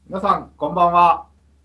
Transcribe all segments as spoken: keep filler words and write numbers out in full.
皆さん、こんばんは。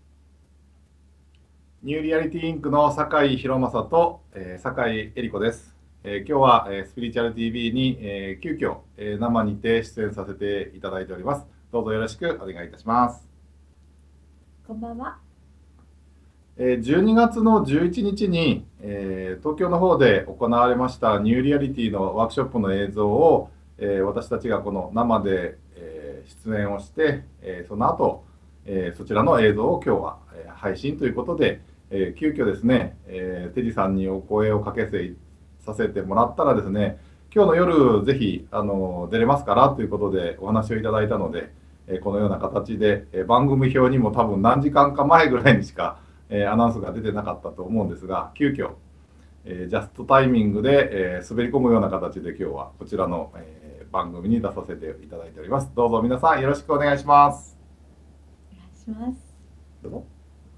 ニューリアリティインクの酒井宏正と、えー、酒井恵理子です。えー今日は、えースピリチュアル ティーブイ に、えー急遽、えー生にて出演させていただいております。どうぞよろしくお願いいたします。 こんばんは。 えーじゅうにがつのじゅういちにちに、えー東京の方で行われましたニューリアリティのワークショップの映像を、えー私たちがこの生で、えー出演をして、えーその後、えーそちらの映像を今日は、えー配信ということで、えー急遽ですね、えー、テジさんにお声をかけせさせてもらったらですね、今日の夜ぜひあの出れますからということでお話をいただいたので、えーこのような形で、えー番組表にも多分何時間か前ぐらいにしかえーアナウンスが出てなかったと思うんですが、急遽、えージャストタイミングで、えー滑り込むような形で今日はこちらの、えー番組に出させていただいております。どうぞ皆さんよろしくお願いします。 お願いします。 どうぞ。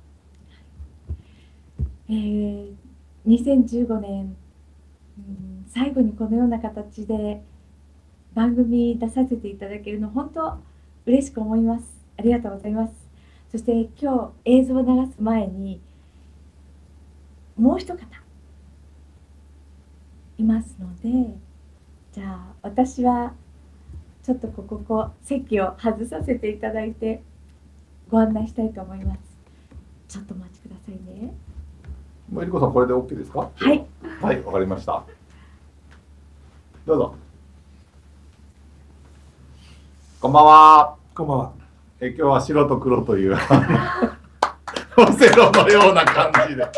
えー、にせんじゅうごねん、うん、最後にこのような形で番組出させていただけるの本当嬉しく思います。ありがとうございます。そして今日映像を流す前にもう一方いますので、じゃあ私はちょっとこここ席を外させていただいてご案内したいと思います。ちょっとお待ちくださいね。 もうえりこさんこれで OK ですか？ はい。 はい、わかりました。どうぞ。こんばんは。 こんばんは。 え今日は白と黒というオセロのような感じで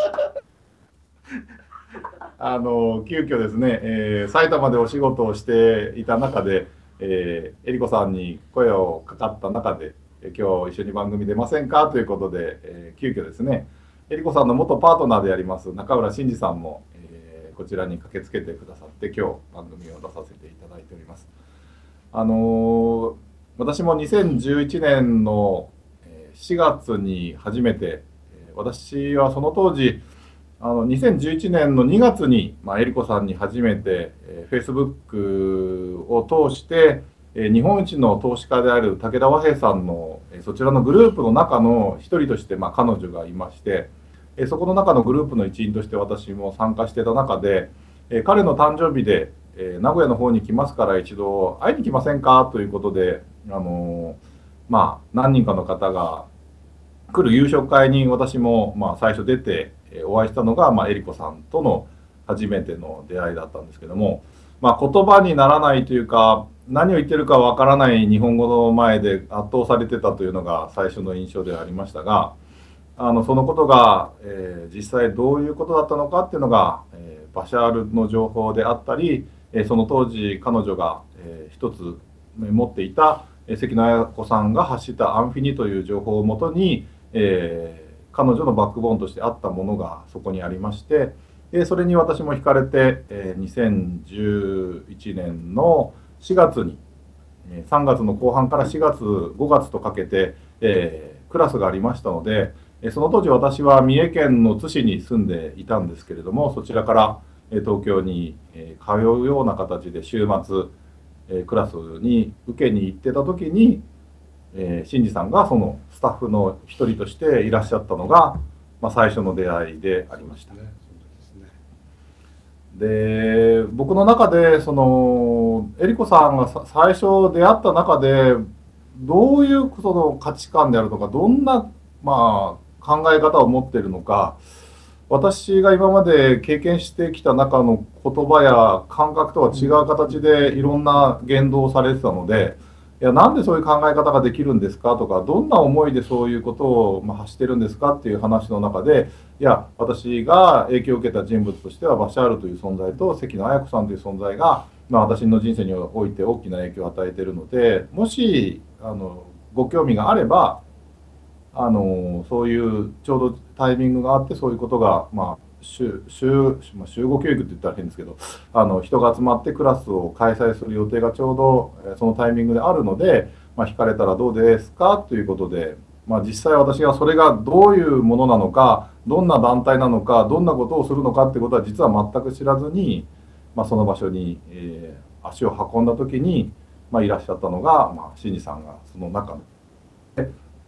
あの急遽ですね、えー埼玉でお仕事をしていた中で、えー、えりこさんに声をかかった中で、えー今日一緒に番組出ませんかということで、えー急遽ですね、えりこさんの元パートナーであります中浦真二さんも、えーこちらに駆けつけてくださって今日番組を出させていただいております。あのー私もにせんじゅういちねんのえーしがつに初めて、えー私はその当時あのにせんじゅういちねんのにがつに、まあ、えりこさんに初めて、えー、Facebook を通して、えー日本一の投資家である武田和平さんの、えーそちらのグループの中の一人として、まあ、彼女がいまして、えーそこの中のグループの一員として私も参加していた中で、えー彼の誕生日で、えー名古屋の方に来ますから一度会いに来ませんかということで、あのーまあ、何人かの方が来る夕食会に私もまあ最初出てえーお会いしたのが、まあ、えりこさんとの初めての出会いだったんですけども、まあ、言葉にならないというか何を言ってるかわからない日本語の前で圧倒されてたというのが最初の印象ではありましたが、あのそのことが、えー実際どういうことだったのかっていうのが、えーバシャールの情報であったり、えーその当時彼女が、えー一つ持っていたえー関野綾子さんが発したアンフィニという情報をもとに、えー彼女のバックボーンとしてあったものがそこにありまして、でそれに私も惹かれて、えーにせんじゅういちねんのしがつにえーさんがつの後半からしがつごがつとかけて、えークラスがありましたので、えーその当時私は三重県の津市に住んでいたんですけれども、そちらからえー東京にえー通うような形で週末えークラスに受けに行ってた時に、えー、新次さんがそのスタッフの一人としていらっしゃったのが、まあ、最初の出会いでありました。 そうですね。 で僕の中でそのえりこさんがさ最初出会った中でどういうその価値観であるとかどんな、まあ、考え方を持っているのか、私が今まで経験してきた中の言葉や感覚とは違う形でいろんな言動をされてたので、いやなんでそういう考え方ができるんですかとか、どんな思いでそういうことをまあ発してるんですかっていう話の中で、いや私が影響を受けた人物としてはバシャールという存在と関野綾子さんという存在が、まあ、私の人生において大きな影響を与えているので、もしあのご興味があればあのそういうちょうどタイミングがあってそういうことが、まあ、週週まあ集合教育って言ったら変ですけど、あの人が集まってクラスを開催する予定がちょうどえーそのタイミングであるので、まあ、引かれたらどうですかということで、まあ、実際私がそれがどういうものなのか、どんな団体なのか、どんなことをするのかっていうことは実は全く知らずに、まあ、その場所に、えー足を運んだ時に、まあ、いらっしゃったのが、まあ、新次さんがその中の。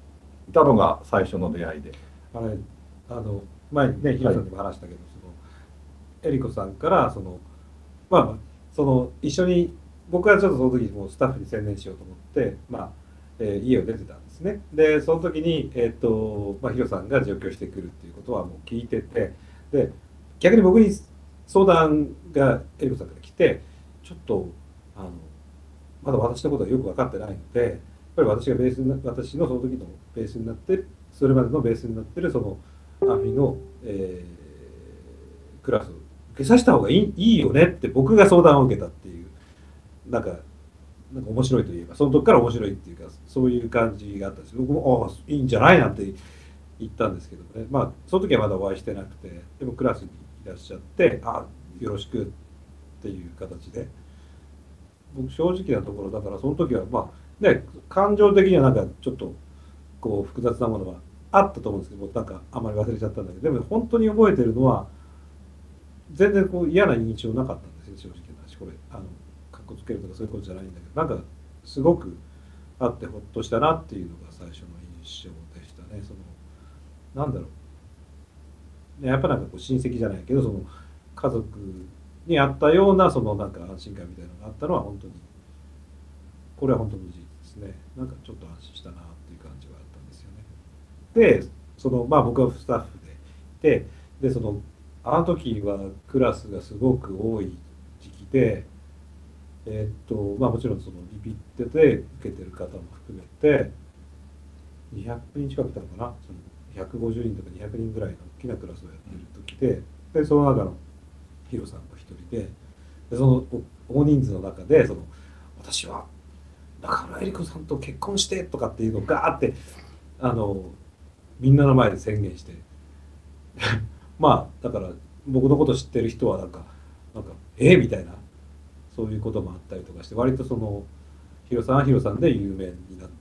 たのが最初の出会いで。 あれあの前にねヒロさんでも話したけど、はい、そのエリコさんからそのまあその一緒に僕はちょっとその時もうスタッフに専念しようと思って、まあえー、家を出てたんですね。でその時に、えーとまあ、ヒロさんが上京してくるっていうことはもう聞いてて、で逆に僕に相談がエリコさんから来て、ちょっとあのまだ私のことはよく分かってないので、やっぱり私がベースにな私のその時のベースになってそれまでのベースになってるそのアンフィの、えー、クラスを受けさせた方がいい、いいよねって僕が相談を受けたっていう、なんかなんか面白いといえばその時から面白いっていうかそういう感じがあったんです。僕もああいいんじゃないなんて言ったんですけどね。まあその時はまだお会いしてなくて、でもクラスにいらっしゃってあよろしくっていう形で、僕正直なところだからその時はまあね感情的にはなんかちょっとこう複雑なものはあったと思うんですけど、なんかあんまり忘れちゃったんだけど、でも本当に覚えてるのは全然こう嫌な印象なかったんですよ、正直な話。これあのかっこつけるとかそういうことじゃないんだけど、なんかすごくあってほっとしたなっていうのが最初の印象でしたね。そのなんだろう、やっぱなんかこう親戚じゃないけどその家族にあったようなそのなんか安心感みたいなのがあったのは本当にこれは本当の事実ですね。なんかちょっと安心したなっていう感じはあったんですよね。でそのまあ僕はスタッフでででそのあの時はクラスがすごく多い時期で、えーっとまあもちろんそのリピットで受けてる方も含めてにひゃくにん近くいたのかな、そのひゃくごじゅうにんとかにひゃくにんぐらいの大きなクラスをやってる時で、でその中のヒロさんが一人で、でその大人数の中でその私は中村江里子さんと結婚してとかっていうのをガーってあのみんなの前で宣言してまあだから僕のこと知ってる人はなんかなんかえみたいなそういうこともあったりとかして、割とそのヒロさんはヒロさんで有名になって、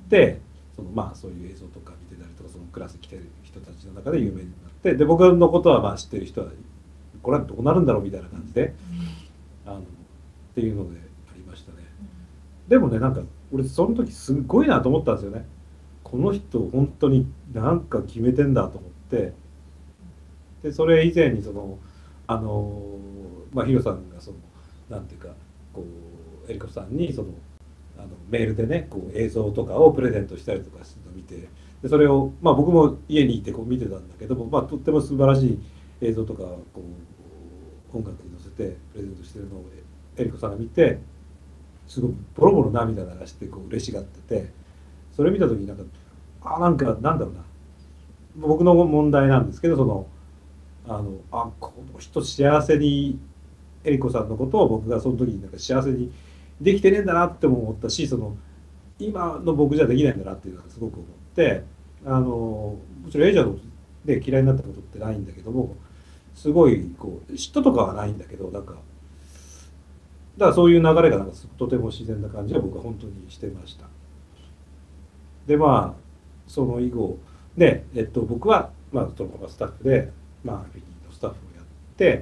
そのまあそういう映像とか見てたりとかそのクラス来てる人たちの中で有名になって、で僕のことはまあ知ってる人はこれはどうなるんだろうみたいな感じで、あのっていうのでありましたね。でもねなんか俺その時すごいなと思ったんですよね。この人本当になんか決めてんだと思って、でそれ以前にそのあのまあヒロさんがそのなんていうかこうエリコさんにそのあのメールでねこう映像とかをプレゼントしたりとかするのを見て、でそれをまあ僕も家にいてこう見てたんだけども、まあとっても素晴らしい映像とかこう音楽に乗せてプレゼントしてるのをエリコさんが見てすごいボロボロ涙流してこう嬉しがってて、それ見た時になんかあなんかなんだろうな、僕の問題なんですけど、そのあのあこの人幸せにエリコさんのことを僕がその時になんか幸せにできてねえんだなって思ったし、その今の僕じゃできないんだなっていうのがすごく思って、あのもちろんエイジャーので嫌いになったことってないんだけども、すごいこう嫉妬とかはないんだけど、なんかだからそういう流れがなんかとても自然な感じは僕は本当にしてました。でまあその以後で、えっと、僕は、まあ、そのままスタッフで、まあ、フィギーのスタッフをやって、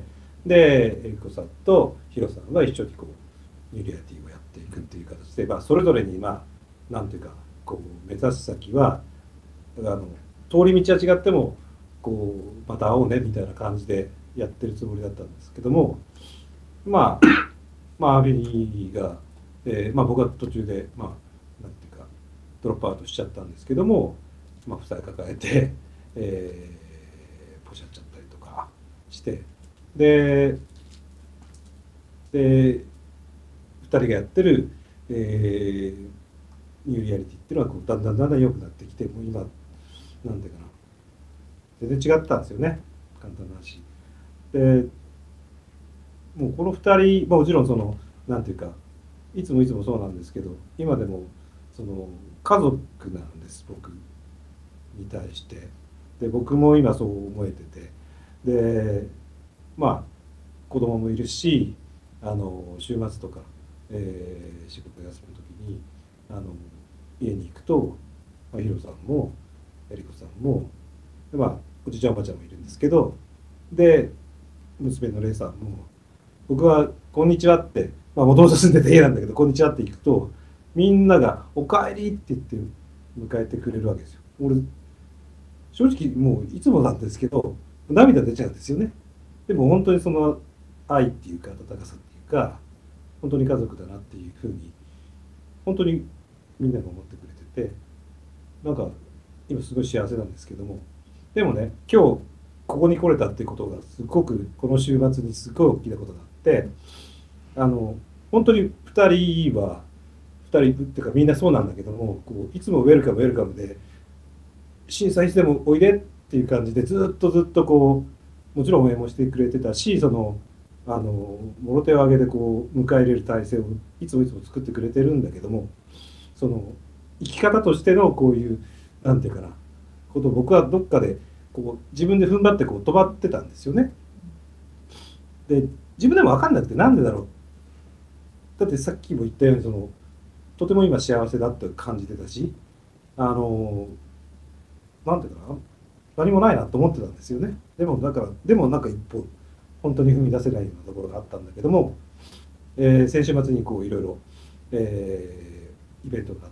でエリコさんとヒロさんは一緒にこうニューリアリティをやっていくっていう形で、まあ、それぞれにまあなんていうかこう目指す先はあの通り道は違ってもこうまた会おうねみたいな感じでやってるつもりだったんですけども、まあまあアビニーが、えーまあ、僕は途中でまあなんていうかドロップアウトしちゃったんですけども、まあ、負債抱えて、えー、ポシャっちゃったりとかしてででふたりがやってる、えー、ニューリアリティっていうのはこうだんだんだんだん良くなってきて、もう今なんていうかな全然違ったんですよね、簡単な話で。もうこのふたり、まあ、もちろんそのなんていうかいつもいつもそうなんですけど、今でもその家族なんです僕に対して。で僕も今そう思えてて、でまあ子供もいるし、あの週末とか、えー、仕事休みの時にあの家に行くと、まあ、ヒロさんもエリコさんもで、まあ、おじいちゃんおばあちゃんもいるんですけど、で娘のレイさんも僕は「こんにちは」ってもともと住んでて家なんだけど「こんにちは」って行くとみんなが「おかえり」って言って迎えてくれるわけですよ。俺正直もういつもなんですけど涙出ちゃうんですよね。でも本当にその愛っていうか温かさっていうか本当に家族だなっていうふうに本当にみんなが思ってくれてて、なんか今すごい幸せなんですけども、でもね今日ここに来れたっていうことがすごくこの週末にすごい大きなことがあって、あの本当にふたりはふたりっていうかみんなそうなんだけども、こういつもウェルカムウェルカムで審査いつでもおいでっていう感じでずっとずっとこうもちろん応援もしてくれてたし、そのあのもろ手を挙げてこう迎え入れる体制をいつもいつも作ってくれてるんだけども、その生き方としてのこういうなんていうかなことを僕はどっかでこう自分で踏ん張ってこう止まってたんですよね。で自分でも分かんなくてなんでだろう。だってさっきも言ったようにそのとても今幸せだって感じてたし、あのなんていうかな何もないなと思ってたんですよね。でもだからでもなんか一歩本当に踏み出せないようなところがあったんだけども、えー先週末にこういろいろ、えーイベントがあって、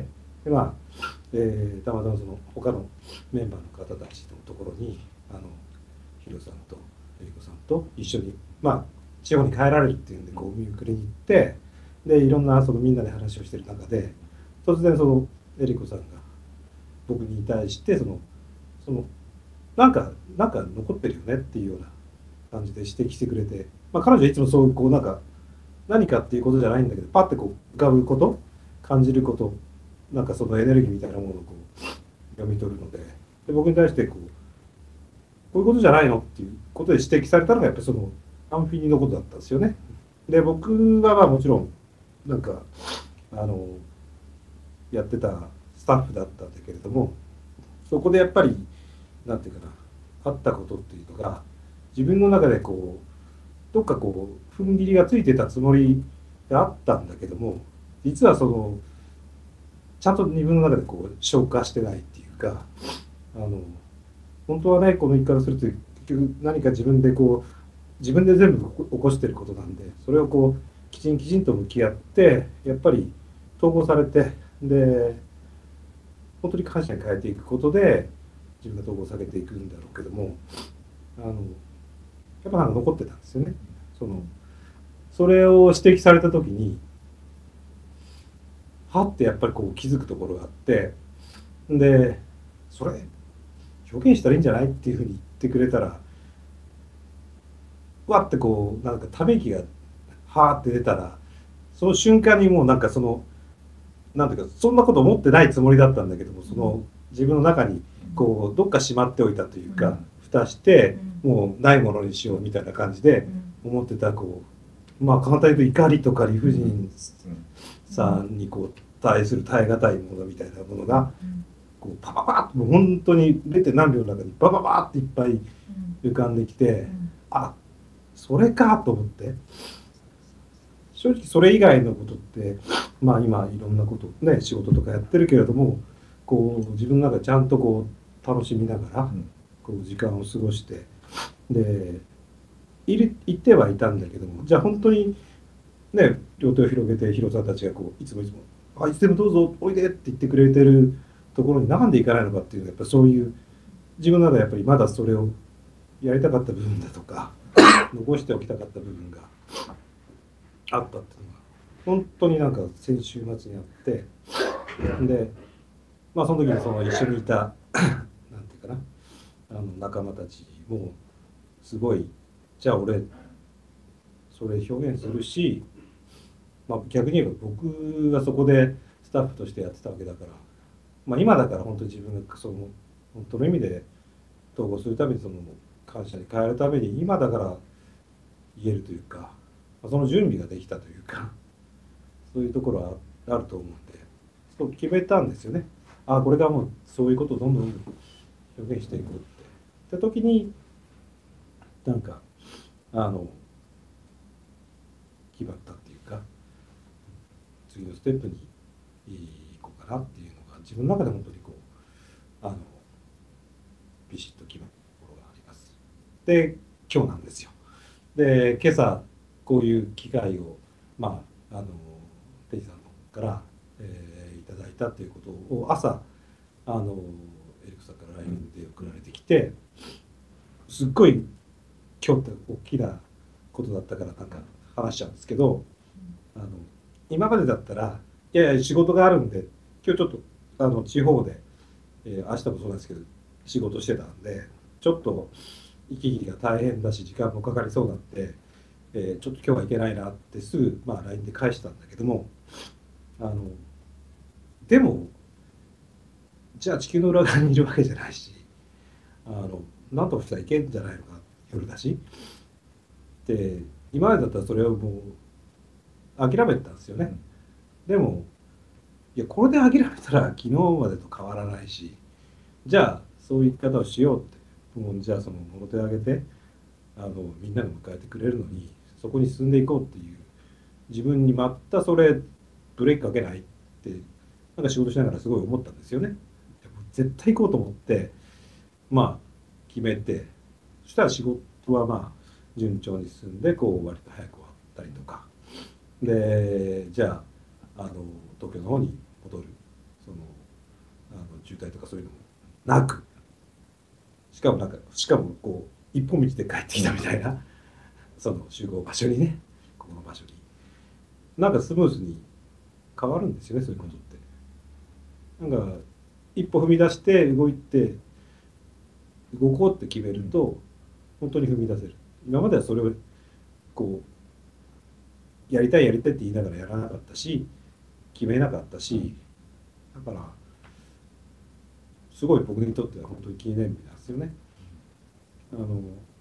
でまあ、えーたまたまその他のメンバーの方たちのところにあのヒロさんとエリコさんと一緒にまあ地方に帰られるっていうんでこう見送りに行って、でいろんなそのみんなで話をしてる中で突然そのエリコさんが僕に対してそのそのなんかなんか残ってるよねっていうような感じで指摘してくれて、まあ、彼女はいつもそうこうなんか何かっていうことじゃないんだけどパッてこう浮かぶこと感じることなんかそのエネルギーみたいなものをこう読み取るので、で僕に対してこうこういうことじゃないのっていうことで指摘されたのがやっぱりそのアンフィニのことだったんですよね。で僕はまあもちろんなんかあのやってたスタッフだったんだけれども、そこでやっぱりなんていうかなあったことっていうのが自分の中でこうどっかこう踏ん切りがついてたつもりがあったんだけども、実はそのちゃんと自分の中でこう消化してないっていうか、あの本当はねこの言い方すると結局何か自分でこう自分で全部起こしてることなんで、それをこうきちんきちんと向き合ってやっぱり統合されて、で本当に感謝に変えていくことで自分が統合下げていくんだろうけども、あのやっぱなんか残ってたんですよね。そのそれを指摘された時にはってやっぱりこう気づくところがあって、でそれ表現したらいいんじゃないっていうふうに言ってくれたらわってこうなんかため息がはーって出たら、その瞬間にもうなんかそのなんていうかそんなこと思ってないつもりだったんだけども、その自分の中にこうどっかしまっておいたというか、うん、蓋してもうないものにしようみたいな感じで思ってたこうまあ簡単に言うと怒りとか理不尽さんにこう対する耐え難いものみたいなものがこうパパパッともう本当にれいてん何秒の中にバババーっていっぱい浮かんできて、あそれかと思って。正直それ以外のことってまあ今いろんなことね仕事とかやってるけれども、こう自分の中でちゃんとこう楽しみながらこう時間を過ごしてでいる行ってはいたんだけども、じゃあ本当にね両手を広げてヒロさんたちがこういつもいつも「あいつでもどうぞおいで」って言ってくれてるところになんで行かないのかっていうのはやっぱそういう自分の中でやっぱりまだそれをやりたかった部分だとか残しておきたかった部分があったっていうのが本当になんか先週末にあって、でまあその時にその一緒にいたなんていうかなあの仲間たちもすごいじゃあ俺それ表現するし、まあ、逆に言えば僕がそこでスタッフとしてやってたわけだから、まあ、今だから本当に自分がその本当の意味で統合するためにその感謝に変えるために今だから言えるというか。その準備ができたというかそういうところはあると思うんで、そう決めたんですよね。ああこれからもうそういうことをどんどんどんどん表現していこうってって時になんかあの決まったっていうか次のステップに行こうかなっていうのが自分の中で本当にこうあのビシッと決まったところがあります。で今日なんですよ。で今朝こういう機会を、まあ、あのテイさんから、えー、いただいたということを朝あのエリコさんから ライン で送られてきて、すっごい今日って大きなことだったからなんか話しちゃうんですけど、あの今までだったら「いやいや仕事があるんで今日ちょっとあの地方で、えー、明日もそうなんですけど仕事してたんでちょっと行き来が大変だし時間もかかりそうなんで、えー、ちょっと今日は行けないな」ってすぐ、まあ、ライン で返したんだけども、あのでもじゃあ地球の裏側にいるわけじゃないし、あのなんとかしたらいけんじゃないのか、夜だしで今までだったらそれをもう諦めてたんですよね。でもいやこれで諦めたら昨日までと変わらないし、じゃあそういう生き方をしようって、もうじゃあそのもろ手を挙げてあのみんなが迎えてくれるのにそこに進んでいこうっていう自分にまたそれブレーキかけないってなんか仕事しながらすごい思ったんですよね。絶対行こうと思ってまあ決めて、そしたら仕事はまあ順調に進んでこう割と早く終わったりとかで、じゃあ、あの東京の方に戻るそのあの渋滞とかそういうのもなく、しかもなんかしかもこう一本道で帰ってきたみたいなその集合場所にね、ここの場所になんかスムーズに変わるんですよね、そういうことって。なんか一歩踏み出して動いて動こうって決めると本当に踏み出せる。今まではそれをこうやりたいやりたいって言いながらやらなかったし決めなかったし、だからすごい僕にとっては本当に記念日なんですよね。あの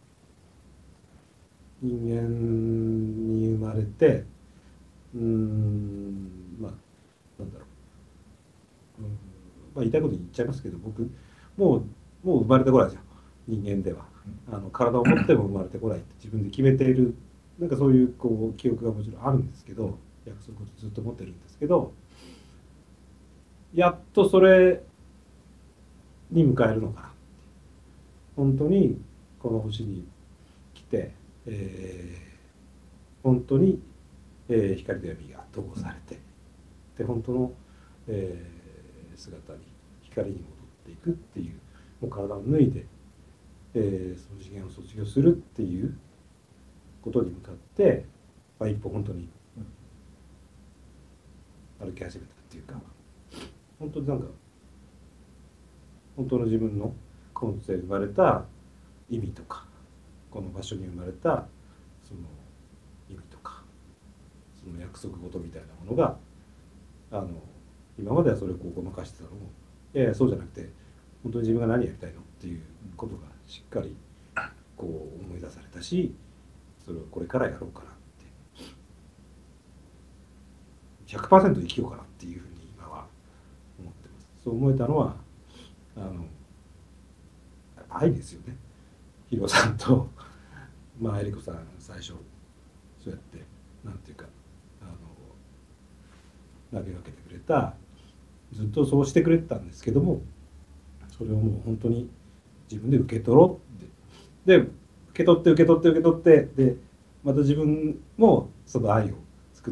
人間に生まれてうーんまあなんだろう、うん、まあ言いたいこと言っちゃいますけど、僕もうもう生まれてこないですよ、人間では。あの体を持っても生まれてこないって自分で決めている、なんかそういうこう記憶がもちろんあるんですけど、約束をずっと持ってるんですけど、やっとそれに迎えるのかな。本当にこの星に来て、えー、本当に、えー、光と闇が統合されて、で本当の、えー、姿に光に戻っていくっていう、もう体を脱いで、えー、その次元を卒業するっていうことに向かって、まあ、一歩本当に歩き始めたっていうか、本当になんか本当の自分の今世で生まれた意味とか、この場所に生まれたその意味とか、その約束事みたいなものが、あの今まではそれをこうごまかしてたのも、いやいやそうじゃなくて本当に自分が何やりたいのっていうことがしっかりこう思い出されたし、それをこれからやろうかなって ひゃくパーセント 生きようかなっていうふうに今は思ってます。そう思えたのはあの愛ですよね。ヒロさんとまあエリコさん最初そうやってなんていうかあの投げかけてくれた、ずっとそうしてくれてたんですけども、それをもう本当に自分で受け取ろうって、で受け取って受け取って受け取って、でまた自分もその愛を作って、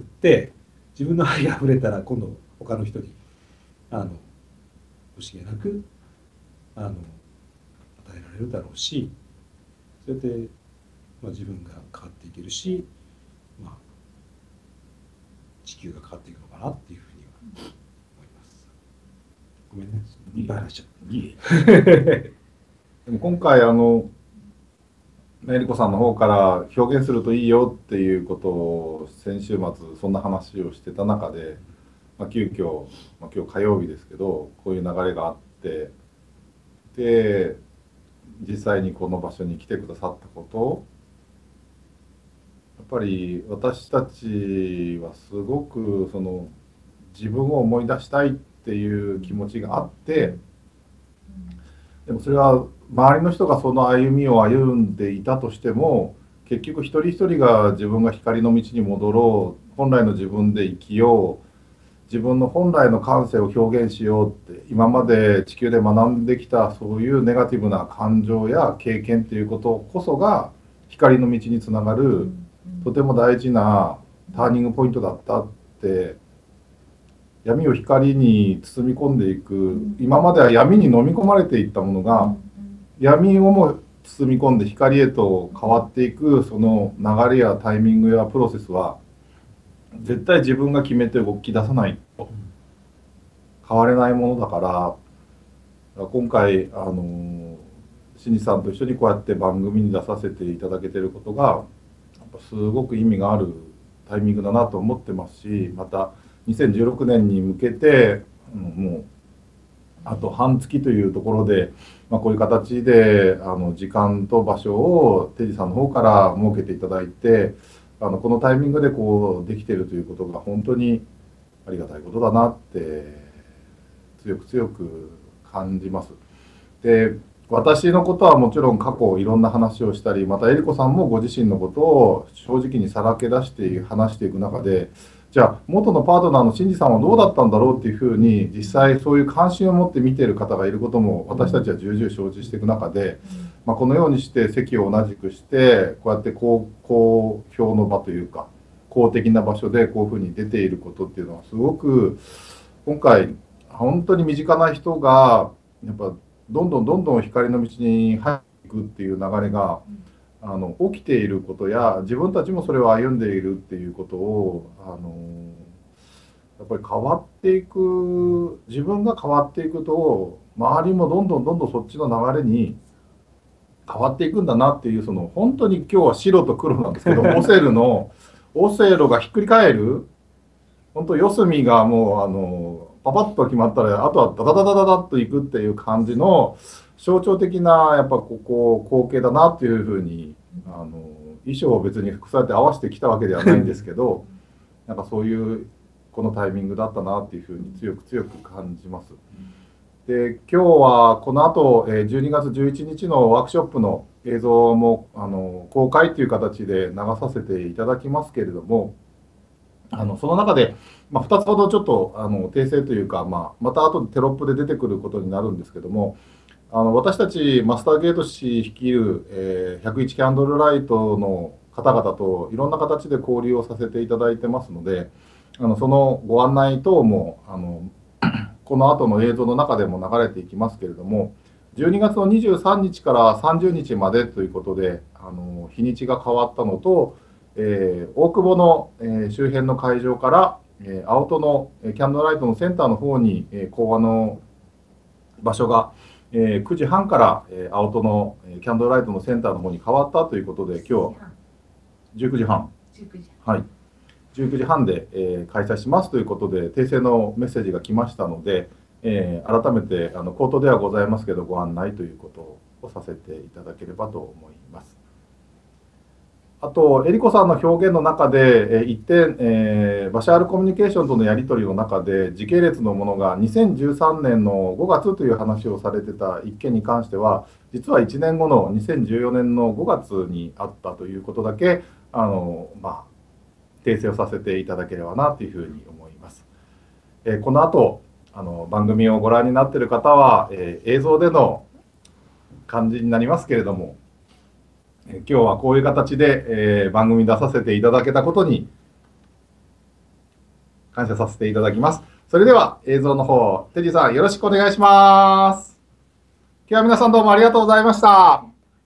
自分の愛が溢れたら今度他の人にあの惜しげなくあの与えられるだろうし、そうやって、まあ、自分が変わっていけるし、まあ、地球が変わっていくのかなっていうふうには思います。ごめんね、いっぱい話しちゃった。いえでも今回あのえりこさんの方から表現するといいよっていうことを先週末そんな話をしてた中で、まあ、急遽、まあ、今日火曜日ですけどこういう流れがあって、で実際にこの場所に来てくださったことをやっぱり私たちはすごくその自分を思い出したいっていう気持ちがあって、でもそれは周りの人がその歩みを歩んでいたとしても、結局一人一人が自分が光の道に戻ろう、本来の自分で生きよう、自分の本来の感性を表現しようって今まで地球で学んできたそういうネガティブな感情や経験っていうことこそが光の道につながるとても大事なターニングポイントだったって闇を光に包み込んでいく、今までは闇に飲み込まれていったものが、闇をも包み込んで光へと変わっていく、その流れやタイミングやプロセスは絶対自分が決めて動き出さないと変われないものだから、今回あの新次さんと一緒にこうやって番組に出させていただけてることがやっぱすごく意味があるタイミングだなと思ってますし、またにせんじゅうろくねんに向けて、うん、もうあと半月というところで、まあ、こういう形であの時間と場所をテジさんの方から設けていただいて、あのこのタイミングでこうできているということが本当にありがたいことだなって強く強く感じます。で、私のことはもちろん過去いろんな話をしたり、またえりこさんもご自身のことを正直にさらけ出して話していく中で、じゃあ元のパートナーの新次さんはどうだったんだろうっていうふうに実際そういう関心を持って見ている方がいることも私たちは重々承知していく中で、まあ、このようにして席を同じくしてこうやって公公共の場というか公的な場所でこういうふうに出ていることっていうのはすごく今回本当に身近な人がやっぱどんどんどんどん光の道に入っていくっていう流れがあの起きていることや自分たちもそれを歩んでいるっていうことをあのやっぱり変わっていく、自分が変わっていくと周りもどんどんどんどんそっちの流れに変わっていくんだなっていう、その本当に今日は白と黒なんですけどオセロのオセロがひっくり返る、本当四隅がもうあのパパッと決まったらあとはダダダダダダッといくっていう感じの象徴的なやっぱここ光景だなっていうふうに、あの衣装を別に服装で合わせてきたわけではないんですけどなんかそういうこのタイミングだったなっていうふうに強く強く感じます。で、今日はこの後じゅうにがつじゅういちにちのワークショップの映像もあの公開という形で流させていただきますけれども、あのその中で、まあ、ふたつほどちょっとあの訂正というか、まあ、また後でテロップで出てくることになるんですけども、あの私たちマスターゲート氏率いる、えー、ひゃくいちキャンドルライトの方々といろんな形で交流をさせていただいてますので、あのそのご案内等もあのこの後の映像の中でも流れていきますけれども、じゅうにがつのにじゅうさんにちからさんじゅうにちまでということであの日にちが変わったのと、えー、大久保の、えー、周辺の会場から、えー、青戸のキャンドルライトのセンターの方に、えー、講話の場所がえー、くじはんから、えー、青戸のキャンドルライトのセンターの方に変わったということで、今日じゅうくじはん、はい、じゅうくじはんで、えー、開催しますということで訂正のメッセージが来ましたので、えー、改めてあの口頭ではございますけどご案内ということをさせていただければと思います。あと、えりこさんの表現の中で、一点、えー、バシャールコミュニケーションとのやり取りの中で、時系列のものがにせんじゅうさんねんのごがつという話をされてた一件に関しては、実はいちねんごのにせんじゅうよねんのごがつにあったということだけ、あの、まあ、訂正をさせていただければなというふうに思います。えー、この後、あの、番組をご覧になっている方は、えー、映像での感じになりますけれども、今日はこういう形で、えー、番組に出させていただけたことに感謝させていただきます。それでは映像の方、テジさんよろしくお願いします。今日は皆さんどうもありがとうございました。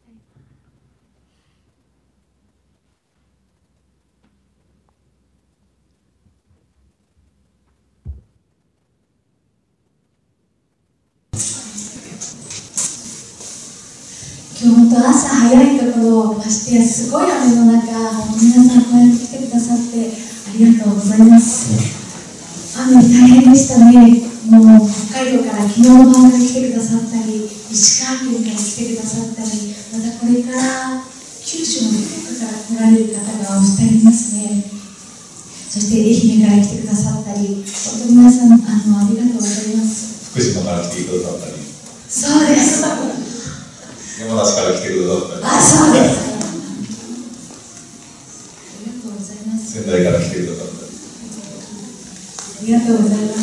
今日本当朝早いところ、ましてやすごい雨の中、本当皆さんこうやって来てくださってありがとうございます。雨大変でしたね。もう北海道から昨日の晩から来てくださったり、石川県から来てくださったり、またこれから九州の福岡から来られる方がお二人いますね。そして愛媛から来てくださったり、本当に皆さんあのありがとうございます。 福島から来てくださったり、 そうです。 山梨から来てくださったり、 あ、そうです。ありがとうございます。 仙台から来てくださったり、 ありがとうございます。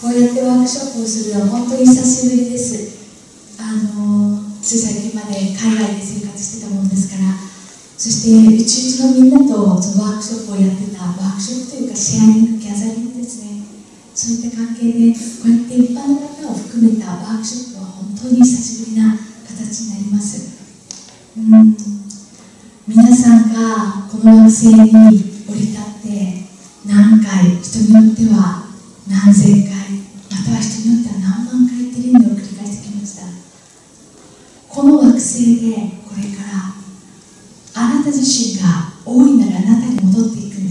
こうやってワークショップをするのは本当に久しぶりです。あのつい最近まで海外で生活してたもんですから、そしてうちうちのみんなとそのワークショップをやってた、ワークショップというかシェアリング、ギャザリングですですね。そういった関係でこうやって一般の方を含めたワークショップは本当に久しぶりな形になります。うん皆さんがこの惑星に降り立って何回、人によっては何千回、または人によっては何万回っていうのを繰り返してきました。この惑星でこれからあなた自身が大いなるあなたに戻っていくんです。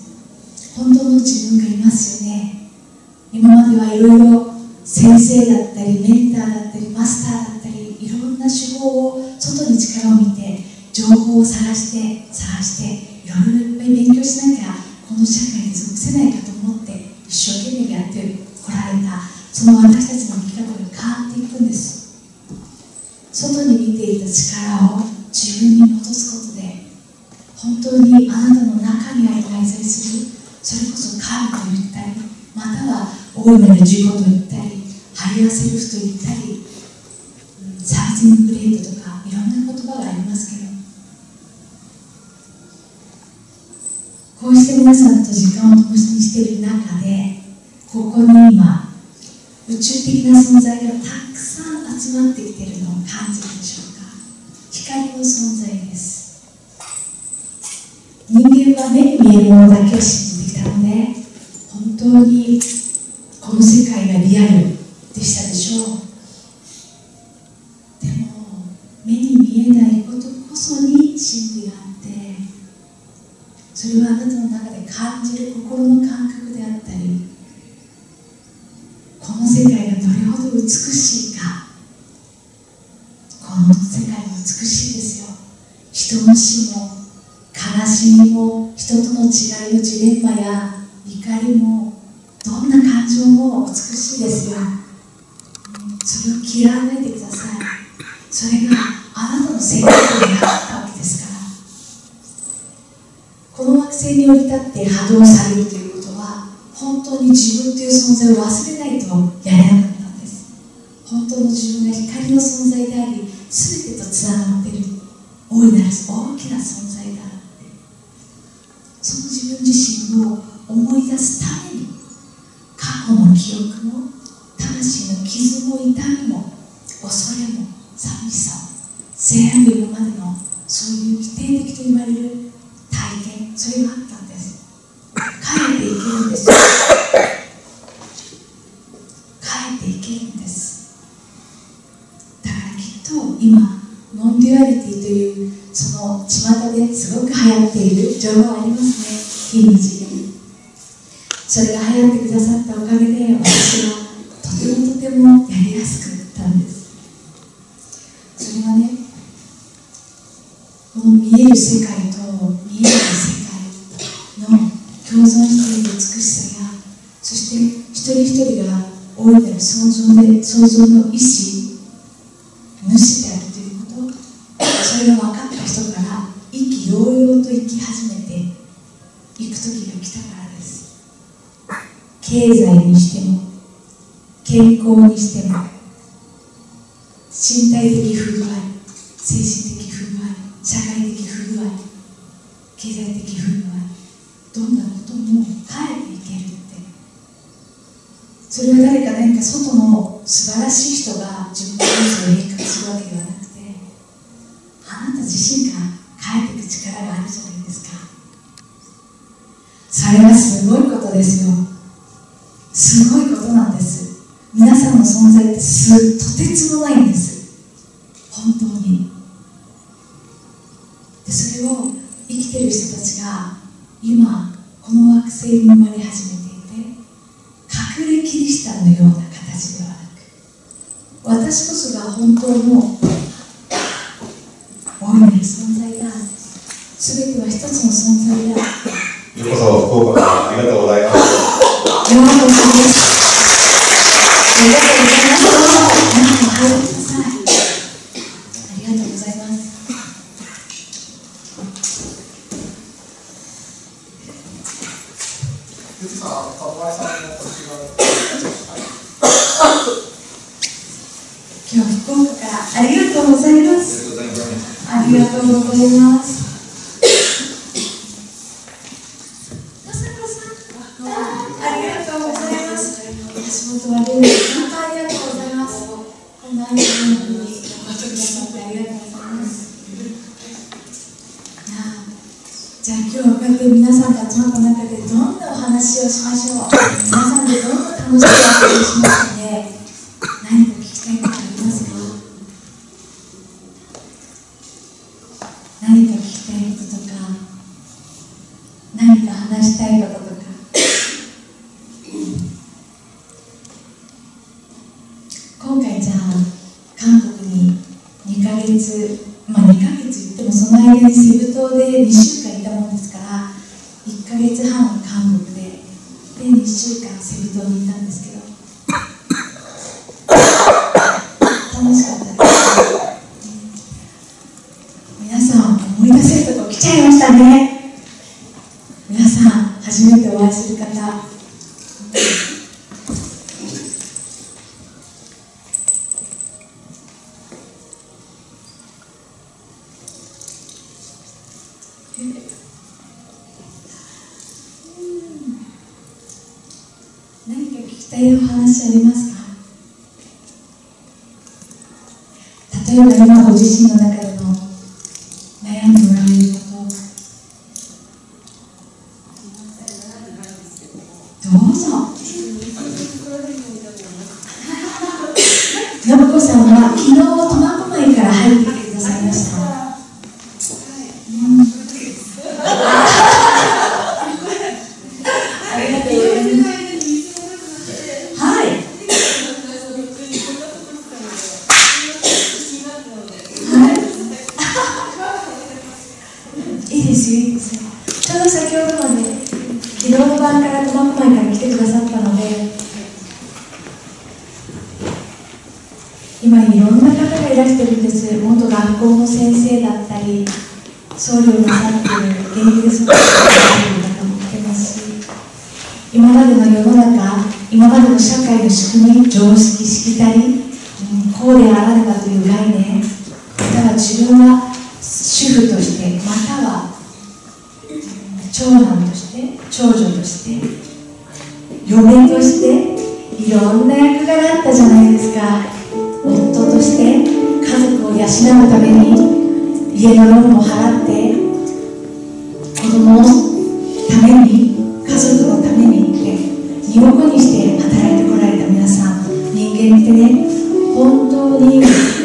本当の自分がいますよね。今まではいろいろ先生だったりメンターだったりマスターだったりいろんな手法を外に力を見て情報を探して探していろいろいっぱい勉強しなきゃこの社会に属せないかと思って一生懸命やってこられたその私たちの生き方が変わっていくんです。外に見ていた力を自分に戻すことで本当にあなたの中にある内在するそれこそ神と言ったりまたは大いなる自己と言ったりハイヤーセルフと言ったりサイジンググレードとかいろんな言葉がありますけどこうして皆さんと時間を共にしている中でここに今宇宙的な存在がたくさん集まってきているのを感じるでしょうか。光の存在です。人間は目に見えるものだけを信じてきたので本当にこの世界がリアルでしたでしょう。でも目に見えないことこそに真理があってそれはあなたの中で感じる心の感覚であったりこの世界がどれほど美しいかこの世界も美しいですよ。人の死も悲しみも人との違いのジレンマや怒りもどんな感情も美しいですよ。それを嫌わないでください。それがあなたの性格にあったわけですからこの惑星に降り立って波動されるということは本当に自分という存在を忘れないとやれなかったんです。本当の自分が光の存在であり全てとつながっている大いなる大きな存在だってその自分自身を思い出すために過去の記憶も魂の傷も痛みも恐れも寂しさも全部今までのそういう否定的と言われる体験それがあったんです。帰っていけるんです帰っていけるんです。だからきっと今ノンデュアリティというその巷ですごく流行っている情報ありますね。非二次元それが流行ってくださったおかげで私はとてもとてもやりやすくなったんです。それはねこの見える世界と見えない世界の共存している美しさやそして一人一人が大いなる創造で創造の意志主であるということそれが分かった人から意気揚々と生き始めていく時が来たからです。経済にしても健康にしても身体的不具合精神的不具合社会的不具合経済的不具合どんなことも変えていけるってそれは誰か何か外の素晴らしい人が自分の人生を変革するわけではなくてあなた自身が変えていく力があるじゃないですか。それはすごいことですよ。すごいことなんです。皆さんの存在ってすとてつもないんです。本当にでそれを生きている人たちが今この惑星に生まれ始めていて隠れキリシタンのような形ではなく私こそが本当の大いなる存在だ全ては一つの存在だようこそ福岡からありがとうございます。 ようこそですありがとうございます中に入ってくださいありがとうございます。今日福岡からありがとうございます。ありがとうございます。ありがとう座れる。本当ありがとうございます。こんなに元気に残してくださってありがとうございます。じゃあ今日こうやって皆さんと集まった中でどんなお話をしましょう。皆さんでどんな楽しいお話をしますので、何か聞きたいことありますか？何か聞きたいこととか、何か話したいこととか。今回じゃあ韓国ににかげつ、まあにかげつ言ってもその間にセブ島でにしゅうかんいたもんですから、いっかげつはん韓国で、でにしゅうかんセブ島にいたんですけど、楽しかったです。皆さん思い出せるとこ来ちゃいましたね。皆さん初めてお会いする方、何か聞きたいお話ありますか？例えば今ご自身の中での悩んでおられること、どうぞ。信子さんは昨日苫小牧から入ってきてくださいました。ちょうど先ほどまで昨日の晩から苫小牧から来てくださったので、今いろんな方がいらしてるんです。元学校の先生だったり、僧侶をなさっている現役で育てている方も来てますし、今までの世の中、今までの社会の仕組み、常識、しきたり、うん、こうであらねばという概念、または自分は主婦として、または長男として、長女として、嫁として、いろんな役柄があったじゃないですか。夫として、家族を養うために、家のローンを払って、子供のために、家族のためにって、身を粉にして働いてこられた皆さん、人間ってね、本当に、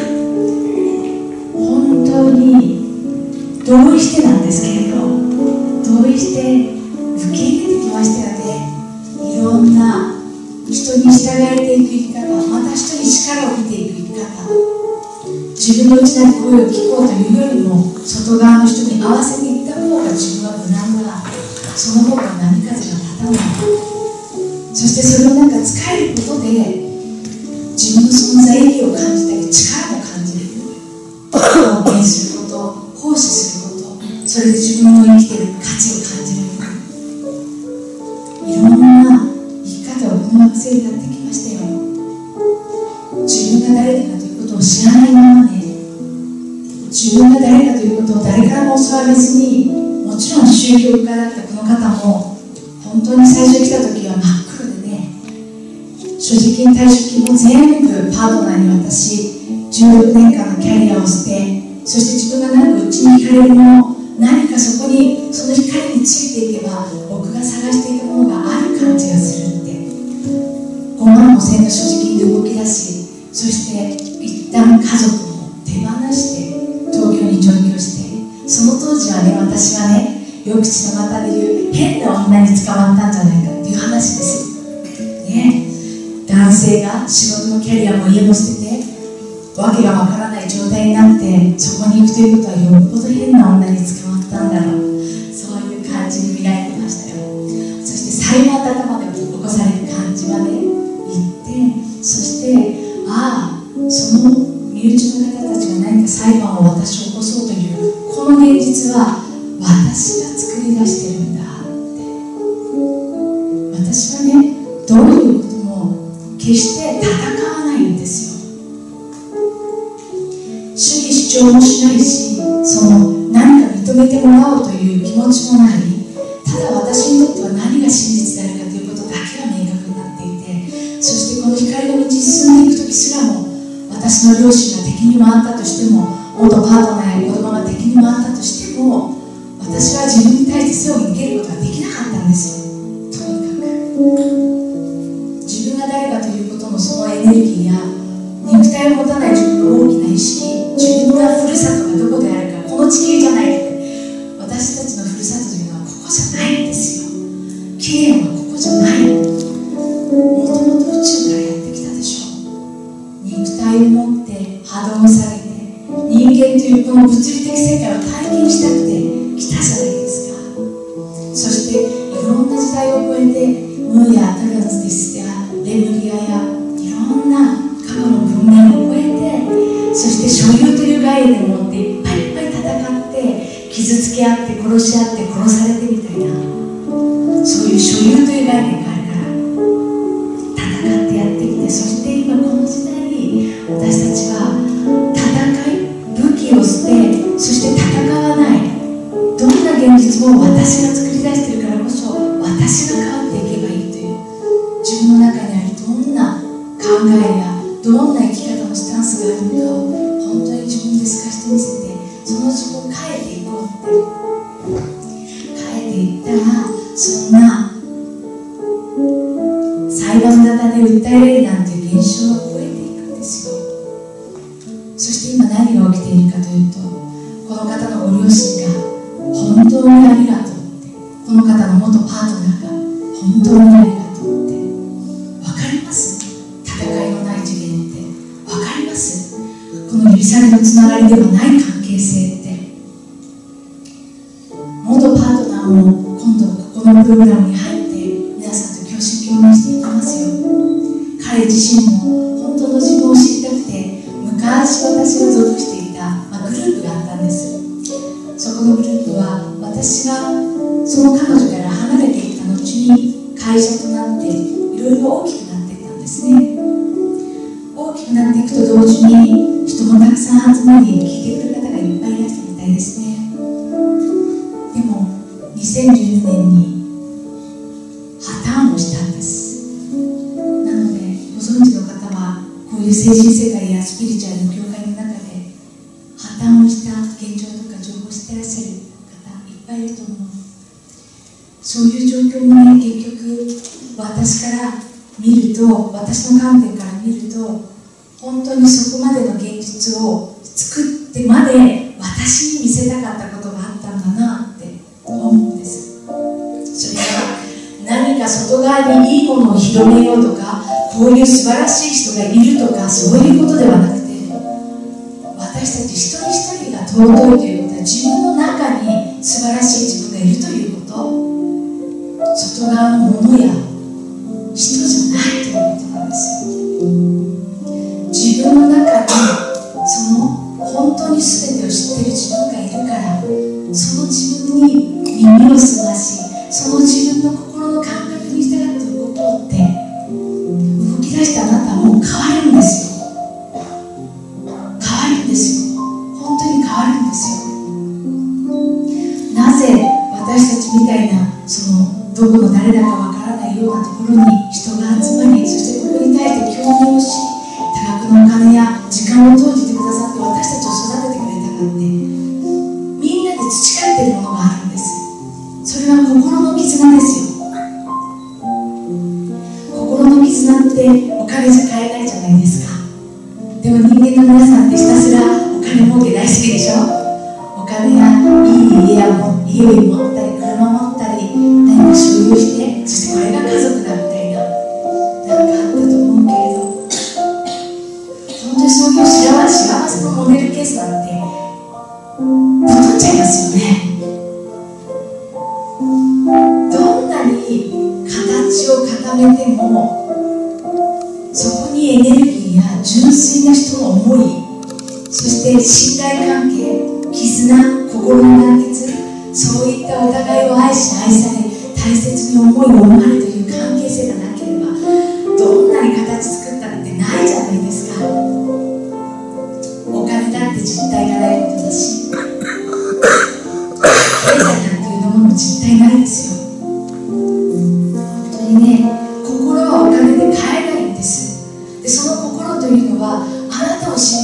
本当に、同意してなんですけれど、同意して受け入れてきましたよね。いろんな人に従えていく生き方、また人に力を見ていく生き方、自分の内なる声を聞こうというよりも外側の人に合わせていった方が自分は無難だ、その方が波風が立たない。そしてそれをなんか使えることで自分の存在意義を感じたり力も感じる、貢献すること、奉仕すること、それで自分の生きている価値を感じる。いろんな生き方をこの惑星でやってきましたよ。自分が誰かということを知らないままね、自分が誰かということを誰からも教わらずに、もちろん宗教家だったこの方も本当に最初来た時は真っ黒でね、所持金退職金も全部パートナーに渡し、じゅうろくねんかんのキャリアを捨て、そして自分が何か内に惹かれるもの、何かそこにその光についていけば僕が探していたものがある感じがするって、ごまんごせんの所持金で動き出し、そして一旦家族も手放して東京に上京して、その当時はね、私はね、よく血の股でいう変な女に捕まったんじゃないかっていう話ですね。男性が仕事もキャリアも家も捨ててわけがわからない状態になって、そこに行くということはよっぽど変な女に捕まったんだろう、そういう感じに見られてましたよ。そして裁判沙汰まで起こされる感じまで行って、そしてああ、その身内の方たちが何か裁判を私を起こそうというこの現実は私が作り出してるんだって。私はね、どういうことも決して戦わないんですよ。主義主張もしないし、その何か認めてもらおうという気持ちもない。ただ私にとっては何が真実であるかということだけが明確になっていて、そしてこの一私の両親が敵に回ったとしても、元パートナーや子供が敵に回ったとしても、私は自分に対して背を向けることができなかったんですよ。とにかく自分が誰かということのそのエネルギーや肉体を持たない自分の大きな意識、自分がふるさとがどこであるか、この地球じゃないって、私たちのふるさとというのはここじゃないんですよ。経営はここじゃない。もともと宇宙からやってきたでしょう。肉体を持って波動を下げて、人間というこの物理的世界を体験したくて来たじゃないですか。そしていろんな時代を超えて、ムーやアトランティスやレムリアやいろんな過去の文明を超えて、そして所有という概念を持っていっぱいいっぱい戦って傷つけ合って殺し合って殺されてみたいな、そういう所有という概念があるから戦ってやってきて、そして今この時代に私たちは戦い、武器を捨て、そして戦わない、どんな現実も私が作り出しているからこそ私が変わっていけばいいという、自分の中にあるどんな考えやどんな生き方のスタンスがあるのかを本当に自分で透かしてみせて、その自分を変えていこうって変えていったら、そんな裁判沙汰で訴えられるなんていう現象を超えていくんですよ。そして今何が起きているかというと、この方のご両親が本当にありがとうって、この方の元パートナーが本当にありがとうって、分かります？戦いのない次元って分かります？この許されのつながりではない関係性って、元パートナーも今度このプログラムに入って皆さんと共振共鳴していきますよ。彼自身も本当の自分を知りたくて、昔私が属していた、まあ、グループがあったんです。そこのグループは私がその彼女から離れていった後に会社となっていろいろ大きくなっていったんですね。大きくなっていくと同時に人もたくさん集まり聞いてくる方がいっぱいいらしたみたいですね。でもにせんじゅうにねんに破綻をしたんです。なのでご存知の方はこういう精神世界やスピリチュアルの教会の中で破綻をした現状とか情報を知ってらっしゃる方いっぱいいると思う。そういう状況もね、結局私から見ると、私の観点から見ると、本当にそこまでの現実を作ってまで私に見せたかったことがあったんだなって思うんです。それは何か外側にいいものを広めようとか、こういう素晴らしい人がいるとか、そういうことではなくて、私たち一人一人が尊いということは、自分の中に素晴らしい自分がいるということ、外側のものや人じゃないということなんですよ。自分の中にその本当に全てを知っている自分がいるから、その自分に耳を澄まし、その自分の心の感覚に従って動こうって動き出したあなたはもう変わるんですよ。変わるんですよ。本当に変わるんですよ。なぜ私たちみたいな、そのどこの誰だかわからないようなところに人が集まり、そしてここに対して興味をし、多額のお金や時間を投じてくださって私たちを育ててくれたからって、みんなで培っているものがあるんです。それは心の絆ですよ。心の絆ってお金じゃ買えないじゃないですか。でも人間の皆さんってひたすらお金儲け大好きでしょ。お金やいい家やも家を持ったり車を持ったり何か所有して、そしてこれが家族だみたいな、なんかあったと思うけれど、本当にそういう幸せ、幸せのモデルケースなんてぶっ飛んじゃいますよね。どんなに形を固めても、そこにエネルギーや純粋な人の思い、そして信頼関係、絆、心の団結、そういったお互いを愛し愛され、大切に思いを思われるという関係性がなければ、どんなに形作ったってないじゃないですか。お金だって実体がないことだし、経済なんていうものも実体ないですよ。本当にね、心はお金で買えないんです。で、その心というのは、あなたを信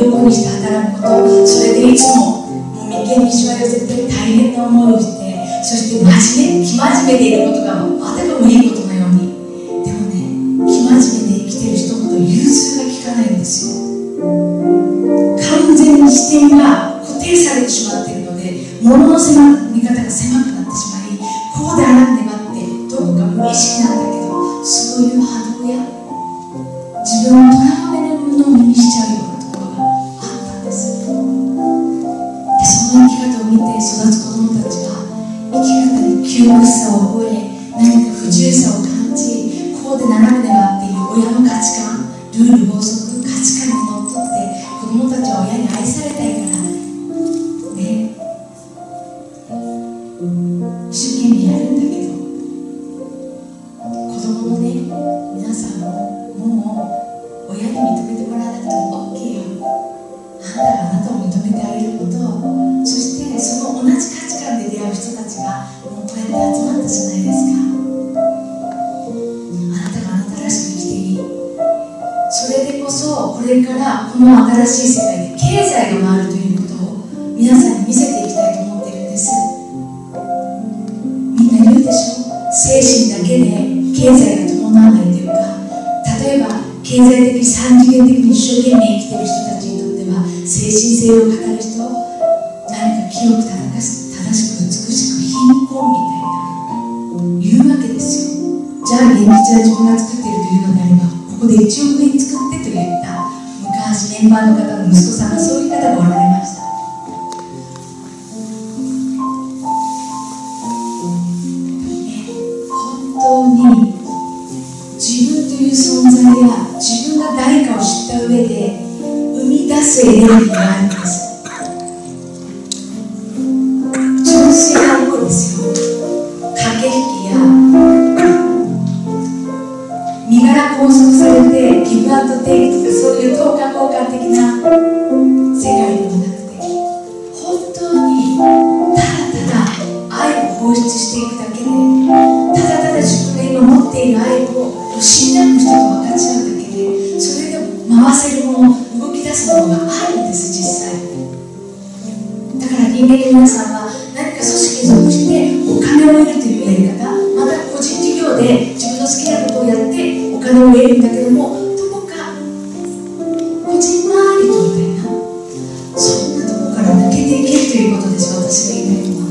にして働くこと、それでいつももう眉間にしわ寄せて大変な思いをして、そして真面目生真面目でいることがあたかもいいことのように、でもね、生真面目で生きている人ほど融通が利かないんですよ。完全に視点が固定されてしまっているので、物の見方が狭くなってしまい、こうであらねばってどこか無意識なんだけど、そういう波動や自分のとらわれるものを身にしちゃうようなところがあったんです。で、その生き方を見て育つ子どもたちが生き方に窮屈さを覚え、何か不自由さを感じ、こうでならねばっていう親の価値観、ルール法則、価値観にのっとって子どもたちは親に愛されたいからね、一生懸命やるんだけど、子どものね、皆さんももう親に認めてもらわなくても OK よ。あなたがあなたを認めてあげること、そしてその同じ価値観で出会う人たちがもうこうやって集まったじゃないですか。あなたがあなたらしく生きていい。それでこそこれからこの新しい世界で経済が回るということを皆さんに見せていきたいと思っているんです。みんな言うでしょ、精神だけで経済が伴わないというか、例えば経済的三次元的に一生懸命生きている人たちにとっては、精神性を語る人、何か清く正しく美しく貧困みたいな言うわけですよ。じゃあ現実は自分が作っているというのであれば、ここでいちおくえん作ってと言った昔メンバーの方の息子さんがそういう方がおられました。本当に自分という存在や自分が誰かを知った上で生み出すエネルギーがあるんです。純粋な思いですよ。駆け引きや身柄拘束されてギブアンドテイクとか、そういう等価交換的な世界ではなくて、本当にただただ愛を放出していくだけで、ただただ自分が今持っている愛を信頼の人と分かち合うだけで、それで回せるもの、動き出すものがあるんです、実際。だから人間の皆さんは何か組織に属してお金を得るというやり方、また個人事業で自分の好きなことをやってお金を得るんだけども、どこかこじんまりとみたいな、そんなとこから抜けていけるということです。私が言いたいのは、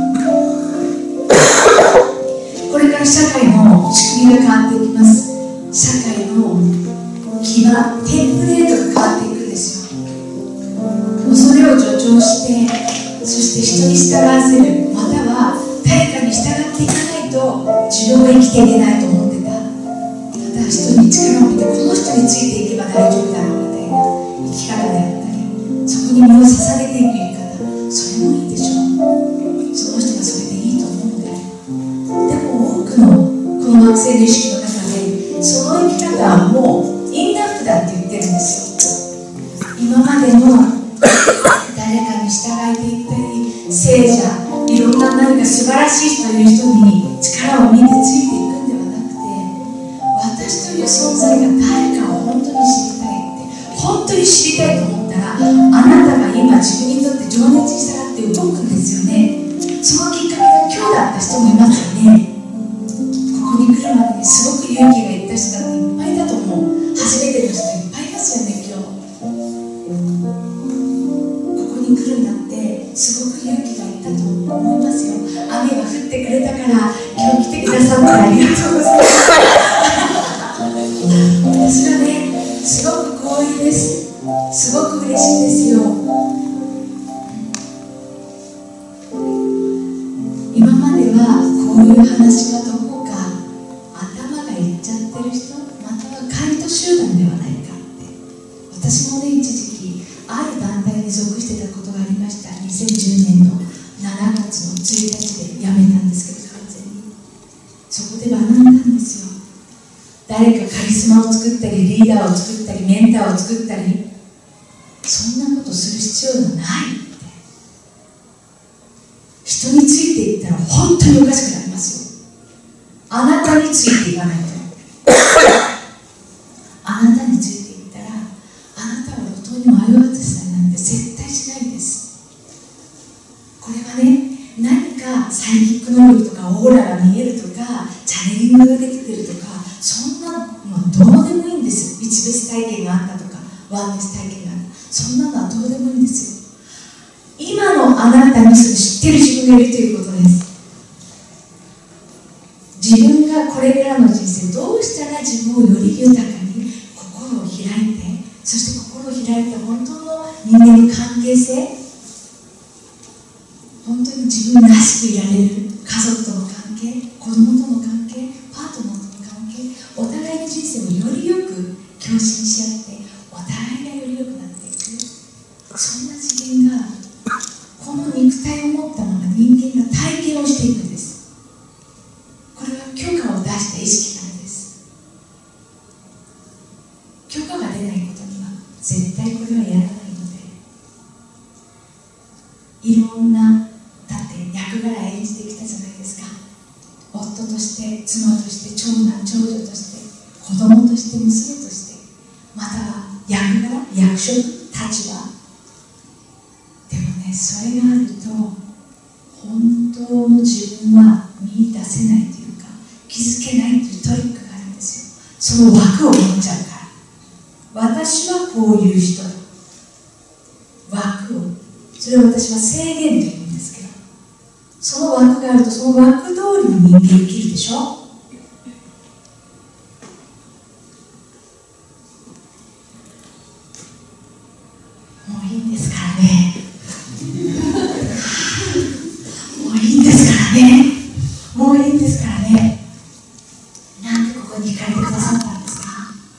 これから社会の仕組みが変わっていきます。社会の基盤、テンプレートが変わっていくんですよ。恐れを助長して、そして人に従わせる、または誰かに従っていかないと自分が生きていけないと思ってた。また人に力を見て、この人についていけば大丈夫だろうみたいな生き方であったり、そこに身を捧げていく生き方、それもいいでしょう。その人がそれでいいと思うのであれば。でも多くのこの惑星の意識の中で、その生き方はもうインナフだって言ってるんですよ。今までの誰かに従えていったり、聖者、いろんな何か素晴らしい人という人に力を見てついていくんではなくて、私という存在が誰かを本当に知りたいって、本当に知りたいと思ったら、あなたが今自分にとって情熱に従って動くんですよね。そのきっかけが今日だった人もいますよね。ここに来るまでにすごく勇気がいった人だっていっぱいだと思う。初めての人いっぱいいますよね。今日ここに来るんだってすごく勇気がいったと思いますよ。雨が降ってくれたから今日来てくださってありがとうございます。私はね、すごく光栄です。すごく嬉しいですよ。今まではこういう話はどこか頭がいっちゃってる人、またはカルト集団ではないかって。私もね、一時期ある団体に属してたことがありました。にせんじゅうねんのしがつのついたちで辞めたんですけど、完全にそこで学んだんですよ。誰かカリスマを作ったり、リーダーを作ったり、メンターを作ったり、そんなことする必要がないって。人についていったら本当におかしくなりますよ。あなたについていかないと。あなたについていったら、あなたは路頭に迷わず能力とかオーラが見えるとかチャネリングができてるとか、そんなのどうでもいいんですよ。一別体験があったとかワンネス体験があった、そんなのはどうでもいいんですよ。今のあなたにそれ知ってる自分がいるということです。自分がこれからの人生どうしたら自分をより豊かに心を開いて、そして心を開いて本当の人間の関係性、本当に自分らしくいられる家族との関係、子供との関係、パートナーとの関係、お互いの人生をよりよく共振し合ってお互いがよりよくなっていく、そんな次元がこの肉体を持ったまま人間が体験をしていくんです。これは許可を出した意識からです。許可が出ないことには絶対これはやらないので、いろんなだって役柄演じてきたじゃないですか。夫として妻として長男長女として子供として娘として、または役柄役職立場でもね、それがあると本当の自分は見出せないというか気づけないというトリックがあるんですよ。その枠を持っちゃうから、私はこういう人だ、枠を、それを私は制限というんですけど、その枠があるとその枠通りに人間生きるでしょ。もういいんですからねもういいんですからねもういいんですからね。なんでここに惹かれてくださったんですか。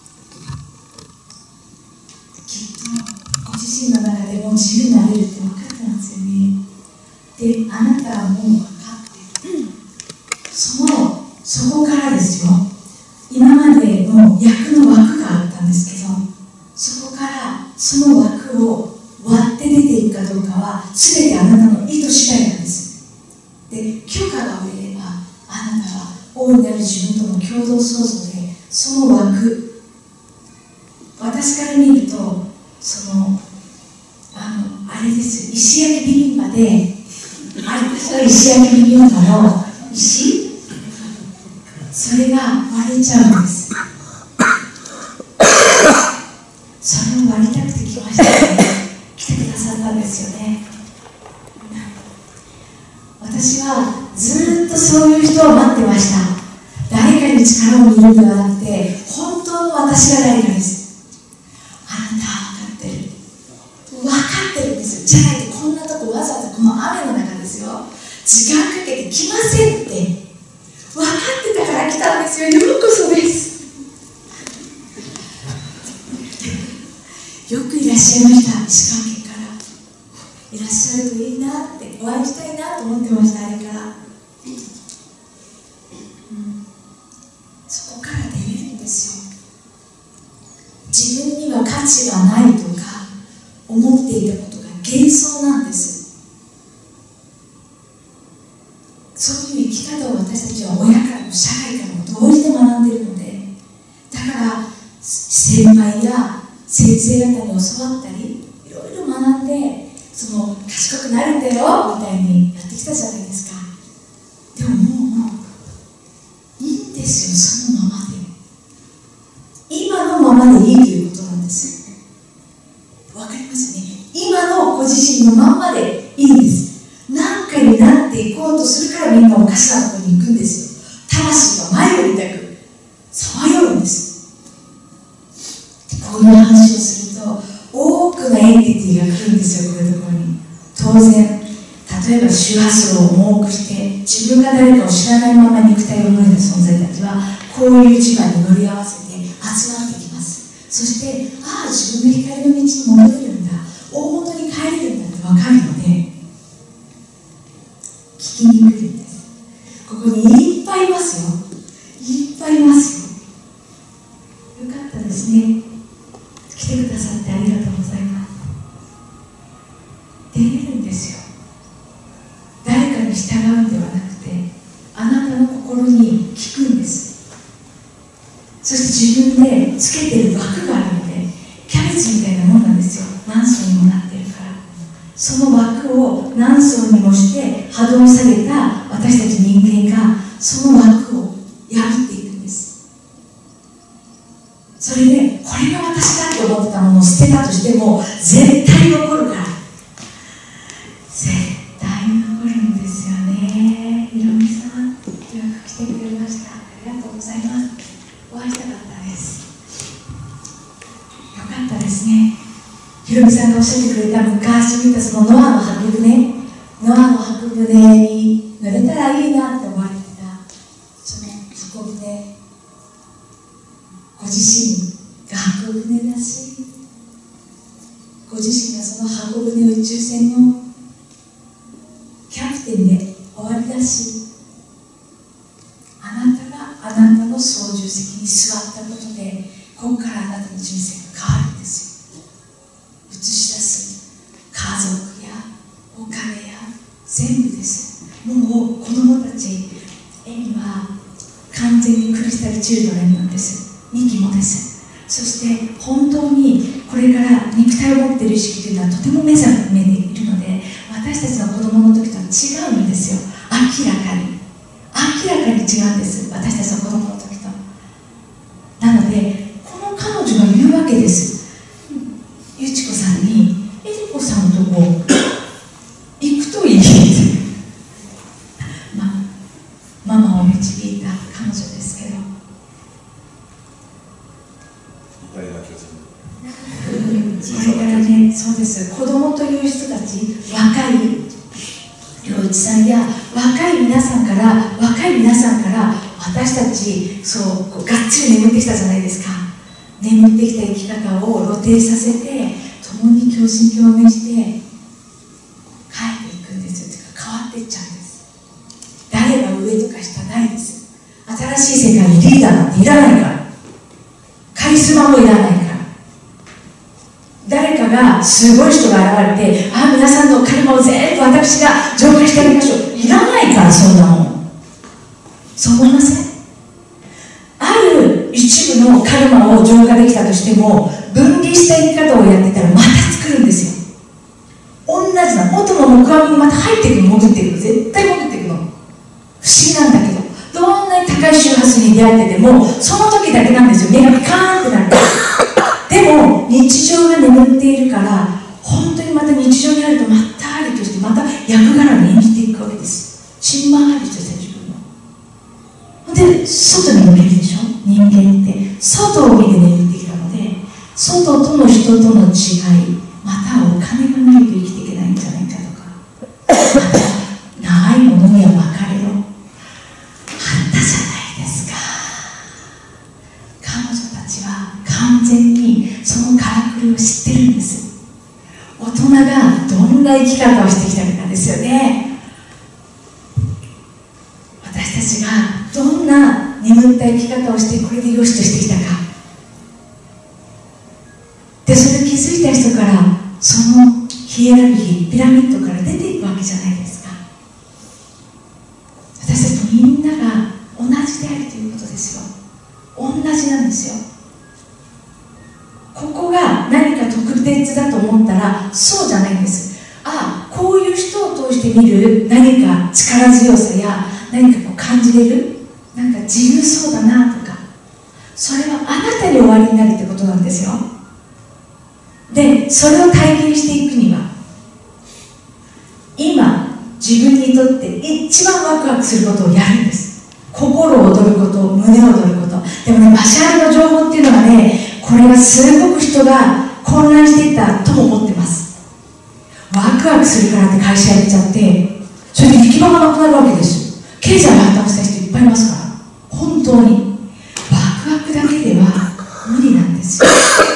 きっとご自身の中でもう自由になれるって分かったんですよね。で、あなたはもう分かってる、うん、そのそこからですよ。今までの役の枠があったんですけど、そこからその枠を割って出ていくかどうかは全てあなたの意図次第なんです。で、許可が下りればあなたは大いなる自分との共同創造で、その枠、私から見るとそのあのあれです、石焼きビビンバで、あれですよ、石焼きビビンバの石、それが割れちゃうんです。それを割りたくて来ましたね。来てくださったんですよね。私はずっとそういう人を待ってました。誰かに力を見るのではなくて、本当の私が誰かです。あなたは分かってる、分かってるんですよ。じゃないとこんなとこわざわざこの雨の中ですよ、時間かけて来ませんって。分かってたから来たんですよ。ようこそです。よくいらっしゃいました。石川県からいらっしゃるといいなって、お会いしたいなと思ってました。あれから、うん、そこから出れるんですよ。自分には価値がないとか思っていたことが幻想なんです。そういう生き方を私たちは親からも社会からも同時で学んでいるので、だから先輩や先生方に教わったりいろいろ学んで、その賢くなるんだよみたいにやってきたじゃないですか。でももういいんですよ、そのままで。今のままでいいということなんです。わかりますよね。今のご自身のまんまでいいんです。何かになっていこうとするからみんなおかしなところに行くんですよ。魂が前を見たくさまようんです。こういう話をすると多くのエンティティが来るんですよ、こういうところに。当然、例えば周波数を重くして自分が誰かを知らないまま肉体を持った存在たちはこういう磁場に乗り合わせて集まってきます。そしてああ、自分の光の道に戻れるんだ、大元に帰れるんだって分かるので聞きに来るんです。ここにいっぱいいますよ、いっぱいいますよ。よかったですね。来てくださってありがとうございます。出れるんですよ。誰かに従うんではなくて、あなたの心に聞くんです。そして自分でつけてる枠があるので、キャベツみたいなもんなんですよ。何層にもなってるから。その枠を何層にもして波動を下げた私たち人その枠を破っていくんです。それでこれが私だって思ってたものを捨てたとしても絶対残るから、絶対残るんですよね。ひろみさん、よく来てくれました。ありがとうございます。お会いしたかったです。よかったですね。ひろみさんがおっしゃってくれた昔見たそのノアの箱舟、ノアの箱舟に乗れたらいいなって思われてたその箱舟、ご自身が箱舟だし、ご自身がその箱舟宇宙船のキャプテンで終わりだし、あなたがあなたの操縦席に座ったことでここからあなたの人生が変わるんですよ。映し出す家族やお金や全部です。もう子供たち、エミは完全にクリスタルチルドレンなんです。ミキもです。そして本当にこれから肉体を持っている意識というのはとても目覚めているので、私たちの子供の時とは違うんですよ。明らかに明らかに違うんです、私たちの子供の時と。なのでこの彼女が言うわけです。ゆちこさんに、えりこさんのとこ行くといいってまママを導いた彼女ですけど、これからね、そうです、子供という人たち、若い良一さんや若い皆さんから若い皆さんから私たち、そうこうがっつり眠ってきたじゃないですか。眠ってきた生き方を露呈させて、共に共振共鳴して変えていくんですよ。というか変わっていっちゃうんです。誰が上とか下ないです。新しい世界にリーダーなんていらないから、カリスマもいらないから、誰かがすごい人が現れて、ああ皆さんのカルマを全部私が浄化してあげましょう、いらないから、そんなもん。そう思いません？ある一部のカルマを浄化できたとしても、分離した生き方をやってたらまた作るんですよ。同じな元の木阿弥にまた入っていくの、戻っていくの、絶対戻っていくの。不思議なんだけど、どんなに高い周波数に出会っててもその時だけなんですよ、目がピカーンってなる。でも日常が眠っているから、本当にまた日常にあるとまったりとして、また役柄に演じていくわけです。しんまりとした自分の。で外に向けるでしょ、人間って外を見て眠ってきたので、外との人との違い、またお金がないと生きていけないんじゃないかとか、またないものには別れろ、あったじゃないですか。彼女たちは完全にそのからくりを知ってるんです。大人がどんな生き方をしてきたかですよね。私たちがどんな眠った生き方をしてこれで良しとしてきたか。でそれ気づいた人からそのヒエラルギー、ピラミッドから出ていくわけじゃないですか。私たちみんなが同じであるということですよ。同じなんですよ。ここが何か特別だと思ったらそうじゃないんです。ああ、こういう人を通して見る何か力強さや何かこう感じれる、なんか自由そうだなとか、それはあなたに終わりになるってことなんですよ。でそれを体験していくには、今自分にとって一番ワクワクすることをやるんです。心躍ること、胸躍ること。でもね、バシャールの情報っていうのはね、これがすごく人が混乱していったとも思ってます。ワクワクするからって会社やっちゃって、それで行き場がなくなるわけですよ。経済が破綻した人いっぱいいますから、本当にワクワクだけでは無理なんですよ。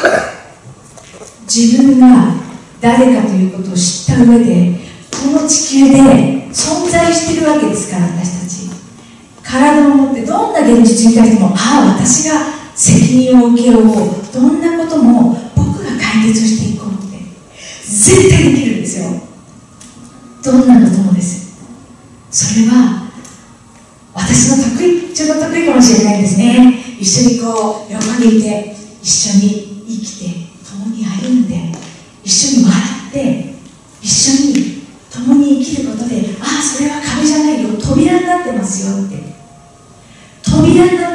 自分が誰かということを知った上で、この地球で存在しているわけですから、私たち体を持ってどんな現実に対しても、ああ私が責任を受けよう、どんなことも僕が解決していこうって絶対できるんですよ。どんなこともです。それは私の得意、ちょっと得意かもしれないですね。一緒にこう横にいて、一緒に生きて共に歩んで、一緒に笑って、一緒に共に生きることで、ああそれは壁じゃないよ、扉になってますよって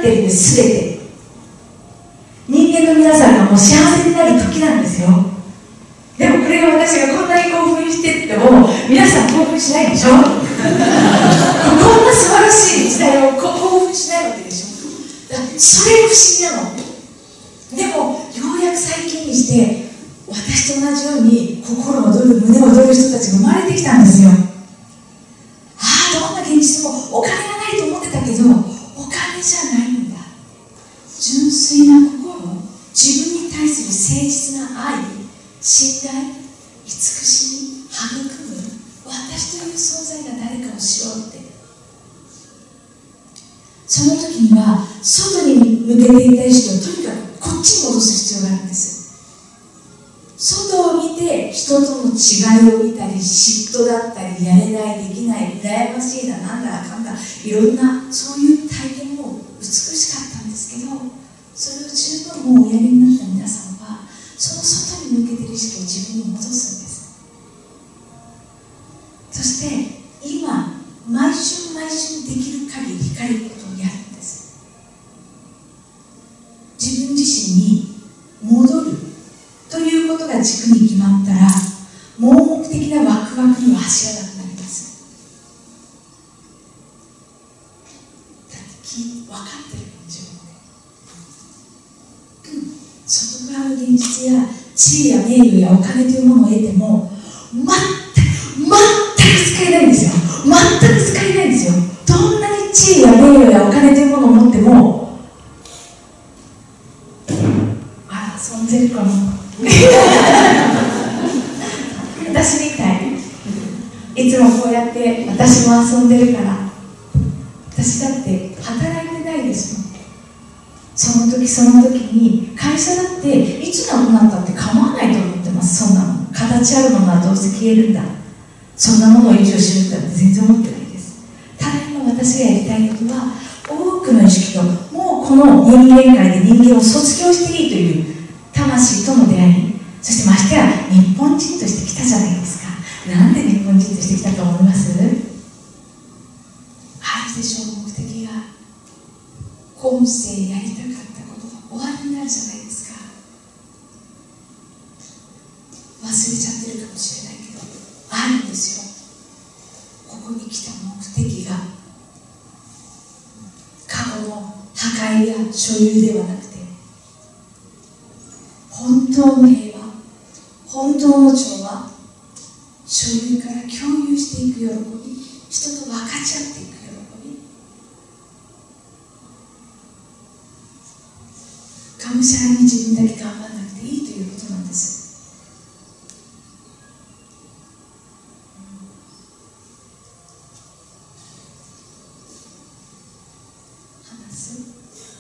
っているんです。全て人間の皆さんがもう幸せになる時なんですよ。でもこれが私がこんなに興奮してっても皆さん興奮しないでしょこんな素晴らしい時代を興奮しないわけでしょ。だからそれ不思議なの。でもようやく最近にして私と同じように心躍る胸躍る人たちが生まれてきたんですよ。ああ、どんな現実もお金がないと思ってたけどお金じゃないんだ。純粋な心、自分に対する誠実な愛、信頼、慈しみ、育む私という存在が誰かを知ろうって。その時には外に向けていた意識をとにかくこっちに戻す必要があるんです。外を見て人との違いを見たり、嫉妬だったり、やれない、できない、羨ましいだ、なんだかんだ、いろんなそういう体験も美しかったんですけど、それを十分もうおやりになった皆さんはその外に向けている意識を自分に戻すんです。そして今毎週毎週できる限り光ることをやるんです。自分自身に戻るということが軸に決まったら、盲目的なワクワクには走らなくなります。だって分かってるの、自分で、うん、外側の現実や地位や名誉やお金というものを得ても全く全く使えないんですよ。全く使えないんですよ。どんなに地位や名誉やお金というものを持っても、あら、遊んでるかな私みたい、いつもこうやって私も遊んでるから、私だって働いてないですもん。その時その時に会社だっていつなくなったって構わないと思ってます。そんなの形あるものはどうせ消えるんだ、そんなものを維持するんだって全然思ってないです。ただ今私がやりたいことは、多くの意識ともうこの人間界で人間を卒業していいという魂との出会い、そしてましてや日本人として来たじゃないですか。なんで日本人として来たと思います？あるでしょう、目的が。今世やりたかったことが終わりになるじゃないですか。忘れちゃってるかもしれないけどあるんですよ。ここに来た目的が過去の破壊や所有ではなくて、本当の平和、本当の調和、所有から共有していく喜び、人と分かち合っていく喜び、がむしゃらに自分だけ頑張らなくていいということなんです。話す？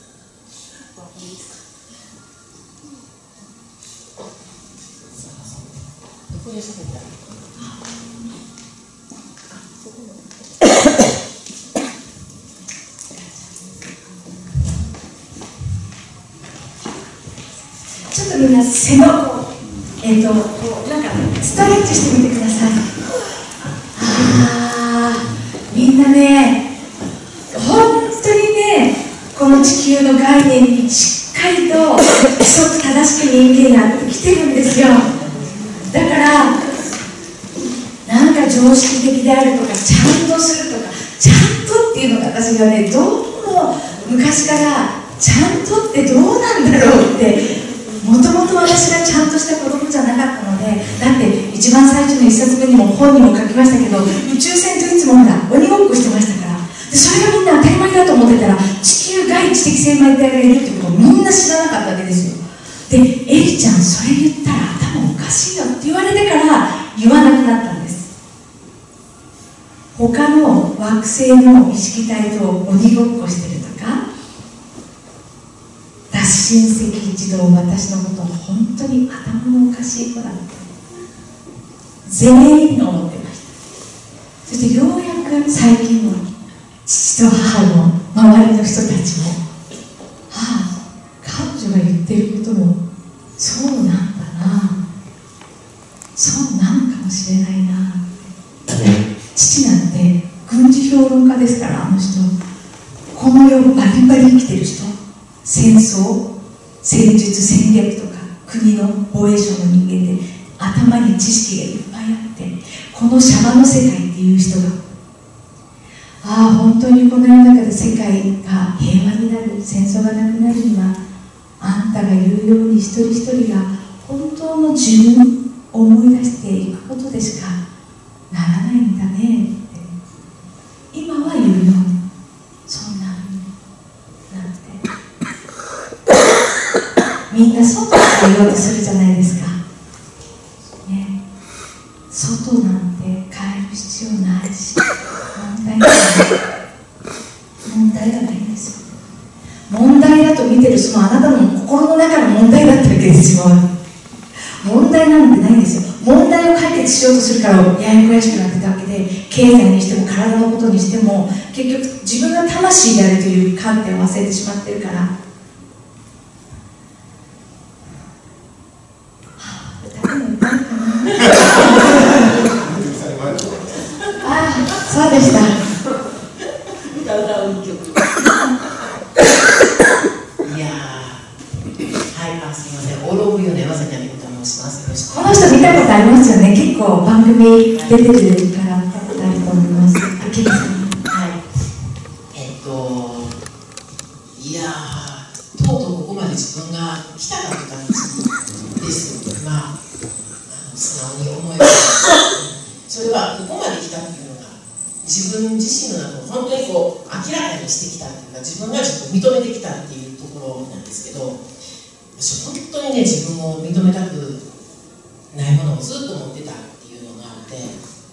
どこで喋ったらちょっとみんな背のえっ、ー、とこうなんかストレッチしてみてください。あー、みんなね、本当にね、この地球の概念にしっかりと規則正しく人間が生きてるんですよ。だからなんか常識的であるとか、ちゃんとするとか、ちゃんとっていうのが私がね、どうも昔からちゃんとってどうなんだろうって、もともと私がちゃんとした子供じゃなかったので、だって一番最初の一冊目にも本にも書きましたけど、宇宙船といつもほら鬼ごっこしてましたから、でそれがみんな当たり前だと思ってたら、地球外知的生命体がいるってことをみんな知らなかったわけですよ。で、エリちゃんそれ言ったら頭おかしいよって言われてから言わなくなったんです。他の惑星の意識体と鬼ごっこしてるとか、脱親戚一同私のことを本当に頭のおかしい子だって全員が思ってました。そしてようやく最近の父と母の周りの人たちも、ああ、彼女が言ってることもそうなんだな、そうなのかもしれないな。父なんて軍事評論家ですから、あの人この世をバリバリ生きてる人、戦争、戦術、戦略とか国の防衛省の人間で頭に知識がいっぱいあって、このシャバの世界っていう人が、ああ本当にこの世の中で世界が平和になる、戦争がなくなるには、あんたが言うように一人一人が本当の自分を思い出していくことでしかならないんだねって、今は言うように、そんなふうになってみんな外って言おうとするじゃないですか、ね、外なんて変える必要ないし、問題がない問題がないんですよ。問題だと見てるそのあなたの心の中の問題だったわけですよ。問題なんてないんですよ。問題を解決しようとするからややこしくなってたわけで、経済にしても体のことにしても結局自分が魂であるという観点を忘れてしまってるから、はあ、歌でも歌うかなああ、そうでした。 歌う歌う曲。いやー、はい、あ、すみません、オールオブユーの山崎亜美子と申します。よろしくこの人見たことありますよね。結構番組出てるから見たことあると思います。あけみさん。 はい。えっと、いやー、とうとうここまで自分が来たかって感じです。まあ、あの素直に思います。それはここまで来たっていうのが、自分自身の中を本当にこう明らかにしてきたっていうか、自分が自分を認めてきたっていうところなんですけど、私本当にね、自分を認めたくないものをずっと持ってたっていうのがあって、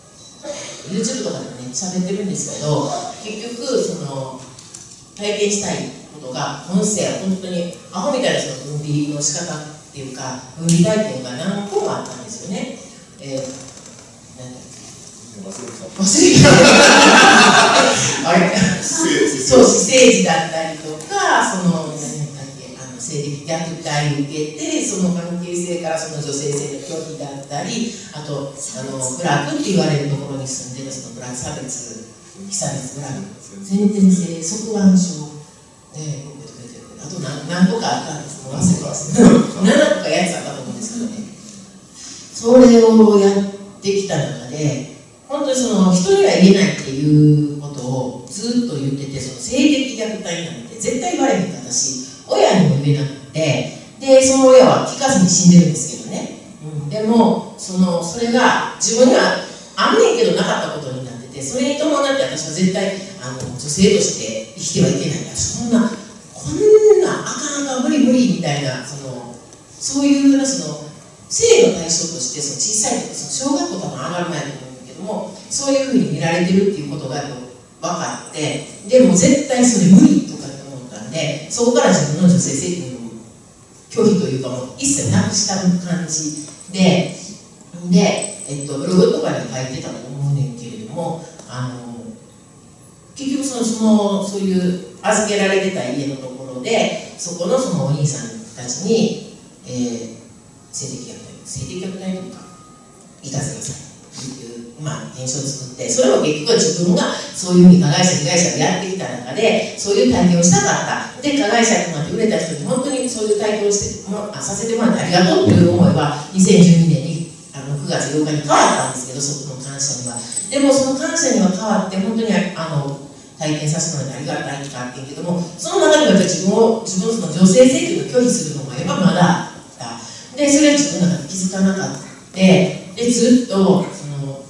YouTube とかでもね喋ってるんですけど、結局その体験したいことが本性は本当にアホみたいなその分離の仕方っていうか、分離体験が何個もあったんですよね。えー忘れたあれそう、私生児だったりとか、その何だっけ、あの性的虐待を受けて、その関係性からその女性性の拒否だったり、あとあのブラックって言われるところに住んでたそのブラック差別、被差別、ブラック、先天性側弯症、ね、あと何何個かあったんです。もう忘れてますななこかやつあったと思うんですけどね、それをやってきた中で、本当にその人には言えないっていうことをずっと言ってて、その性的虐待なんて絶対言われへんかったし、親にも言えなくて、でその親は聞かずに死んでるんですけどね、うん、でもそのそれが自分にはあんねんけどなかったことになってて、それに伴って私は絶対あの女性として生きてはいけないから、そんなこんなあかんあかん無理無理みたいな、そのそういうようなその性の対象としてその小さいとかその小学校多分上がる前と思うんだけども、そういうふうに見られてるっていうことが分かって、でも絶対それ無理とかって思ったんで、そこから自分の女性性っていうのを拒否というかもう一切なくした感じで、で、えっと、ブログとかに書いてたと思うねんけれども、あの結局そのそのそういう預けられてた家のところで、そこのそのお兄さんたちに、えー、性的虐待、性的虐待というか、いたずらされるという、まあ、現象を作って、それを結局は自分がそういうふうに加害者、被害者でやってきた中で、そういう体験をしたかった。で、加害者となって売れた人に本当にそういう体験をしてもあさせてもらってありがとうという思いは、にせんじゅうにねんにあのくがつようかに変わったんですけど、そこの感謝には。でも、その感謝には変わって、本当にあの体験させてもらってありがたいとかっていうけども、その中には自分を、自分のその女性性というのを拒否するのもやっぱまだあった。で、それは自分の中で気づかなかった。で、ずっと、その、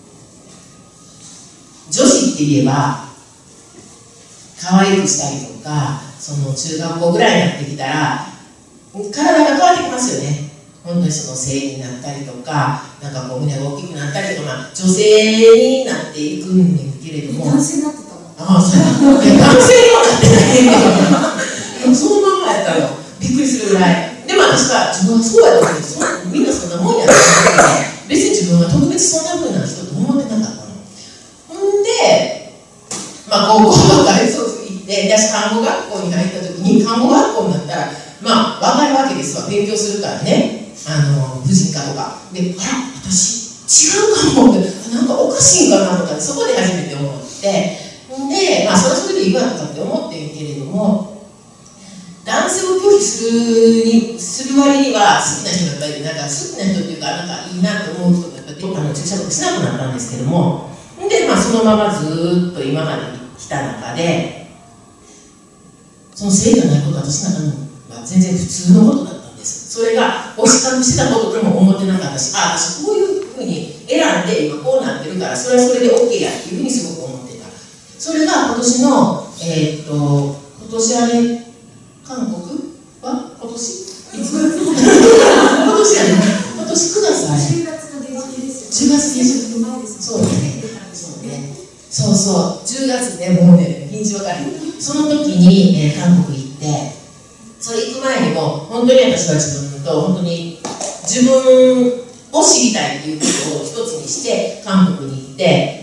女子って言えば、可愛くしたりとか、その中学校ぐらいになってきたら、体が変わってきますよね。本当にその性になったりとか、なんかこう胸が大きくなったりとか、まあ、女性になっていくんだけれども。 男性になってたの？ ああ、そうや。いや、男性にはなってないけど、でもそのまんまやったの。びっくりするぐらい。でも私は自分はそうやと思って、そうみんなそんなもんやと思って、別に自分は特別そんな風な人と思ってなかったの。ほんで、まあ高校大卒行って、私看護学校に入った時に、看護学校になったら、まあ分かるわけですわ。勉強するからね。あの、婦人科とか。で、あら、私違うかもって、なんかおかしいんかなとか、そこで初めて思って、で、まあそれはそれでいいわとかって思ってんけけれども、男性を拒否するにする割には好きな人がやっぱりなんか好きな人っていうかなんかいいなと思う人がやっぱりあの注射とかしなくなったんですけども、で、まあ、そのままずーっと今まで来た中で、その正義がないことは私の中では全然普通のことだったんです。それが推し隠してたこととも思ってなかったし、ああ、私こういうふうに選んで今こうなってるから、それはそれで OK やっていうふうにすごく思ってた。それが今年の、えー、っと、今年あれ、韓国は今年いつ今年やね、今年くがつあれ。じゅうがつの下旬ですよ。じゅうがつ下旬。そうね。そうね。そうそう。じゅうがつでもうね、日にち分かる。その時に、えー、韓国行って、それ行く前にも、本当に私は自分と、本当に自分を知りたいっていうことを一つにして、韓国に行って、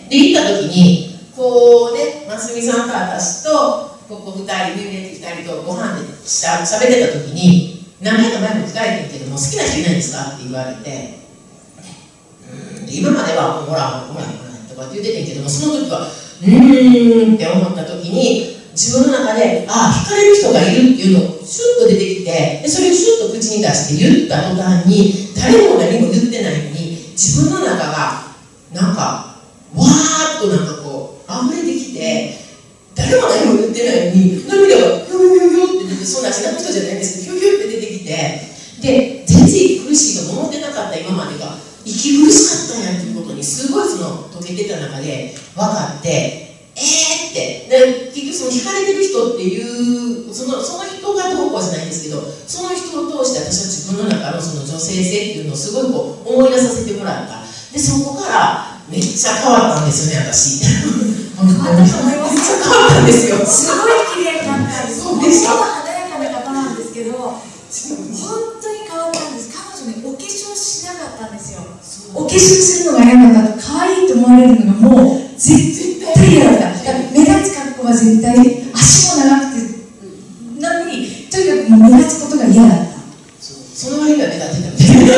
で、行った時に、こうね、ますみさんと私と、ここふたり、ミューネットふたりとご飯でしゃべってた時に、何回か前も聞かれてるけども、好きな人いないんですかって言われて、うんで今までは、ほら、ほら、ほら、とかって言ってたけども、その時は、うーんって思った時に、自分の中で、ああ、惹かれる人がいるっていうのをシュッと出てきて、でそれをシュッと口に出して言った途端に、誰も何も言ってないのに、自分の中が、なんか、わーっとなんかこう、溢れてきて、誰も何も言ってないのに、涙がヒョヒョヒョヒョって出て、そんな死な人じゃないんですけど、ヒョヒョって出てきて、で、全然苦しいと思ってなかった今までが、息苦しかったんやっていうことに、すごいその溶けてた中で分かって、えーって、で結局その惹かれてる人っていうその、その人がどうこうじゃないんですけど、その人を通して私は自分の中のその女性性っていうのをすごいこう思い出させてもらった。で、そこからめっちゃ変わったんですよね、私。 変わったと思います。 めっちゃ変わったんですよ。 すごい綺麗になったんです。 そうでしょ。 華やかな方なんですけど、本当に変わったんです。彼女ね、お化粧しなかったんですよ。お化粧するのが嫌だった。可愛いと思われるのがもう絶対嫌だった。だから目立つ格好は絶対、足も長くて、なのに、とにかくもう目立つことが嫌だった。 その割には目立ってたみたいな。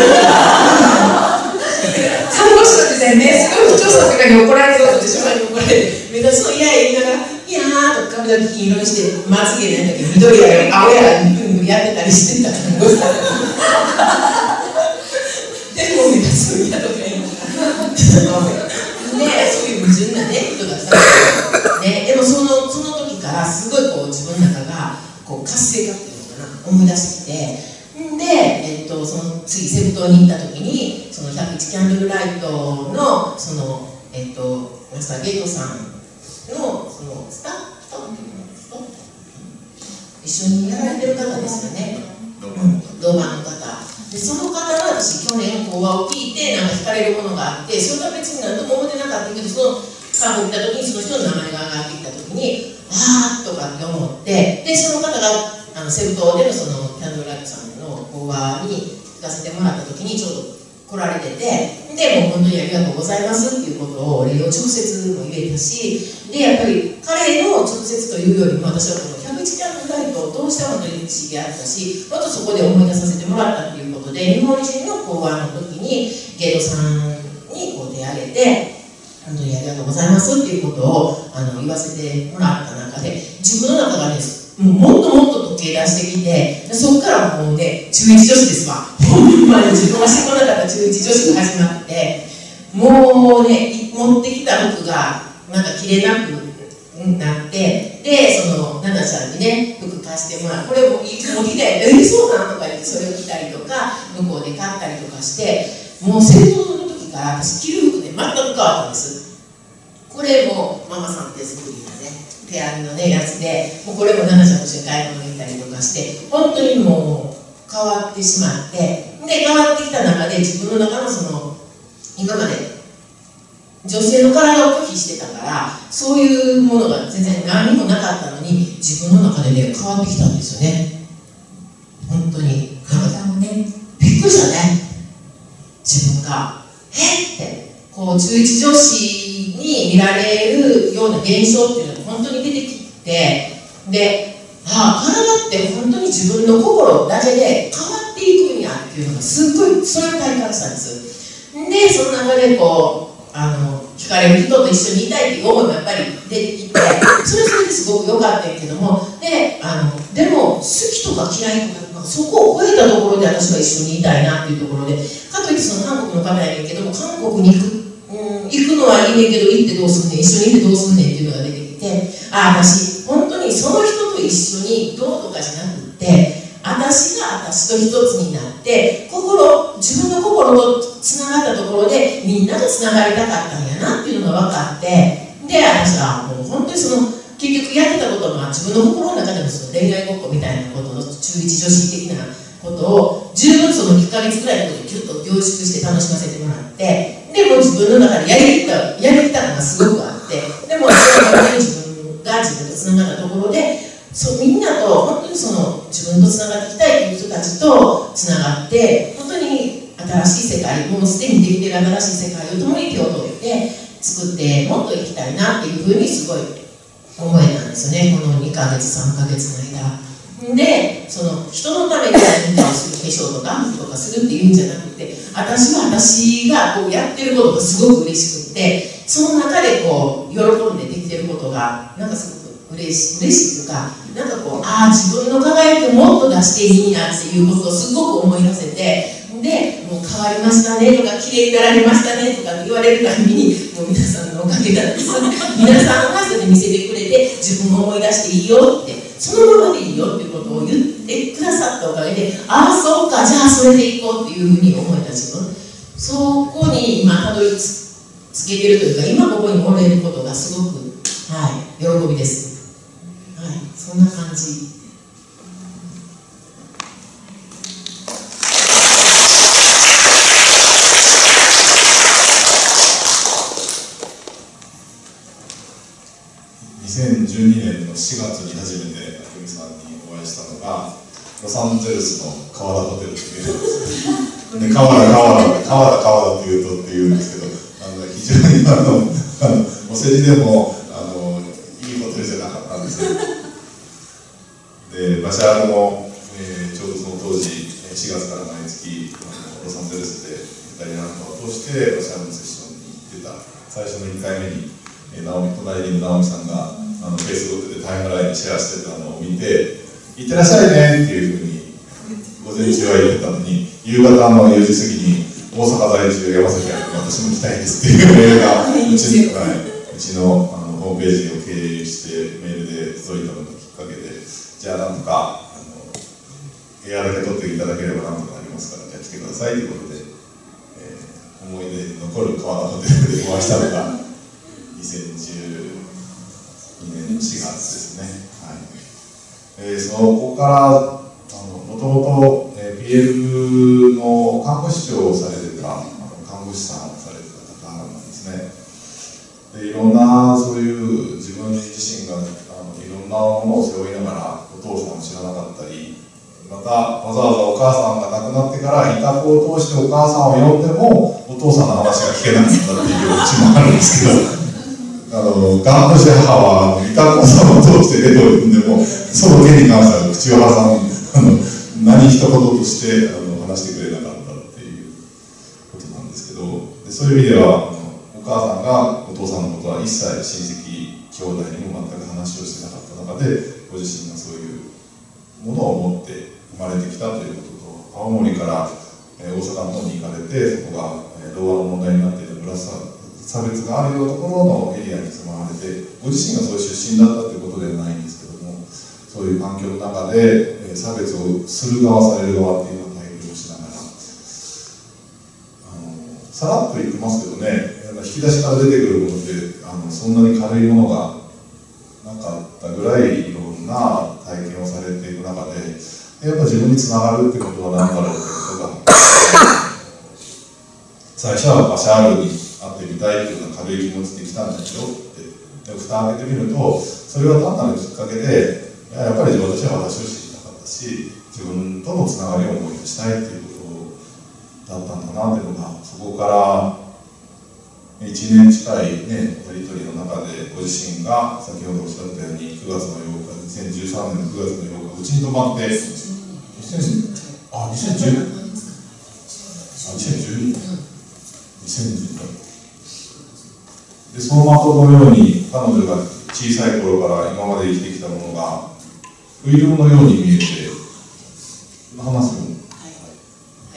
看護師の時代ね、すごい不調査とかに怒られてたって、職場に怒られて、目立つの嫌や言いながら、いやーとか髪の毛黄色にして、まつげなんだけど、緑やら青やらにやってたりしてた看護師さん。でも目立つの嫌とか言いながら。ね、そういう矛盾なね、人がさ、ね、でもその、その時からすごいこう自分の中がこう活性化っていうのかな、思い出してきて、で、えっと、その次セブ島に行った時にそのひゃくいちキャンドルライトのその、えっと、マスターゲートさんのそのスタッフスタッフスタッフ一緒にやられてる方ですよね、ローマの方で、その方が私去年講話を聞いてなんか惹かれるものがあって、それは別に何とも思ってなかったけど、その韓国に行った時にその人の名前が上がってきた時にあーとかって思って、でその方があのセブ島でのそのキャンドルライトさんの講話に聞かせてもらった時にちょうど来られてて、でもう本当にありがとうございますっていうことをお礼を直接も言えたし、でやっぱり彼の直接というよりも私はこのひゃくいちキャンドルライトを通して本当に歴史があったし、またそこで思い出させてもらったっていうことで、日本人の講話の時にゲイドさんにこう手挙げて本当にありがとうございますっていうことをあの言わせてもらった中で、自分の中がねもっともっと時計出してきて、そこからもうね中いち女子ですわ。ほんまに自分がしてこなかった中いち女子が始まって、もうね持ってきた服がなんか着れなくなって、でそのナナちゃんにね服貸してもらう、これも持ってきたやん、えそうなんとか言ってそれを着たりとか向こうで買ったりとかして、もう戦争の時から私着る服で全く変わったんです。これもママさん手作りのね手編みのねやつで、もうこれもナナちゃんと一緒に買い物に行ったりとかして本当にもう変わってしまって、で変わってきた中で自分の中のその今まで女性の体を拒否してたから、そういうものが全然何にもなかったのに自分の中でね変わってきたんですよね。本当に体もねびっくりしたね、自分がえってこう中いち女子に見られるような現象っていうのが本当に出てきて、で、ああ体って本当に自分の心だけで変わっていくんやっていうのがすっごいそれを体感したんです。でその中でこうあの一聞かれる人と一緒にいたいっていう思いもやっぱり出てきて、それそれですごく良かったんやけども、であのでも好きとか嫌いとか、そこを超えたところで私は一緒にいたいなっていうところで、かといってその韓国の方やねんけども、韓国に行く、うん、行くのはいいねんけど、行ってどうすんねん、一緒にいてどうすんねんっていうのが出てきて、ああ、私本当にその人と一緒にどうとかじゃなくって、私が私と一つになって心、自分の心とつながったところでみんなとつながりたかったんやなっていうのが分かって、で私はもう本当にその結局やってたことは、まあ、自分の心の中でもその恋愛ごっこみたいなことの中一女子的なことを十分そのいっかげつぐらいのことでギュッと凝縮して楽しませてもらって、でも自分の中でやりきったやりきったのがすごくあって、でもその自分が自分とつながったところで、そうみんなと本当にその自分とつながっていきたいという人たちとつながって、本当に新しい世界、もうすでにできている新しい世界を共に手を取って作ってもっといきたいなっていうふうにすごい思いなんですよね、このにかげつさんかげつの間で。その人のために何かをする、化粧とか服とかするっていうんじゃなくて、私は私がこうやってることがすごく嬉しくって、その中でこう喜んでできてることがなんかすごく嬉しい嬉しいというか、なんかこう、ああ自分の輝きをもっと出していいなっていうことをすごく思い出せて、でもう変わりましたねとか綺麗になられましたねとか言われるたびに、もう皆さんのおかげだって皆さんがそれで見せてくれて、自分を思い出していいよって、そのままでいいよっていうことを言ってくださったおかげで、ああそうか、じゃあそれでいこうっていうふうに思えた自分、そこに今たどりつけてるというか、今ここにおれることがすごく、はい、喜びです。はい、そんな感じ。 にせんじゅうにねんのしがつに初めてあくみさんにお会いしたのがロサンゼルスの川田ホテルっていうのですで、川田川田川田川田っていうとっていうんですけど、あの非常にあのあのお世辞でもあのいいホテルじゃなかったんですよ。で、バシャールも、えー、ちょうどその当時しがつから毎月あのロサンゼルスでイタリアンカを通してバシャールのセッションに行ってた最初のいっかいめに、えー、直美隣にいる直美さんがあのフェイスブックでタイムラインにシェアしてたのを見て、いってらっしゃいねっていうふうに午前中は言ってたのに、夕方のよじ過ぎに大阪在住山崎あくみ、私も来たいですっていうメールがうちの、はい、うちの、あのホームページを経由してメールで届いたのがきっかけで、じゃあなんとかあの部屋だけ取っていただければなんとかなりますから、じゃあ来てくださいということで、えー、思い出に残る川田ホテルでお会いしたのがにせんじゅうにねんのしがつですね。はい、えー、そこからもともと ピーエル の看護師長をされてた看護師さんをされてた方なんですね。で、いろんなそういう自分自身があのいろんなものを背負いながらお父さんを知らなかったり、またわざわざお母さんが亡くなってから委託を通してお母さんを呼んでもお父さんの話が聞けなかったっていううちもあるんですけど。あの看護師母は委託さんを通して絵を読んでもその件に関しては口を挟んであの何一言としてあの話してくれなかったっていうことなんですけど、でそういう意味ではあのお母さんがお父さんのことは一切親戚兄弟にも全く話をしてなかった中で、ご自身がそういうものを持って生まれてきたということと、青森から、えー、大阪の方に行かれて、そこが、えー、童話の問題になっているブラス差別があるようなところのエリアに住まわれて、ご自身がそういう出身だったということではないんですけども、そういう環境の中で、えー、差別をする側、される側っていうのを体験をしながら、あのさらっと言ってますけどね、引き出しから出てくるものってあのそんなに軽いものがなかったぐらいいろんな体験をされていく中で、やっぱ自分につながるってことは何だろうってことが最初はバシャールに会ってみたいっていうような軽い気持ちで来たんだけどって、で蓋を開けてみると、それは単なるきっかけで、やっぱり私は私を知りたかったし、自分とのつながりを思い出したいっていうことだったんだなっていうのが、そこからいちねん近いね、やり取りの中で、ご自身が先ほどおっしゃったようにくがつのようか、にせんじゅうさんねんのくがつのようか、うちに泊まって、あ、にせんじゅう、あ、にせんじゅう、あ、にせんじゅうに、にせんじゅうに、 でその的のように彼女が小さい頃から今まで生きてきたものがフィルムのように見えて話すの。 はい、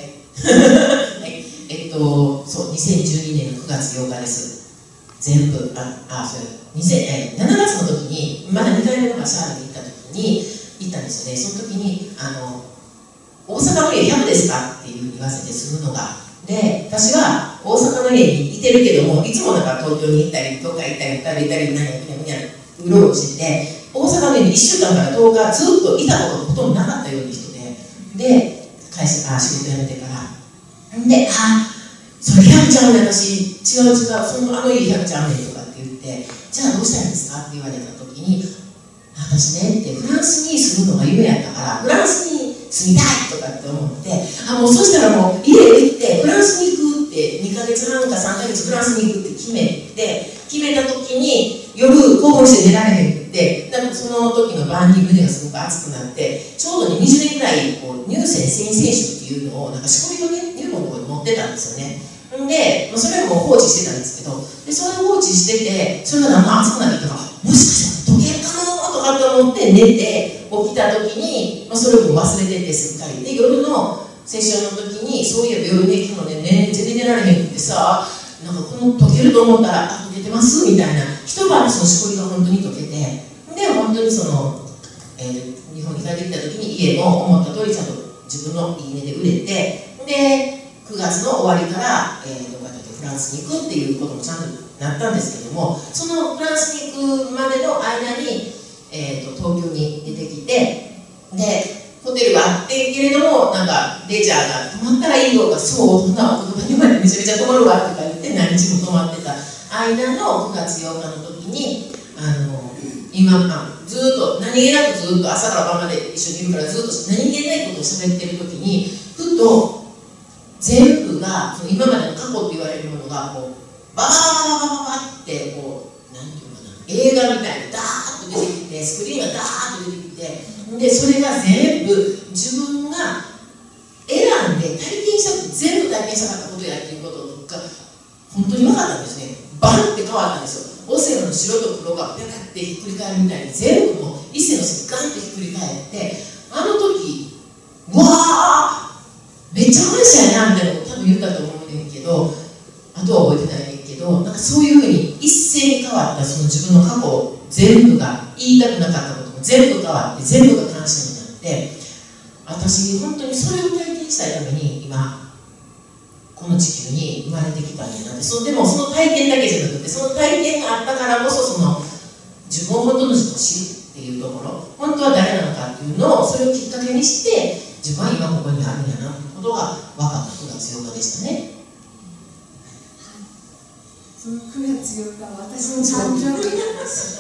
はい、えっとそうにせんじゅうにねんのくがつようかです。全部ああそれにせんしちがつの時にまだにかいめのシャーレに行った時に行ったんですよね。その時にあの大阪の家ひゃくですかっていう言わせて済むのがで、私は大阪の家にいてるけどもいつもなんか東京に行ったりどっか行ったり食べたり何やみたいなうろうろしてて、大阪の家にいっしゅうかんからとおかずっといたことがほとんどなかったような人で、で会社あ仕事辞めてからで、あそれひゃくちゃうね私違う違うそのあの家ひゃくちゃうねとかって言って、じゃあどうしたらいいんですかって言われた時に、私ねってフランスに住むのが夢やったからフランスに住みたいとかって思って、あもうそしたらもう家行ってフランスに行くってにかげつはんかさんかげつフランスに行くって決めて、決めた時に夜興奮して寝られへんってだからその時の晩に胸がすごく熱くなって、ちょうどねにじゅうねんぐらいこう乳腺繊維腺腫っていうのをなんか仕込みのね乳房のところに持ってたんですよね。でそれも放置してたんですけど、でそれを放置しててそれがだんだん熱くなってきたから、もしかしたら溶けるかもとかと思って寝て起きた時に、まあ、それを忘れててすっかりで、夜のセッションの時にそういえば夜寝るのでね全然寝られへんってさ、なんかこの溶けると思ったらあ溶けてますみたいな、一晩そのしこりが本当に溶けて、で本当にその、えー、日本に帰ってきた時に家も思った通りちゃんと自分のいいねで売れて、でくがつの終わりから、えー、どこかだけフランスに行くっていうこともちゃんとなったんですけども、そのフランスに行くまでの間に、えー、と東京に出てきて、でホテルがあってけれどもなんかレジャーが泊まったらいいよが、そうそんなお言葉にまでめちゃめちゃ泊まるわとか言って何日も泊まってた間のくがつようかの時に、あの今あずっと何気なくずっと朝から晩まで一緒にいるからずっと何気ないことを喋ってる時にふと全部がその今までの過去って言われるものがこうバババババババってこう何て言うかな映画みたいにダーッと出てきて、スクリーンがダーッと出てきて、でそれが全部自分が選んで体験した全部体験したかったことやっていうことが本当に分かったんですね。バンって変わったんですよ。オセロの白と黒がペカってひっくり返るみたいに全部もう一世の線ガンってひっくり返って、あの時うわーめっちゃ話やなみたいなこと多分言ったと思うんだけど、あとは覚えてないけど、なんかそういうふうに一斉に変わったその自分の過去全部が言いたくなかったことも全部変わって全部が感謝になって、私本当にそれを体験したいために今この地球に生まれてきたんやなって、そでもその体験だけじゃなくて、その体験があったからこそその自分を本当の自分を知るっていうところ、本当は誰なのかっていうのをそれをきっかけにして自分は今ここにあるんやなってことが分かったくがつようかでしたね。 そのくがつようかは私の誕生日なんです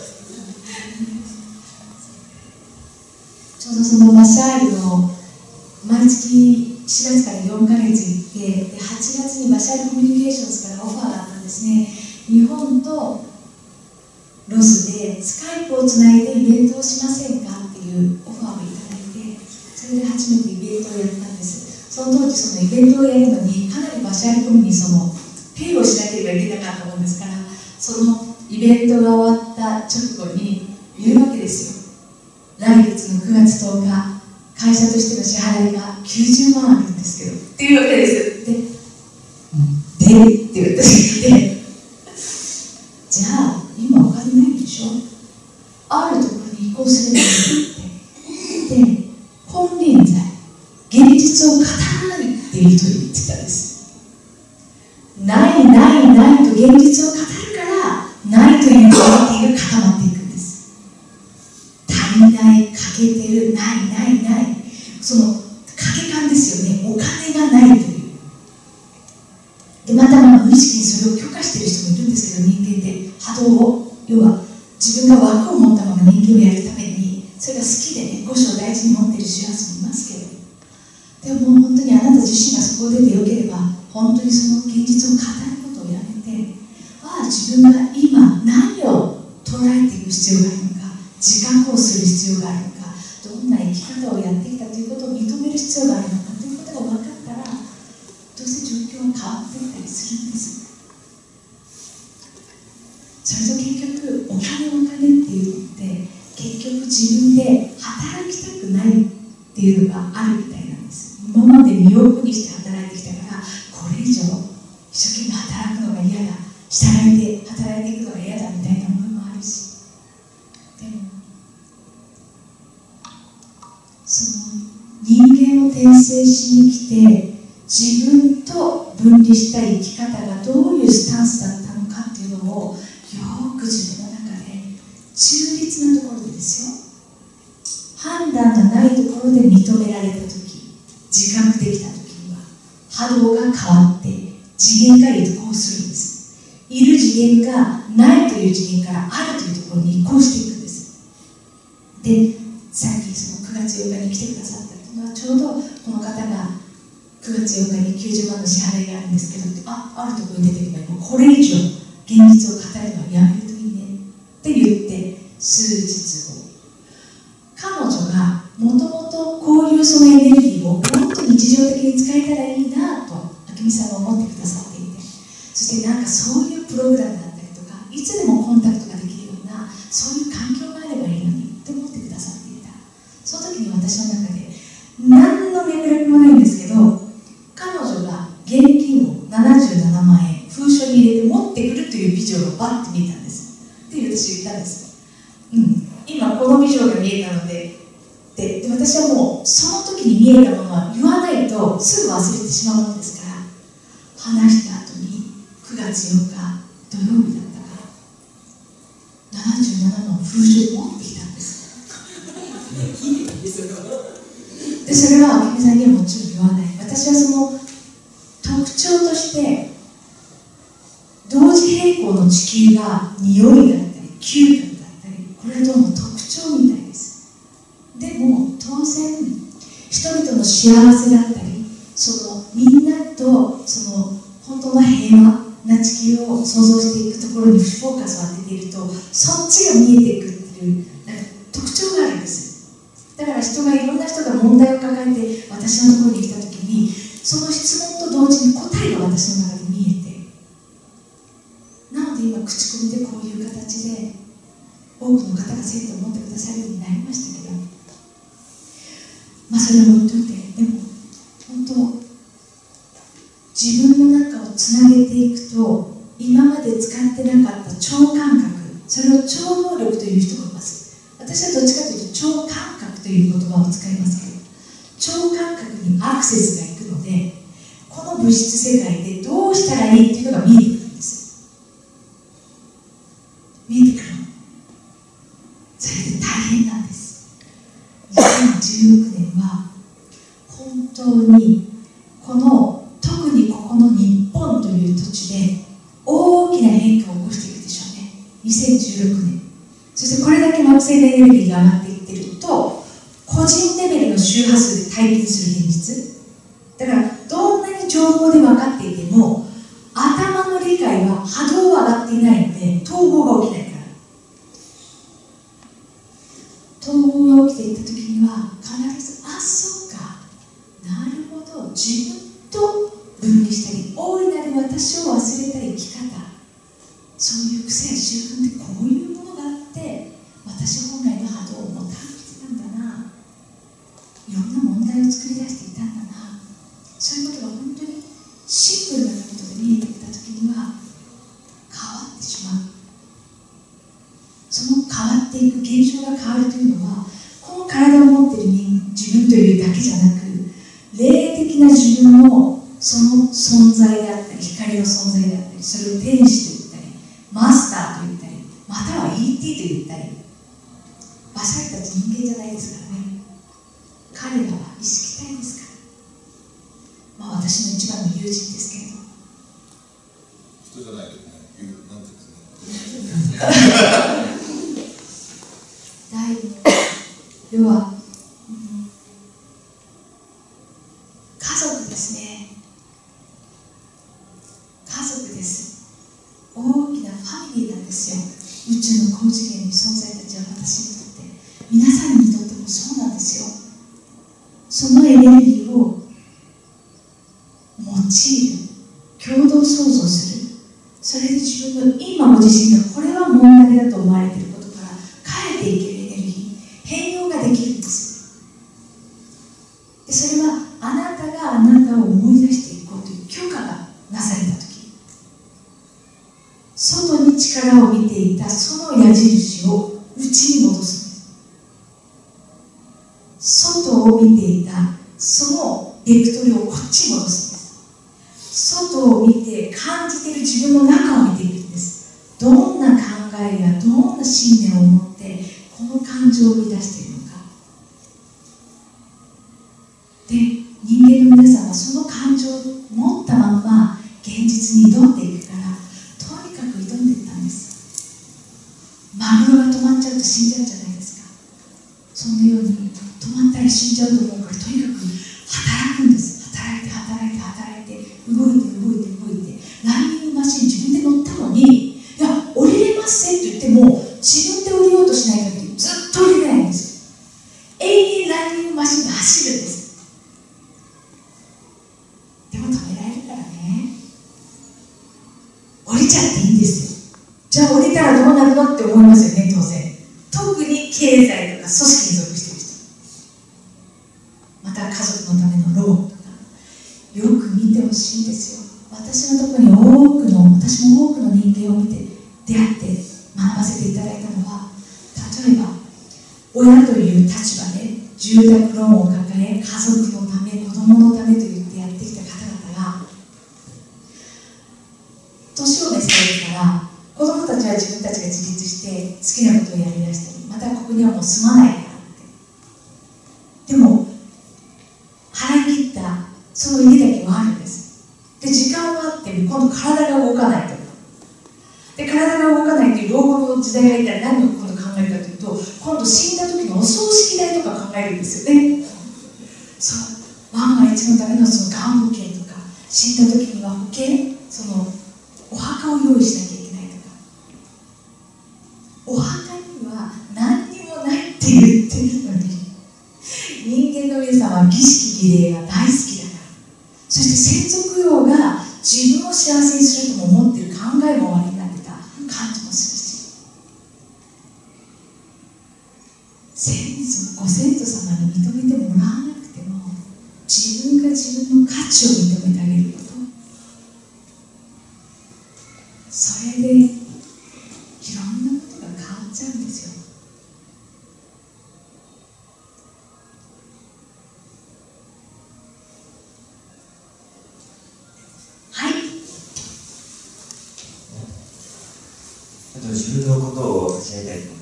ちょうどそのマシャールの毎月しがつからよんかげつ行って、ではちがつにマシャールコミュニケーションズからオファーがあったんですね。日本とロスでスカイプをつないでイベントをしませんかっていうオファーをいただいて、それで初めてイベントをやったんです。その当時そのイベントをやるのにかなりマシャールコミュにそのペイをしなければいけなかったもんですから、そのイベントが終わった直後に言うわけですよ。来月のくがつとおか会社としての支払いがきゅうじゅうまんあるんですけどっていうわけです。で、でって言ってて、じゃあ今お金ないでしょ、あるところに移行すればいいってで、金輪際現実を語らないっていう人に言ってたんです。ないないないと現実を語るからないというクオリティが固まっていくんです。足りない、欠けてる、ないないない、その掛け感ですよね。お金がないという。でまたまあ無意識にそれを許可している人もいるんですけど、人間って波動を、要は自分が枠を持ったまま人間をやるためにそれが好きでね、五種を大事に持っている周波数もいますけど、でももう本当にあなた自身がそこを出てよければ本当にその現実を語ることをやめて、ああ自分が今何を捉えていく必要があるのか、自覚をする必要があるのか、どんな生き方をやってきたということを認める必要があるのかということが分かったら、どうせ状況は変わっていったりするんです。 それと結局お金お金っていうのって結局自分で働きたくないっていうのがあるみたいなんです。今まで身を粉にして働いてきたから、これ以上一生懸命働くのが嫌だ、従いて働いていくのが嫌だみたいな思いもあるし、でもその人間を転生しに来て自分と分離した生き方がどういうスタンスだったのかっていうのをよーく自分の中で中立なところでですよ、判断がないところで認められた時、自覚できた時には波動が変わって次元が移行するんです。いる次元がないという次元からあるというところに移行していくんです。で、さっきそのくがつようかに来てくださったというのは、ちょうどこの方がくがつようかにきゅうじゅうまんの支払いがあるんですけど、あ、あるところに出てくれば、もうこれ以上現実を語るのはやめるといいねって言って、数日後、彼女がもともとこういうそのエネルギーをもっと日常的に使えたらいいなと明美さんは思ってくださっていて、そしてなんかそういうプログラムだったりとか、いつでもコンタクトができるようなそういう環境があればいいのにって思ってくださっていた。その時に私の中で何の脈絡もないんですけど、彼女が現金をななじゅうななまんえん封書に入れて持ってくるというビジョンがバッて見えたんです。で、私言ったんです。うん、今このビジョンが見えたので、で、で私はもうその時に見えたものは言わないとすぐ忘れてしまうものですから、話した後にくがつようか土曜日だったかななじゅうななまん封書を持ってきたんです。で、それは明美さんにはもちろん言わない。私はその特徴として同時並行の地球が匂いだったり嗅覚だったり、これはどうも特徴みたいです。でも当然人々の幸せだったり、そのみんなとその本当の平和な地球を創造していくところにフォーカスを当てていると、そっちが見えていくっていうなんか特徴があるんです。だから人がいろんな人が問題を抱えて私のところに来た時に、その質問と同時に答えが私の中で見えて、なので今口コミでこういう形で多くの方が生徒を持ってくださるようになりましたけど、まあそれを置いといて、でも本当自分の中をつなげていくと、今まで使ってなかった超感覚、それを超能力という人もいます。私はどっちかというと超感覚という言葉を使いますけど、超感覚にアクセスがいくので、この物質世界でどうしたらいいっていうのが見えてくるんです。見えてくるの。それで大変なんです。にせんじゅうろくねんは本当にこの特にここの日本という土地で大きな変化を起こしていくでしょうね。にせんじゅうろくねん。そしてこれだけ惑星のエネルギーが上がっていっていると、個人レベルの周波数で体験する現実だから、どんなに情報で分かっていても頭の理解は波動は上がっていないので統合が起きないから、統合が起きていった時には必ず、あ、そっか、なるほど、自分と分離したり大いなる私を忘れた生き方、そういう癖や習慣ってこういうものがあって、私本来の波動をもたしてたんだな、いろんな問題を作り出していたんだな、そういうことが本当にシンプルなことで見えてきたときには変わってしまう。その変わっていく現象が変わるというのは、この体を持っている自分というだけじゃなく、霊的な自分のその存在であったり、光の存在であったり、それを天使と言ったり、マスターと言ったり、または イーティー と言ったり、私たち人間じゃないですからね。彼らは意識体ですから。まあ私の一番の友人ですけれど。 人じゃないけどね、言う、なんていうんですかね。 第二の要は、うん、家族ですね。家族です。大きなファミリーなんですよ。宇宙の高次元の存在たちは私にとって、皆さんにとってもそうなんですよ。そのエネルギーを用いる、共同創造する、それで自自分の今ご自身がこれは問題だと思われていることから変えていけるエネルギー、変容ができるんですよ。でそれはあなたがあなたを思い出していこうという許可がなされたとき、外に力を見ていたその矢印を内に戻すんです。外を見ていたそのベクトルをこっちに戻すんです。外を見て感じている自分の中を見ていくんです。どんな考えやどんな信念を持ってこの感情を生み出しているのか。で、人間の皆さんはその感情を持ったまま現実に挑んでいくから、とにかく挑んでいったんです。マグロが止まっちゃうと死んじゃうじゃないですか。そのように止まったら死んじゃうと思うから、とにかく働くんです。働いて働いて働いて動いて動いて動いて、ランニングマシン自分で乗ったのに、いや降りれませんと言っても自分で降りようとしない限りずっと降りれないんですよ。永遠ランニングマシンが走るんです。でも止められるからね、降りちゃっていいんですよ。じゃあ降りたらどうなるのって思いますよね、当然。特に経済とか組織に属している人、また家族のためのローンとか、よく見てほしいんですよ。私のところに多くの、私も多くの人間を見て出会って学ばせていただいたのは、例えば親という立場で住宅ローンを抱え、家族のため、子供のためと言ってやってきた方々が、年を召されてから子供たちは自分たちが自立して好きなことをやりだしたり、またここにはもう住まないからって、でも払い切ったその家だけはあるんです。で、時間はあっても今度体が動かないと。で、体が動かないという老後の時代がいたら何を今度考えるかというと、今度死んだ時のお葬式代とか考えるんですよね。そう、万が一のためのそのがん保険とか、死んだ時には保険、そのお墓を用意しなきゃいけないとか、お墓には何にもないって言ってるのに、人間の皆さんは儀式儀礼が大好きだから、そして先祖供養が自分を幸せにするとも思っている考えもおありになってた感じもするし、先祖ご先祖様に認めてもらわなくても自分が自分の価値を認めてあげること、それでいろんなことが変わっちゃうんですよ。 自分のことを教えたいと思います。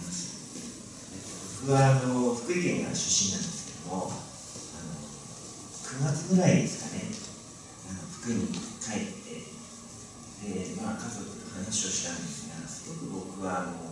僕はあの福井県が出身なんですけども、あのくがつぐらいですかね、あの福井に帰って、で、まあ、家族と話をしたんですが、すごく僕はあの、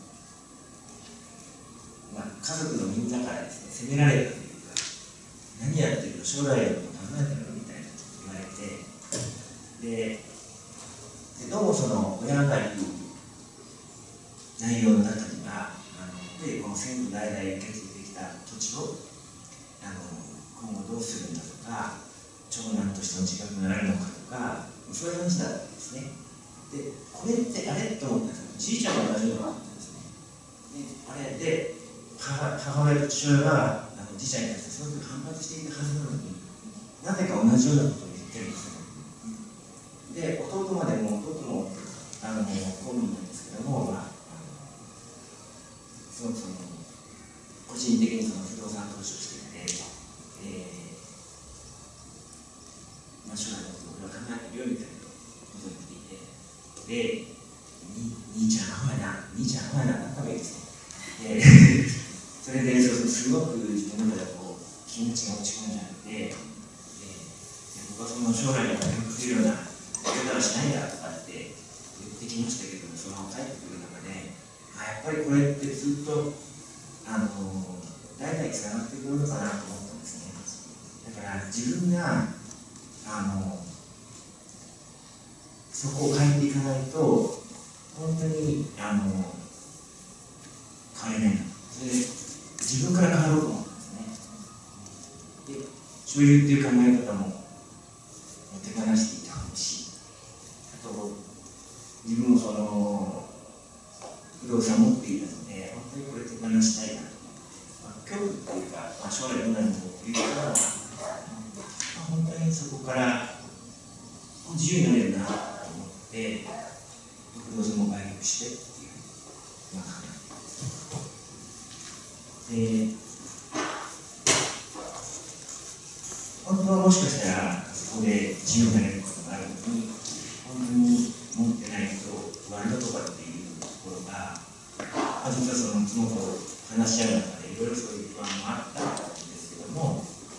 まあ、家族のみんなからですね、責められたというか、何やってるの、将来のこと考えてるのみたいなこと言われて、で、でどうもその親が言う内容の中には、あのでこの先祖代々受け継いできた土地をあの今後どうするんだとか、長男としての自覚があるのかとか、そういう話だったんですね。で、これってあれと思ったんですけど、じいちゃんも同じようなことだったんですね。で、あれで母、母親と父親があのじいちゃんに対してすごく反発していたはずなのに、なぜか同じようなことを言ってるんですよ。で、弟までも、弟もあの公民なんですけども、まあそのその個人的にその不動産投資をしていて、えーまあ、将来のことを俺は考えてるよみたいなことを言っていて、で、兄ちゃん、アホやな、兄ちゃん、アホやな、なったわけですよ。で、それで、そうすごく自分の中でこう気持ちが落ち込んじゃって、で僕はその将来のために来るようなことはしないんだとかって言ってきましたけども、その帰ってくる中で、やっぱりこれってずっとあの代々つながってくるのかなと思ったんですね。だから自分があのそこを変えていかないと本当にあの変えれないんだ。それで自分から変わろうと思ったんですね。で、所有っていう考え方も手放していってほしい。あと自分もそのの不動産を持っていたので、本当にこれ手放したいなと、まあ、恐怖というか、まあ、将来どうなるのかというか、まあ、本当にそこから自由になれるなと思って、不動産も売却してっていう、まあ、考えで、本当はもしかしたらそこで自由になれることがあるのに、本当に持ってないと割るとかっていうところが、まあ、実はその妻と話し合う中でいろいろそういう不安もあったんですけども、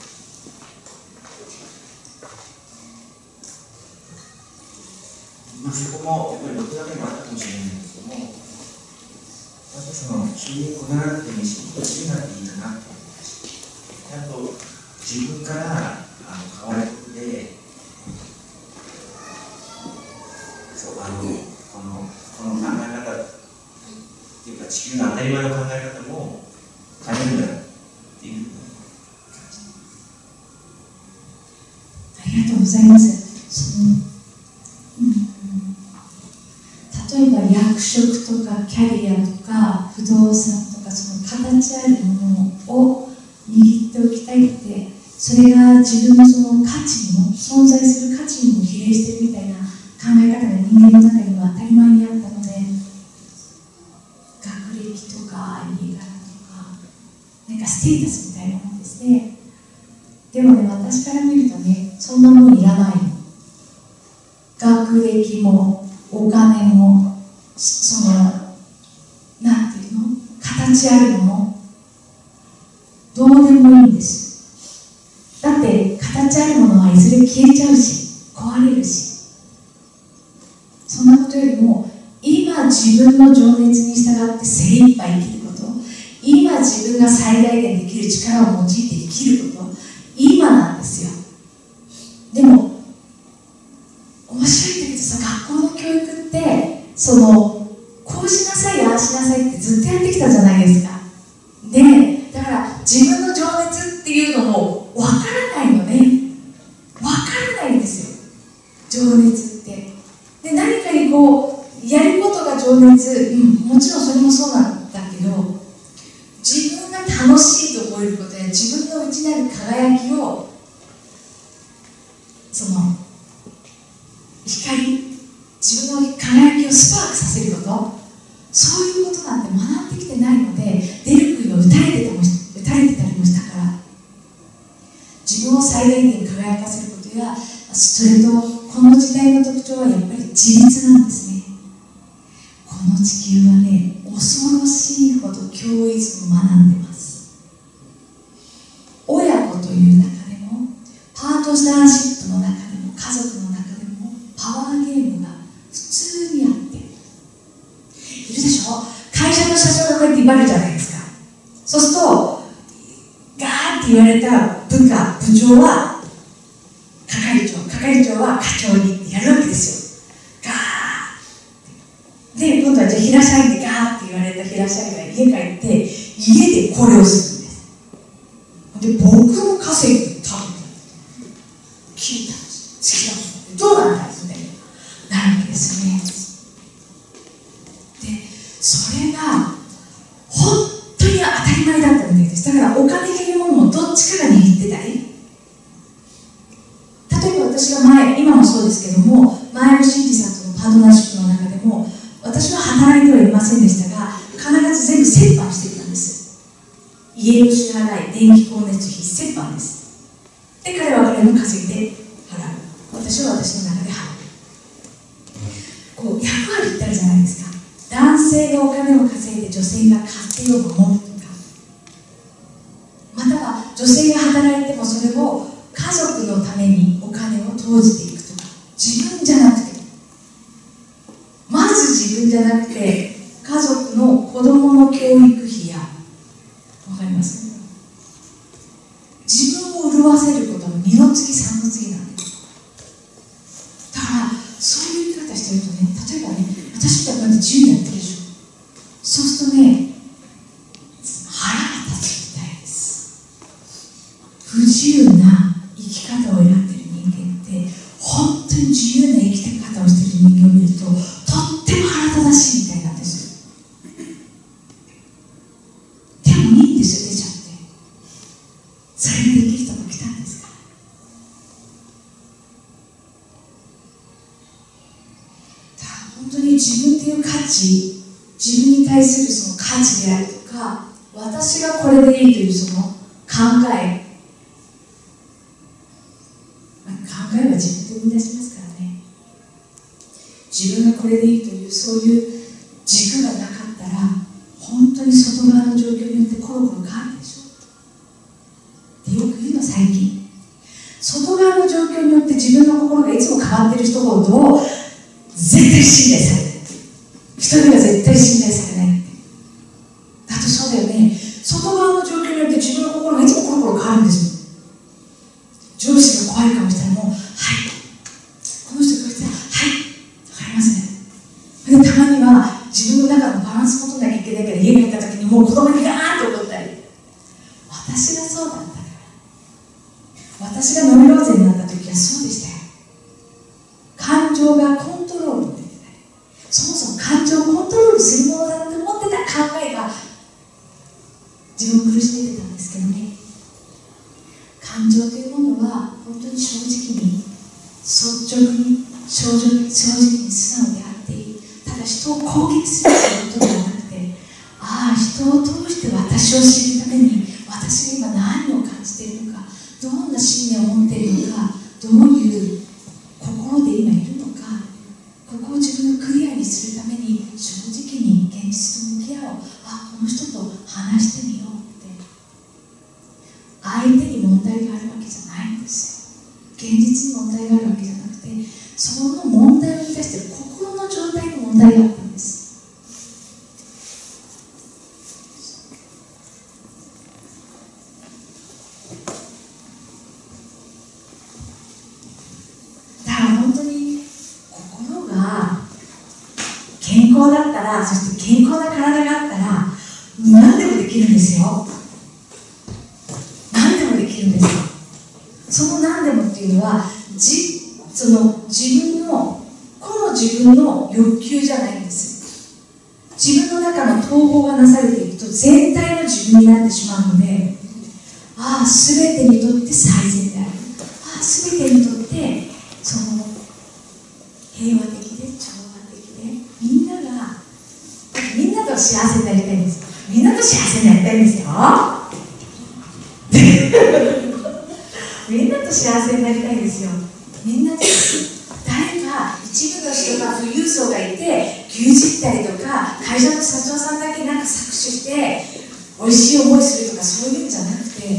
まあ、そこもやっぱり僕だけもあったかもしれないんですけども、やっぱりその収入こならなくてもいいし、もっと自由になっていいかなと思いました。あと自分からあの変わることで、そうあのこのこの考え方っていうか、地球の当たり前の考え方も変えるんだっていうふうに感じてありがとうございます。その、うん、例えば役職とかキャリアとか不動産とか、その形あるものを握っておきたいって、それが自分のその価値にも、存在する価値にも比例してるみたいな考え方が人間の中には当たり前にあったので、学歴とか家柄とか、なんかステータスみたいなものですね。でもね、私から見るとね、そんなもんいらないの。学歴もお金も、その、なんていうの、形あるもの、どうでもいいんです。だって形あるものはいずれ消えちゃうし、壊れるし、そんなことよりも今自分の情熱に従って精一杯生きること、今自分が最大限できる力を用いて生きること、今なんですよ。でも面白いんだけどさ、学校の教育ってそのこうしなさいああしなさいってずっとやってきたじゃないですか。でだから自分の情熱っていうのもわからないのね。わからないんですよ、情熱って。で何かにこうやることが情熱、うん、もちろんそれもそうなんだけど、自分が楽しいと思えることや自分の内なる輝きを、その光、自分の輝きをスパークさせること、そういうことなんて学んできてないので、出る杭を打たれてたも打たれてたりもしたから、自分を最大限輝かせることや、それとこの時代の特徴はやっぱり自立なんですね。この地球はね、恐ろしいほど教イズムを学んでます。親子という中でも、パートナーシップの中でも、家族の中でもパワーゲームが普通にあっているでしょ。会社の社長がこうやって威張るじゃないですか。そうするとガーって言われた部下、部長は係長、係長は課長にやるわけですよ。ガーで、今度はじゃあ平社員でガーって言われた平社員が家帰って家でこれをするんです。で、僕の稼ぎで食べた聞いたんです。好きなものどうなんだみたいななるわけですよね。で、それが本当に当たり前だったみたいです。だからお金というものもどっちかが握ってたり、例えば私が前、今もそうですけども、前の新次さんとのパートナーシップの中でも、私は働いてはいませんでしたが、必ず全部折半していたんです。家の支払い、電気光熱費折半です。で、彼は彼の稼ぎで払う。私は私の中で払う。こう、役割ってあるじゃないですか。男性がお金を稼いで女性が家庭を守るとか、または女性が働いてもそれを家族のためにお金を投じていくとか、自分じゃなくて、まず自分じゃなくて家族の子供の教育費や、わかります？自分を潤わせることの二の次三の次なんです。だからそういう生き方してるとね、例えばね、私みたいに自由にやってるでしょ。そうするとね、腹が立つみたいです。不自由な生き方を選んでる人間って、本当に自由な生き方をしている人間を見ると、とっても腹立た値、自分に対するその価値であるとか、私がこれでいいというその考え、まあ、考えは自分で生み出しますからね。自分がこれでいいというそういう軸がなかったら、本当に外側の状況によってコロコロ変わるでしょってよく言うの、最近。外側の状況によって自分の心がいつも変わってる人ほど絶対信頼されない。人には絶対信頼されない。だってそうだよね。外側の状況によって自分の心がいつもコロコロ変わるんですよ。上司が怖い顔したらもう、はい。この人が来たら、はい。わかりますね。で、たまには自分の中のバランスを取らなきゃいけないから家に入った時にもう子供にガーッと怒ったり。私がそうだったから。私がノイローゼになった時はそうでしたよ。感情がコントロールできない。そもそも感情をコントロールするものだと思ってた考えが自分を苦しめてたんですけどね。感情というものは本当に正直に率直に正直に正直に素直であっていい。ただ人を攻撃するということではなくて、ああ、人を通して私を知るために私が今何を感じているのか、どんな信念を持っているのか、どういう心で今いるのか、ここを自分のクリアにするために正直に現実と向き合おう。あ、この人と話してみようって。相手に問題があるわけじゃないんですよ。現実に問題があるわけじゃなくて、その問題を生み出している心の状態に問題があったんです。健康だったら、そして健康な体があったら何でもできるんですよ。何でもできるんですよ。その何でもっていうのはじその自分の個の自分の欲求じゃないんです。自分の中の統合がなされていくと全体の自分になってしまうので、ああ、全てにとって最善である、ああ、全てにとってその平和的で調和的で、みんながみんなと幸せになりたいんです。みんなと幸せになりたいんですよみんなと幸せになりたいんですよ。みんなで誰か一部の人が富裕層がいて牛耳ったりとか、会社の社長さんだけなんか搾取して美味しい思いするとか、そういうんじゃなくて、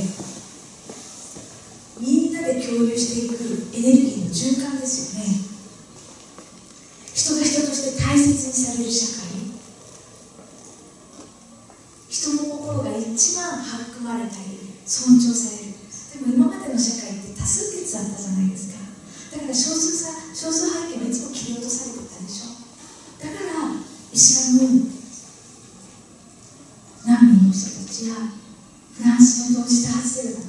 みんなで共有していくエネルギーの循環ですよね。人が人として大切にされる社会、人の心が一番育まれたり尊重される。でも今までの社会って多数決だったじゃないですか。だから少数さ少数派遣はいつも切り落とされてたでしょ。だからイスラム難民の人たちやフランスの同時多発テロだって、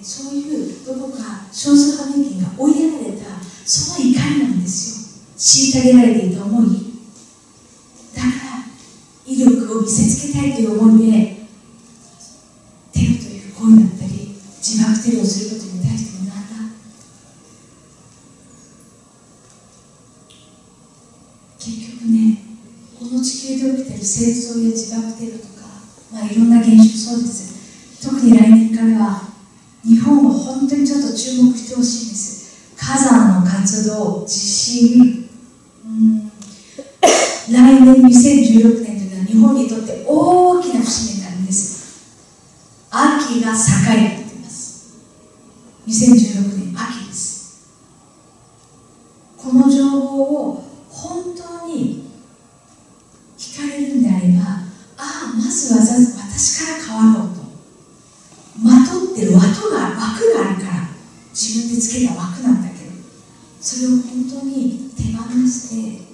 そういうどこか少数派民権が追いやられたその怒りなんですよ。虐げられていた思いだから、威力を見せつけたいという思いでテロという行為だったり自爆テロをすることに対して学んだ。結局ね、この地球で起きている戦争や自爆テロとか、まあいろんな現象そうです。特に来年からは日本は本当にちょっと注目してほしいんです。火山の活動、地震、うん、来年にせんじゅうろくねんというのは日本にとって大きな節目になるんです。秋が盛りになっています。にせんじゅうろくねん秋です。この情報を本当に聞かれるんであれば、ああ、まずは私から変わろうと。まとってる枠が枠があるから、自分でつけた枠なんだけど、それを本当に手放して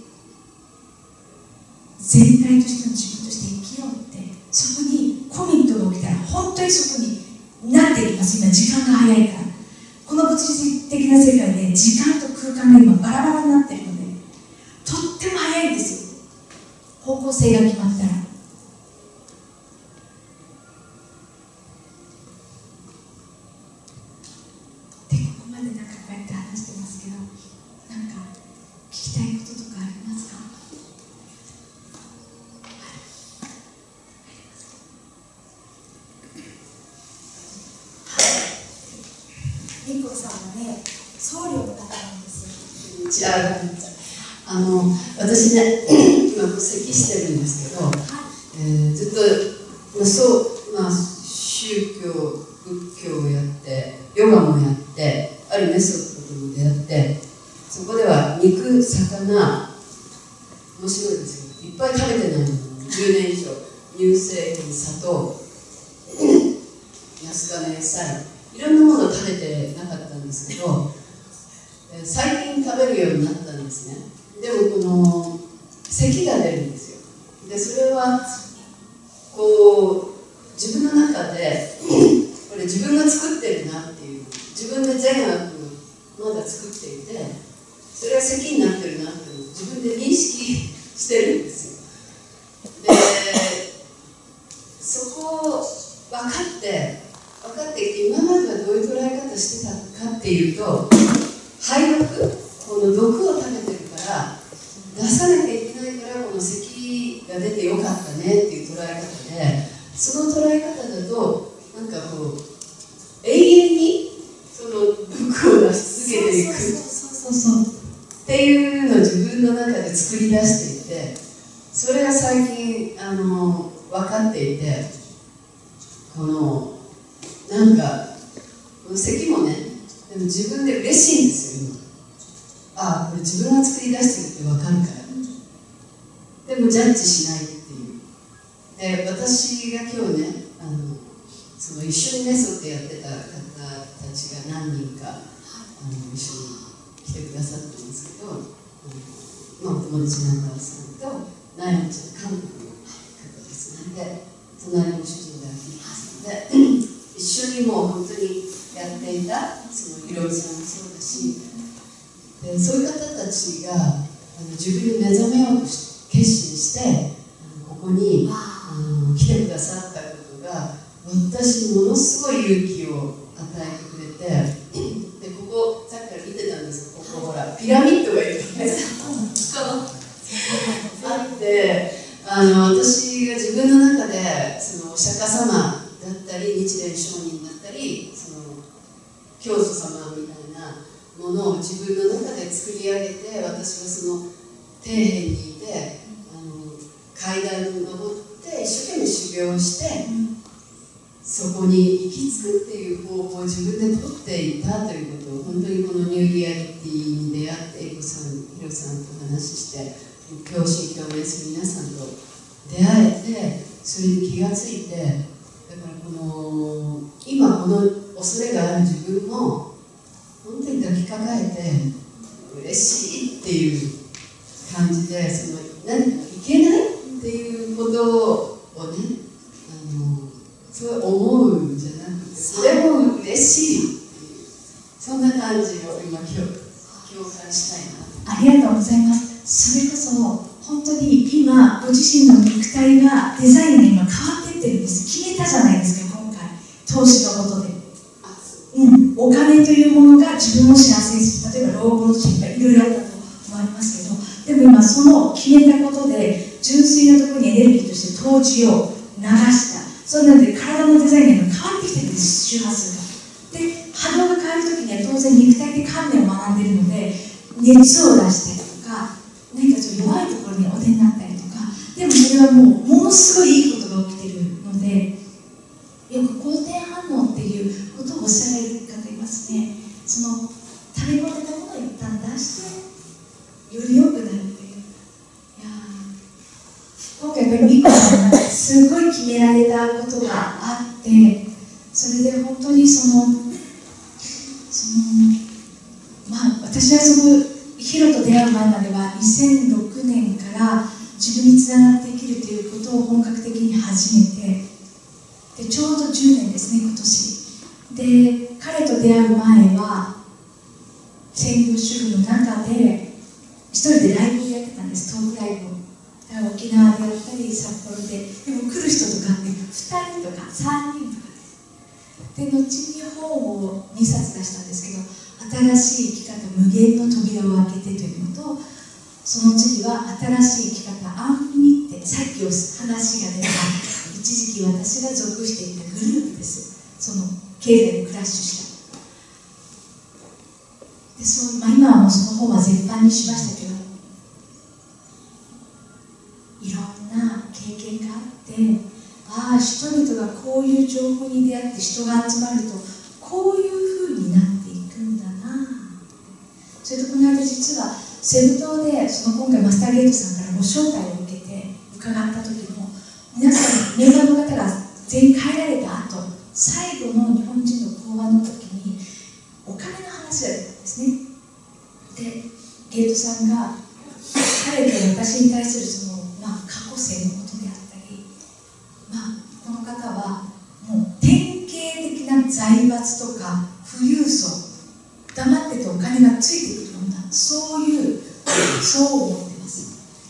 全体としての自分として生きようって、そこにコミットが起きたら本当にそこになっていきます。今時間が早いから、この物理的な世界で時間と空間が今バラバラになっているので、とっても早いんですよ、方向性が決まったら。で、ここまでなんかこうやって話してますけど、なんか聞きたいこととかありますか？ さんはね、僧侶の方なんですよ。 違う。あの私ね、今戸籍してるんですけど、えー、ずっと、まあ、そう、まあ、宗教、仏教をやって、ヨガもやって、あるメソッドとも出会って、そこでは肉、魚、面白いですよ。いっぱい食べてないの。じゅうねん以上。乳製品、砂糖、安価な野菜、いろんなものを食べてなかったんですけど、最近食べるようになったんですね。でもこの咳が出るんですよ。でそれはこう自分の中でこれ自分が作ってるなっていう、自分で善悪まだ作っていて、それが咳になってるなっていうのを自分で認識してるんですよ。でそこを分かって分かっていて、今まではどういう捉え方してたかっていうと、排毒、この毒を食べてるから出さなきゃいけないから、この咳が出てよかったねっていう捉え方で、その捉え方だとなんかこう永遠にその毒を出し続けていくそうそうそうそうっていうのを自分の中で作り出していて、それが最近あの分かっていて、このなんかこの咳もね、でも自分で嬉しいんですよ今。ああ、これ自分が作り出してるって分かるから。でもジャッジしないっていう。で私が今日ね、あのその一緒にメソッドやってた方たちが何人かあの一緒に来てくださってますけど、あのまあ、お友達の中尾さんとナヤンちゃん、韓国の方ですね。で隣の主人がひいさんで一緒にもう本当にやっていたそのひろみさんもそうだし、でそういう方たちがあの自分に目覚めようとし決心してあのここにあの来てくださったことが私にものすごい勇気を与えてくれて、でここさっきから見てたんですけど、ここほらピラミッドがいるんですあって、あの私が自分の中でそのお釈迦様だったり日蓮聖人だったりその教祖様みたいなものを自分の中で作り上げて、私はその底辺にいてあの階段に登って一生懸命修行して、そこに行き着くっていう方法を自分で取っていたということを、本当にこのニューリアリティに出会ってエリコさん、ヒロさんと話して共振共鳴する皆さんと出会えて、それに気がついて、だからこの今この恐れがある自分も本当に抱きかかえて嬉しいっていう感じで、その何かいけないっていうことをね、あのそう思うんじゃなくて、それも嬉しいっていう、そんな感じを今今日共感したいな。 ありがとうございます。それこそ本当に今ご自身の肉体がデザインが今変わっていってるんです。決めたじゃないですか今回投資のことで、うん、お金というものが自分を幸せにする、例えば老後の心配いろいろあったと思いますけど、でも今その決めたことで純粋なところにエネルギーとして投資を流した。そうなので体のデザインが今変わってきてるんです。周波数がで波動が変わるときには当然肉体で観念を学んでいるので、熱を出したりとか何かちょっと弱いところにお出になったりとか、でもそれはもうものすごいいいことが起きているので、よく肯定反応っていうことをおっしゃられる方いますね。その食べ込んでたものを一旦出してより良くなるという。いや今回やっぱりミコさんがすごい決められたことがあって、それで本当にそのそのまあ私はそのヒロと出会う前まではにせんろくねんから自分につながって生きるということを本格的に始めて、でちょうどじゅうねんですね今年で。彼と出会う前は専業主婦の中で一人でライブをやってたんです。トークライブを。だから沖縄でやったり札幌で、でも来る人とかってふたりとかさんにんとかです。で後に本をにさつ出したんですけど、新しい生き方無限の扉を開けてというのと、その次は新しい生き方アンフニって、さっきお話が出た一時期私が属していたグループです。その経済でクラッシュしたでそう、まあ、今はもうその本は絶版にしましたけど、いろんな経験があって、ああ人々がこういう情報に出会って人が集まるとこういうふうになっていくんだな。それとこの間実はセブ島でその今回マスターゲートさんからご招待を受けて伺った時も、皆さんメンバーの方が全員帰られた後、最後の日本人の講話の時にお金の話が出たんですね。でゲートさんが彼と私に対するその、まあ、過去性のことであったり、まあ、この方はもう典型的な財閥とか富裕層、黙っててお金がついてくるような、そういうそう思ってます。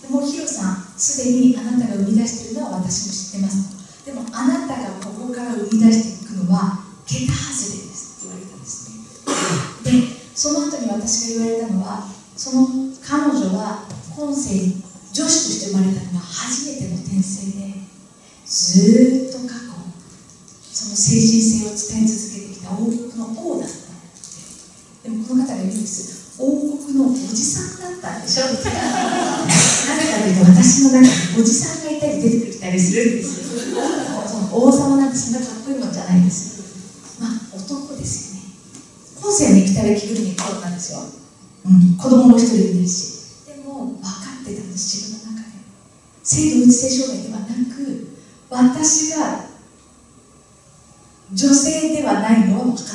でもヒロさん、すでにあなたが生み出しているのは私も知ってます。でもあなたがここから生み出していくのは桁外れですって言われたんですね。でその後に私が言われたのは、その彼女は今世女子として生まれたのが初めての転生で、ずーっと過去その精神性を伝え続けてきた王国の王だった。でもこの方が言うんです、王国のおじさんだったんでしょみたいな。なぜかというと、私の中におじさんがいたり出てきたりするんですよ。その王様なんてそんなかっこいいもんじゃないです。まあ男ですよね。今世に来たら着ぐるみこうなんですよ、うん、子供も一人いるし。でも分かってたんです、自分の中で。性同一性障害ではなく、私が女性ではないのは分かってました。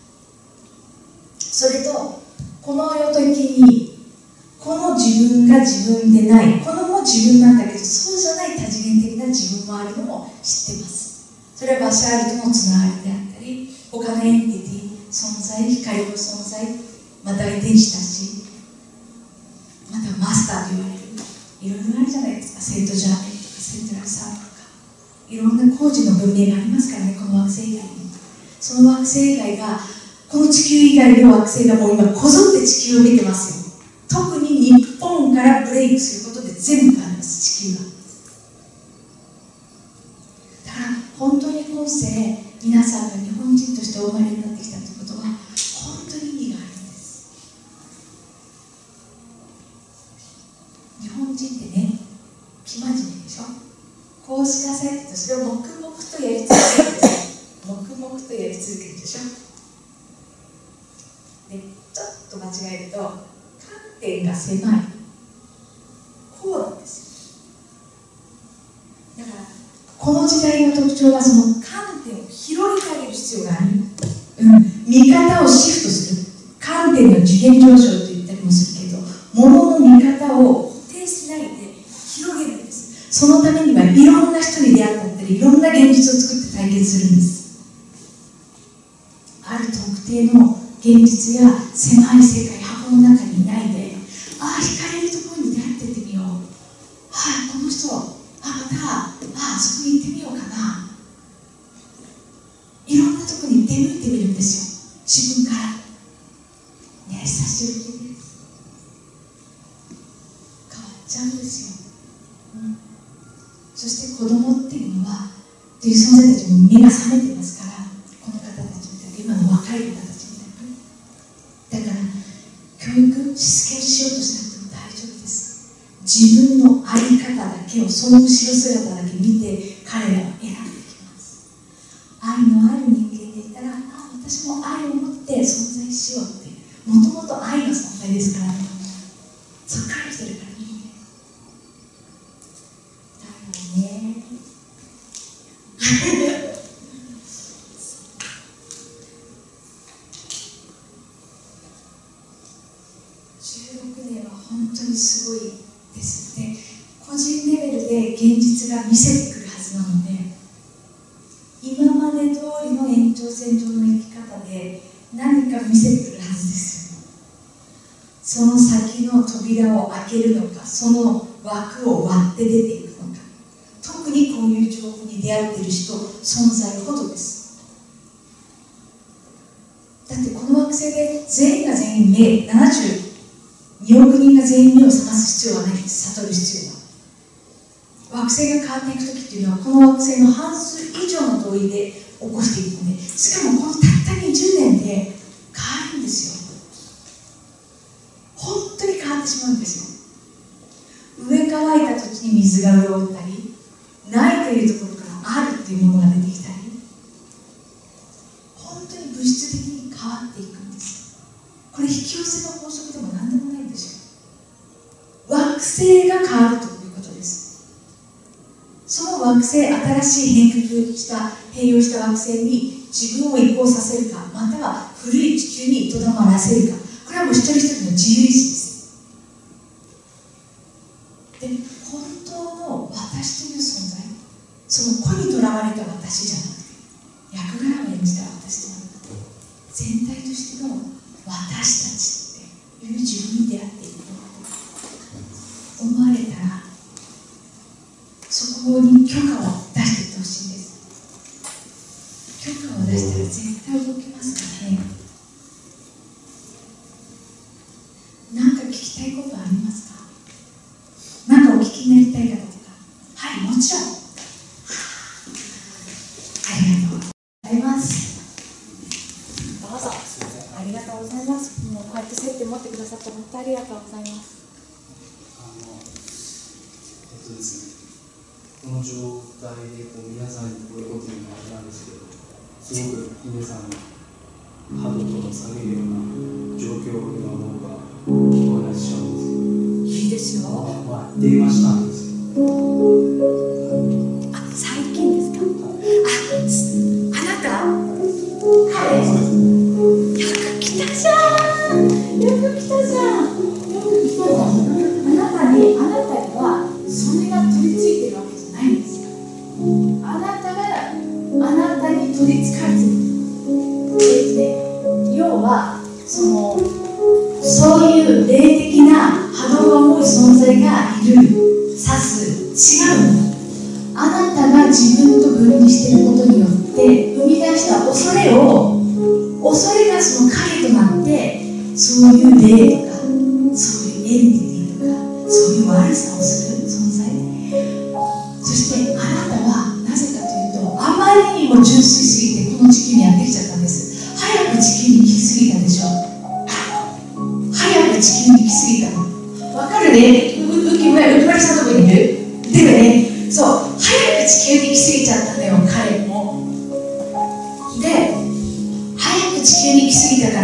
それとこの世的にこの自分が自分でない、このも自分なんだけどそうじゃない多次元的な自分もあるのも知ってます。それはバシャールとのつながりであったり、他のエンティティ存在、光の存在、または天使たち、またはマスターと言われる、いろいろあるじゃないですか。セントジャーメンとかセントラルサーとか、いろんな工事の文明がありますからね、この惑星以外に。その惑星以外が、この地球以外の惑星がもう今こぞって地球を見てますよ。特に日本からブレイクすることで全部変わります、地球は。だから本当に今世皆さんが日本人としてお生まれになってきたということは本当に意味があるんです。日本人ってね、生真面目でしょ。こうしなさいって言うとそれを黙々とやり続けるんですよ。黙々とやり続けるでしょ。でちょっと間違えると観点が狭い、こうなんですよ。だからこの時代の特徴はその観点を広げてあげる必要がある、うん、見方をシフトする。観点の次元上昇と言ったりもするけど、物の見方を固定しないで広げるんです。そのためにはいろんな人に出会ったり、いろんな現実を作って体験するんです。ある特定の現実や狭い世界、箱の中にいないで、ああ惹かれるところに出会ってってみよう、はい、この人、あまたああそこに行ってみようかな、いろんなところに出向いてみるんですよ、自分からね。久しぶりです。変わっちゃうんですよ、うん、そして子供っていうのはという存在たちも目が覚めてますから、この方たちみたいな今の若い方たちだから教育しつけをしようとしなくても大丈夫です。自分の在り方だけを、その後ろ姿だけ見て彼らは選んできます。愛のある人間でいたら、あ、私も愛を持って存在しようって、もともと愛の存在ですからね。そっから来てるから人間だよね。じゅうろくねんは本当にすごいですね。個人レベルで現実が見せてくるはずなので、今まで通りの延長線上の生き方で何か見せてくるはずですよ。その先の扉を開けるのか、その枠を割って出ていくのか。特にこういう情報に出会っている人、存在ほどです。だってこの惑星で全員が全員目、ななじゅうにおく人が全員目を覚ます必要はないんです。悟る必要は。惑星が変わっていく時っていうのは、この惑星の半数以上の同意で起こしていくので、しかもこのたったにじゅうねんで変わるんですよ。 うんですよ。上乾いた土地に水が潤ったり、ないというところからあるっていうものが出てきたり、本当に物質的に変わっていくんです。これ引き寄せの法則でも何でもないんですよ。惑星が変わるということです。その惑星、新しい変革した変容した惑星に自分を移行させるか、または古い地球にとどまらせるか、これはもう一人一人の自由意志です。で、本当の私という存在、その子にとらわれた私じゃなくて、役柄を演じた私ではなくて、全体としての私たちっていう自分に出会っていくと思われたら、そこに許可を出していってほしいんです。許可を出したら絶対動きますからね。何か聞きたいことありますか？何かお聞きになりたい方とか。はい、もちろん。ありがとうございます。 どうぞ。ありがとうございます。もうこうやって接点持ってくださって本当にありがとうございます。 あのえっとですね、この状態でこう皆さんにこういうこと言うのはあれなんですけど、すごく皆さんの波動とか下げるような状況を今僕はお話ししちゃうんですけど、 いいですよ。 まあ、電話したんですよ。 あ、最近ですか？あ、あなた？はい。よく来たじゃん。よく来たじゃん。よく来たじゃん。あなたに、あなたにはそれが取り付いてるわけじゃないんですよ。あなたがあなたに取り付かれてる。えっとね、要はそのそういう霊的な波動が重い存在がいる、指す、違うの。あなたが自分と分離していることによって生み出した恐れを、恐れがその影となって、そういう霊とか、そういうエンティティとか、そういう悪さをする存在。そしてあなたはなぜかというと、あまりにも純粋すぎてこの地球にやってきちゃったんです。早く地球に来すぎたでしょ。早く地球に来すぎたの。わかるね。ううきむら、うきまりさんのとこにいる。でもね、そう、早く地球に来すぎちゃったのよ、彼も。で、早く地球に来すぎたから、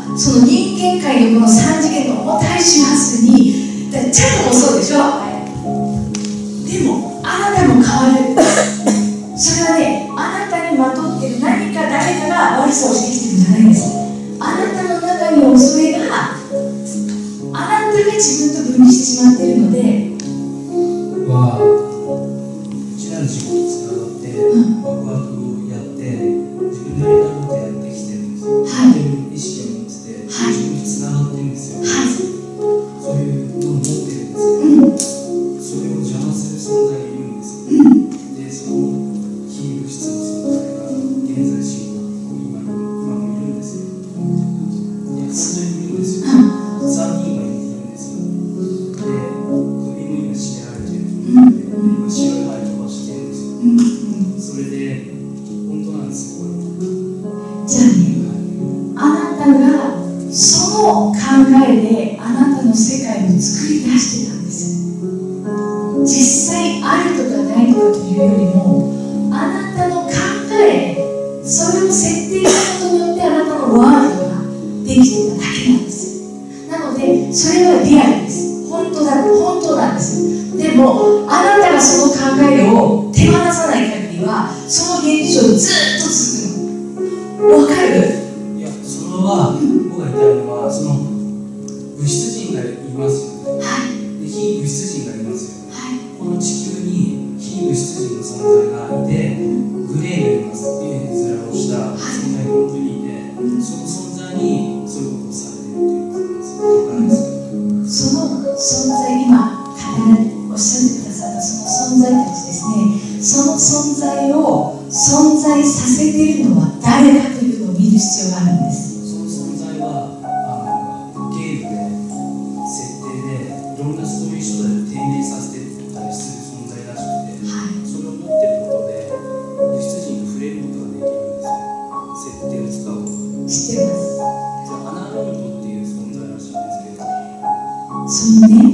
その人間界のこの三次元の重たい周波数に、だチャットもそうでしょ。でも、あなたも変わる。それはね、あなたにまとってる何か誰かが悪さをしてきてるんじゃないんです。あなたの中に恐れが、あなたが自分と分離してしまっているので、 は内なる自己につながって、ワクワクをやって自分のやりたいことやってきてるんですよ。 はい、 意識を持ってて、 はい、 自分につながってるんですよ。 はい、 そういうのを持ってるんですけど、うん、それを邪魔する存在がいるんですよ。うん、で、その非物質の存在が現在進行、今今もいるんですよ。いや、本当にいるんですよ。さんにんがいるんですよ。で、首も今絞められてる。今白い針飛ばしてるんですよ。うんうん、それで本当なんですよ。 じゃあね、あなたがその考えであなたの世界を作り出してたんですよ。実際あるとかないとかというよりも、あなたの考え、それを設定したことによってあなたのワールドができてただけなんですよ。なのでそれはリアルです。本当だ、本当なんです。でもあなたがその考えを手放さない限りはその現象ずっと続くの。わかる？ いや、それは、うん、僕が言いたいのはその物質人がいますよね。はい。で、非物質人がいますよね。はい。この地球に非物質人の存在がいて、グレーのような面面をした存在が本当にいて、その存在にそういうことをされているということなんですよ。 その存在、今おっしゃってくださったその存在たちですね、その存在を存在させているのは誰かというのを見る必要があるんです。 その存在はあのゲームで設定でいろんなストーリー書で低迷させてたりする存在らしくて、はい、それを持ってることで物質人と触れることができるんですよ。設定を使うことで。 知ってます。 アナロートっていう存在らしいんですけど、 そのね、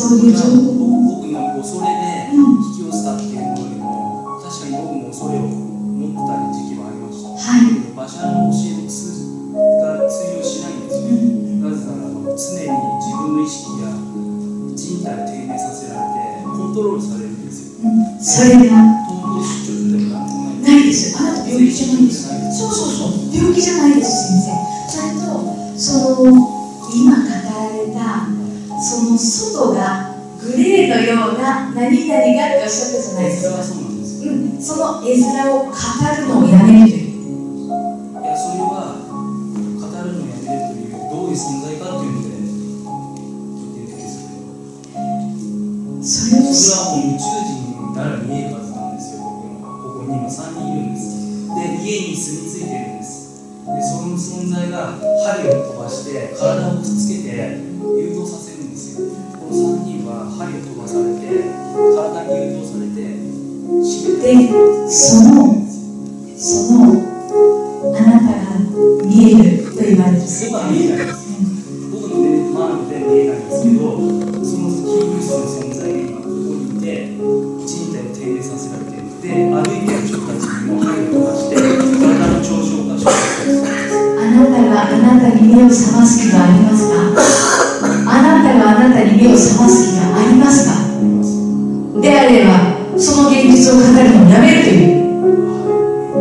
そういう情報僕の恐れで引き寄せたっていうのよりも、確かに僕も恐れを持ってた時期はありました。 はい、 バシャーの教えの通が通用しないんですよ。なぜなら常に自分の意識や人体を低迷させられてコントロールされるんですよ。 それが統合失調でもなんでもない。 ないです。あなた病気じゃないです。そうそうそう、病気じゃないです、先生。それと、その今語られたその外がグレーのような何々がっておっしゃったじゃないですか。 そうなんですよ。 うん、その絵面を語るのをやめるという。 いや、それは語るのをやめるというどういう存在かっていうので言ってるんですよ。 それをそれはもう宇宙人なら見えるはずなんですよ。僕のここに今さんにんいるんです。で、家に住み着いてるんです。で、その存在が針を飛ばして体をくっつけて誘導させるんですよ。このさんにんは針を飛ばされて体に誘導されて締めて、 で、そのそのあなたが見えると言われる。 僕は見えないです。僕の目まなので見えないんですけど、そのキー物質の存在が今ここにいて人体を低迷させられている。で、歩いている人たちにも針を飛ばして体の調子を出しているんです。 あなたがあなたに目を覚ます気がありますか？あなたがあなたに目を覚ます気がありますか？であれば、その現実を語るのをやめるという。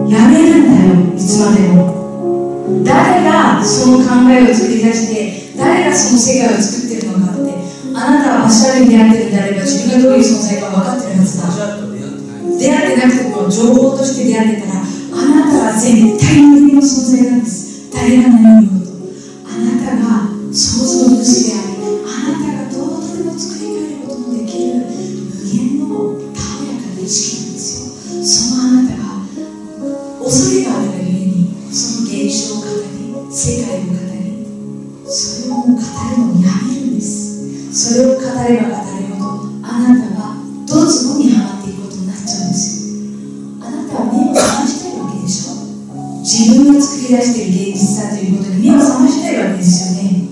やめるんだよ、いつまでも。誰がその考えを作り出して、誰がその世界を作っているのかって、あなたはバシャールに出会っているのであれば、自分がどういう存在か分かってるはずだ。出会ってなくても情報として出会ってたら、あなたは絶対無理の存在なんです。誰が何を言おうと、あなたが創造主であり、あなたがどうとでも作り変えることのできる無限のたおやかな意識なんですよ。そのあなたが恐れがあるがゆえに、その現象を語り、世界を語り、それをもう語るのをやめるんです。それを語れば語るほど、あなたはどつぼにはまっていくことになっちゃうんですよ。あなたは目を覚ましたいわけでしょ。自分が作り出している現実だということに目を覚ましたいわけですよね。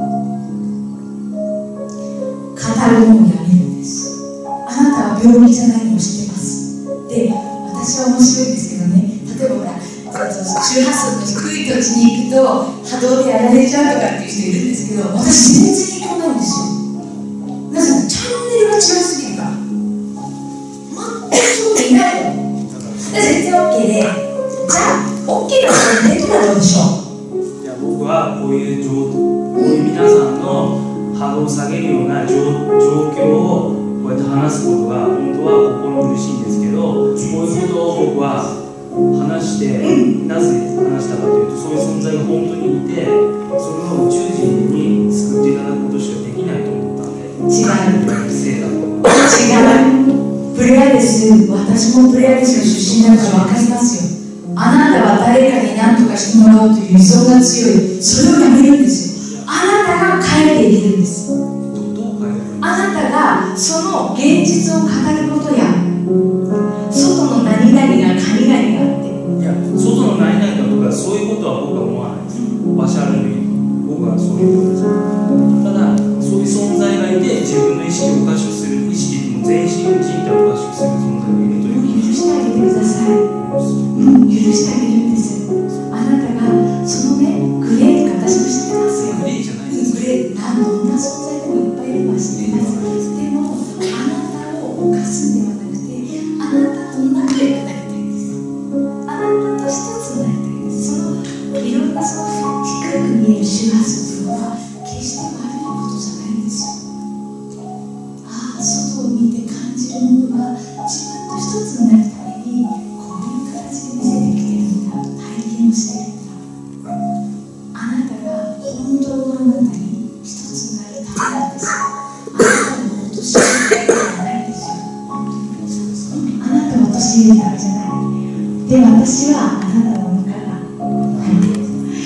語るのをやめるんです。あなたは病気じゃないのを知ってます。で、私は面白いんですけどね、例えばほら、周波数の低い土地に行くと波動でやられちゃうとかっていう人いるんですけど、私全然影響ないんですよ。なぜならチャンネルが違いすぎるから。全くそうでいないの。全然 OK で、じゃあ OK な人にネットはどうでしょう。 いや、僕はこういう状こういう皆さんの波動を下げるような状況をこうやって話すことが本当は心苦しいんですけど、こういうことを僕は話して、なぜ話したかというと、そういう存在が本当にいて、それを宇宙人に救っていただくことしかできないと思ったんで、 違う。 せいだと思う。 違う。プレアデス、私もプレアデスの出身だから分かりますよ。あなたは誰かに何とかしてもらおうという理想が強い。それをやめるんですよ。あなたが変えていけるんです。あなたがその現実を語ることや、外の何々が何々があって、 いや、外の何々だとかそういうことは僕は思わないです。バシャールの言う僕はそういうことです。ただ、そういう存在がいて、自分の意識をおかしくする、意識も全身の人体をおかしくする存在がいるという。 許してあげてください。うん、許してあげるんです。あなたがそのね、グレーとか私も知ってますよ。 グレーじゃないです。 グレー、何どんな存在でもいっぱいいれば知ってます。でも、あなたを犯すんではなくて、あなたと仲良くなりたいんです。あなたと一つになりたいんです。そのいろんなその低く見える周波数というのは決して悪いことじゃないんですよ。ああ、外を見て感じるものは自分と一つになるためにこういう形で見せてきてるんだ、体験をしてるんだ。あなたが本当のあなたに一つになるためなんですよ。あなたの落とし入れではないですよ。あなたは落とし入れたわけじゃない。で、私はあなたの中がないです。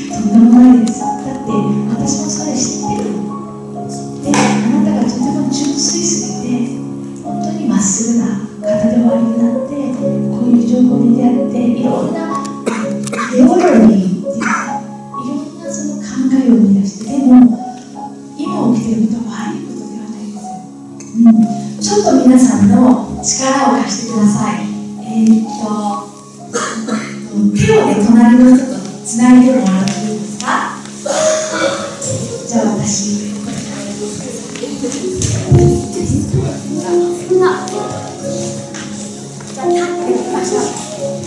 とんでもないです。だって私もそれ知ってる。で、あなたがとても純粋すぎて、本当にまっすぐな方でおありになって、こういう情報に出会って、いろんなレオロにっていうか、いろんなその考えを生み出して、でも今起きていることは悪いことではないですよ。 の力を貸してください。えー、っと手をね、隣の人とつないでもらっていいですか？じゃあ私あ、じゃあ立ってみましょう。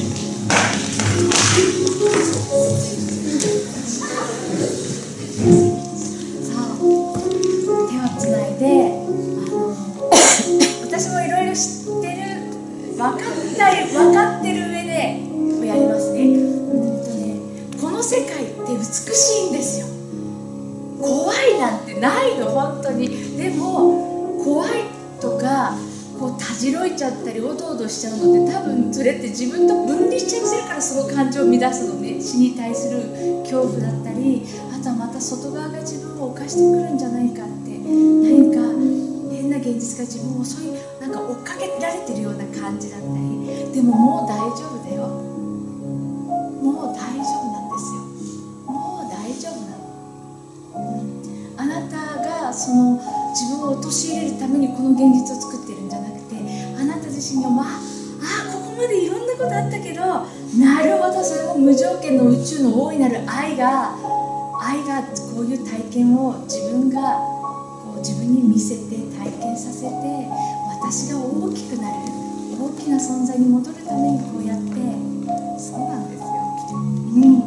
私もいろいろ知ってる、分かったり分かってる上でやりますね。うんとね、この世界って美しいんですよ。怖いなんてないの、本当に。でも怖いとかこうたじろいちゃったりおどおどしちゃうのって、多分それって自分と分離しちゃってるから、その感情を乱すのね。死に対する恐怖だったり、あとはまた外側が自分を犯してくるんじゃないかって、何か変な現実が自分を襲い、なんか追っかけられてるような感じだったり。でももう大丈夫だよ、もう大丈夫なんですよ。もう大丈夫なの、うん、あなたがその自分を陥れるためにこの現実を作ってるんじゃなくて、あなた自身が、まああここまでいろんなことあったけど、なるほど、それも無条件の宇宙の大いなる愛が愛がこういう体験を自分がこう自分に見せて体験させて、私が大きくなる、大きな存在に戻るためにこうやって、そうなんですよ、うんうん、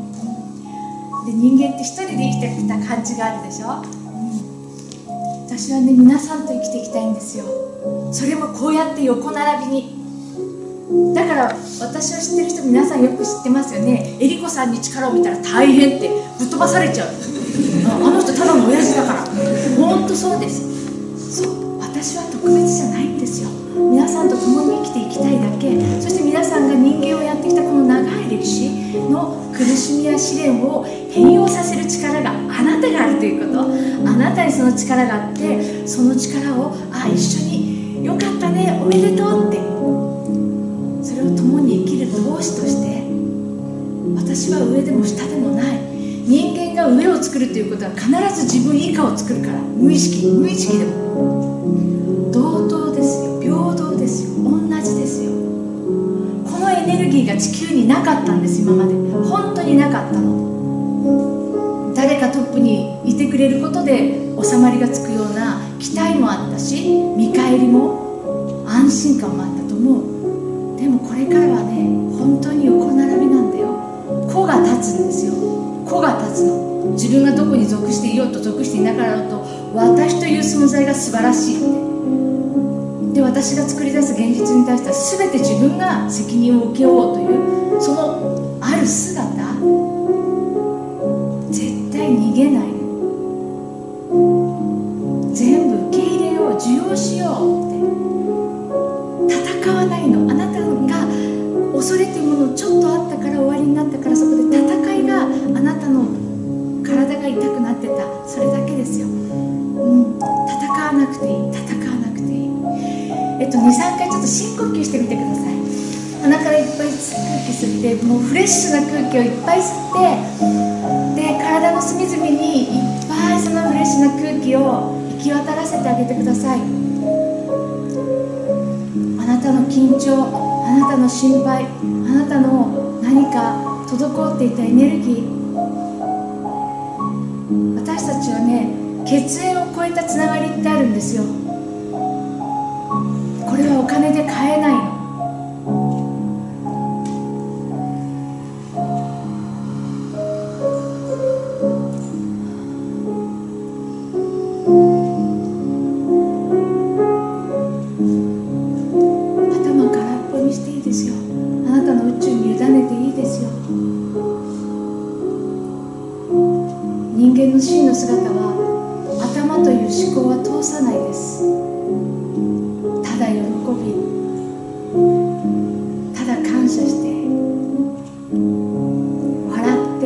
で人間って一人で生きてきた感じがあるでしょ、うん、私はね、皆さんと生きていきたいんですよ。それもこうやって横並びに。だから私を知ってる人、皆さんよく知ってますよね。えりこさんに力を見たら大変ってぶっ飛ばされちゃう。あ, あの人ただの親父だから。本当そうです。そう、私は特別じゃないんですよ。皆さんと共に生きていきたいだけ。そして皆さんが人間をやってきたこの長い歴史の苦しみや試練を変容させる力があなたがあるということ。あなたにその力があって、その力をあ一緒によかったね、おめでとうって、それを共に生きる同志として、私は上でも下でもない。人間が上を作るということは必ず自分以下を作るから。無意識無意識でも同等ですよ、平等ですよ、同じですよ。このエネルギーが地球になかったんです、今まで。本当になかったの。誰かトップにいてくれることで収まりがつくような期待もあったし、見返りも安心感もあったと思う。でもこれからはね、本当に横並びなんだよ。子が立つんですよ。子が立つの。自分がどこに属していようと属していながらと、私という存在が素晴らしいって。で、私が作り出す現実に対しては全て自分が責任を受けようという、そのある姿、絶対逃げないの。全部受け入れよう、受容しようって。戦わないの。あなたが恐れというものちょっとあったから、終わりになったから、そこで戦いがあなたの体が痛くなってた、それだけですよ、うん、戦わなくていい、戦わなくていい。えっとにさんかいちょっと深呼吸してみてください。鼻からいっぱい空気吸って、もうフレッシュな空気をいっぱい吸って、で体の隅々にいっぱいそのフレッシュな空気を行き渡らせてあげてください。あなたの緊張、あなたの心配、あなたの何か滞っていたエネルギー、私たちはね、血縁を超えたつながりってあるんですよ。これはお金で買えないの。頭空っぽにしていいですよ。あなたの宇宙に委ねていいですよ。人間の真の姿は頭という思考は通さないです。ただ喜び、ただ感謝して、笑って、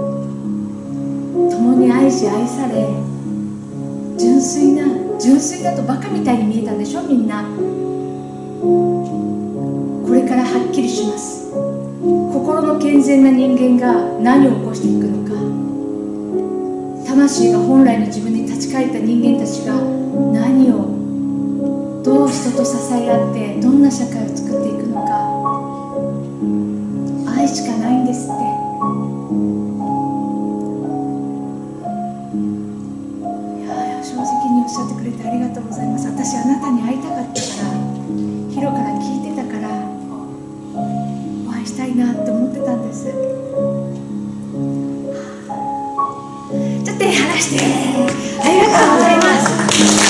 共に愛し愛され、純粋な、純粋だとバカみたいに見えたでしょ、みんな。これからはっきりします。心の健全な人間が何を起こしていくのか。魂が本来の自分に立ち返った人間たちが何をどう人と支え合ってどんな社会を作っていくのか、愛しかないんですって。いや正直におっしゃってくれてありがとうございます。私あなたに会いたかったから、ヒロから聞いてたからお会いしたいなって思ってたんです。ちょっと手離して。ありがとうございます。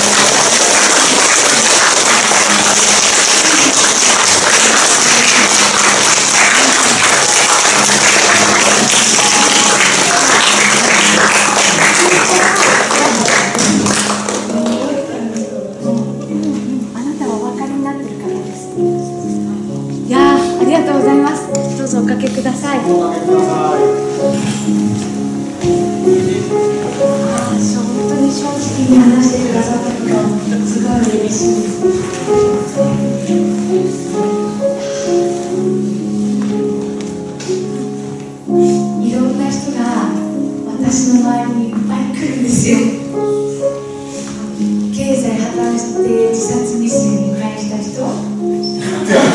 あなたはお分かりになってるからです。いやー、ありがとうございます。どうぞおかけください。 おかけください。 あー、本当に正直に話してくださったことすごい嬉しいです。いろんな人が私の周りにいっぱい来るんですよ。経済破綻して自殺未遂に返した人、でも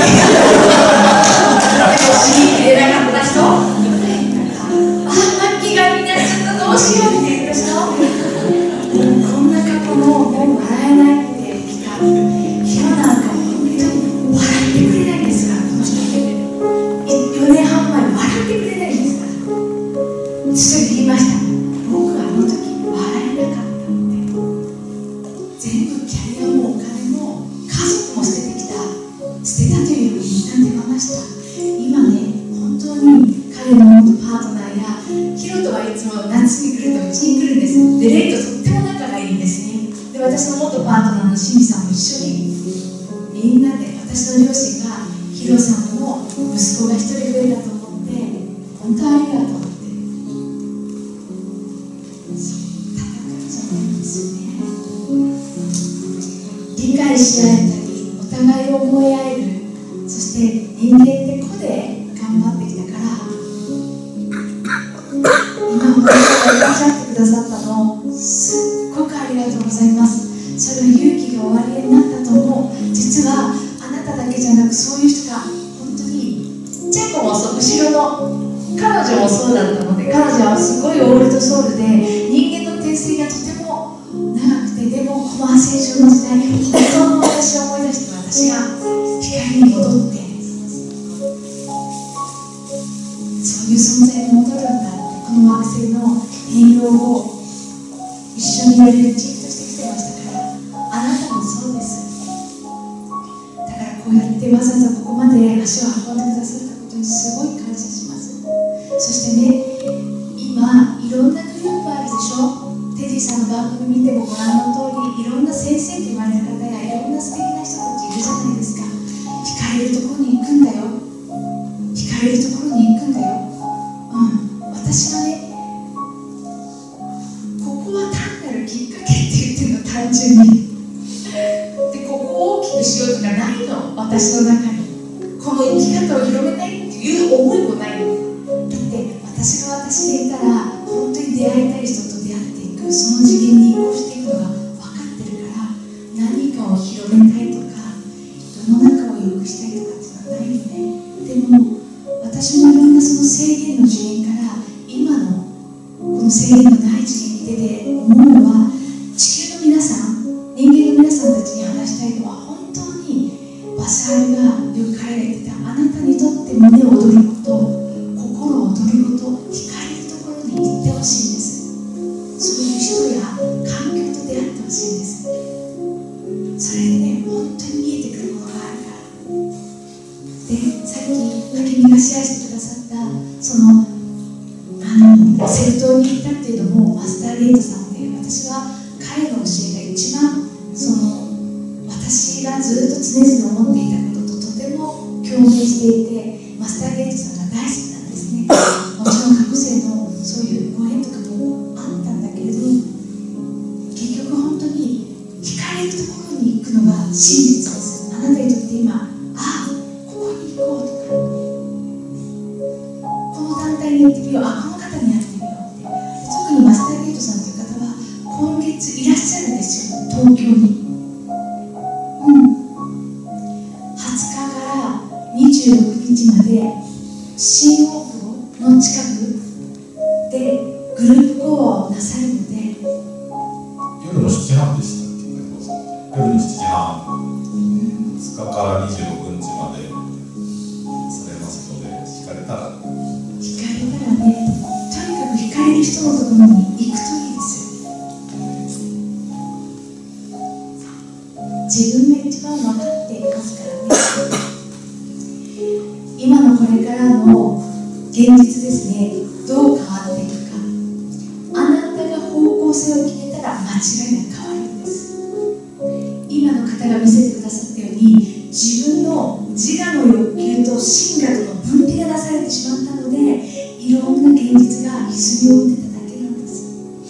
死にきれなかった人、ああ末期がんになっちゃった、どうしようって言った人、こんな過去ももう笑えないってきた人なんか本当に笑ってくれないんですから、この人よねんはんまえ笑ってくれないんですから。それで言いました。僕はあの時笑えなかったって。全部キャリアもお金も家族も捨ててきた、捨てたというのを一旦手放した。今ね、本当に彼の元パートナーやヒロトはいつも夏に来るとうちに来るんです。でレイととっても仲がいいんですね。で私の元パートナーのシミさんも一緒にみんなで、私の両親がヒロさんの息子が一人増えたと思って本当ありがとうってそう戦っちゃうんですよね。理解し合えたりお互いを思い合える、そして人間って個で頑張ってきたから、今本当にいらっしゃってくださったのすっごくありがとうございます。それは勇気がおありになったと思う。実はあなただけじゃなく、そういう人が本当にちっちゃい子もそう、後ろの彼女もそうだったので、彼女はすごいオールドソウルで人間の天性がとても長くて、でもこの青春の時代に本当の私を思い出して、私が光に戻ってそういう存在に戻るんだって、この惑星の変容を一緒にやれるチームとして来てましたから、あなたもそうです。だからこうやってわざわざここまで足を運んでくださったことにすごい感謝します。そしてね、今いろんなグループあるでしょ。テディさんの番組見てもご覧の通り、いろんな先生と言われる方やいろんな素敵な人たちいるじゃないですか。惹かれるところに行くんだよ。惹かれるところに行くんだよ。うん、私はね、ここは単なるきっかけって言ってるの、単純に。で、ここを大きくしようとかないの、私の中に。この生き方を広めたいっていう思いもないの。だって私が私でいたら、本当に出会いたい人と出会っていく、その次元に移行していくのが分かってるから、何かを広めたいとか、世の中を良くしたいとかっていうのはないのね。でも私もいろんなその制限の次元から今のこの制限のない次元に出て思うのは、地球の皆さん、人間の皆さんたちに話したいのは、本当にバサールがよく彼が言ってた、あなたにとって胸を躍ること、心を躍ること、惹かれるところに行ってほしいんです。そういう人や環境と出会ってほしいんです。それでね、本当に見えてくるものがあるから。で、さっき励みがシェアしてくださったそのあの戦闘に行ったっていうのもマスター・レイトさんで、私は彼の教えが一番その私がずっと常々思っていたことととても共鳴していて、マスター・レイトさんが大好きなんですね。もちろん過去世のそういうご縁とかもあったんだけれど、結局本当に惹かれるところに行くのが真実です。あなたにとって今、ああここに行こうとか、この団体に行ってみよう、あこの方に会ってみようって。特にマスター・ゲートさんという方は今月いらっしゃるんですよ、東京に。うんじゅうろくにちまで新大久保の近くでグループ講話をなさるので、 夜のしちじはんでしたっけ？夜のしちじはん、つかからにじゅうろくにちまでされますので、聞かれたら聞かれたらね、とにかく聞かれる人のところに行くといいですよ。自分が一番分かっていますからね。今のこれからの現実ですね、どう変わっていくか。あなたが方向性を決めたら間違いなく変わるんです。今の方が見せてくださったように、自分の自我の欲求と真我との分離がなされてしまったので、いろんな現実が歪みを生んでただけなんです。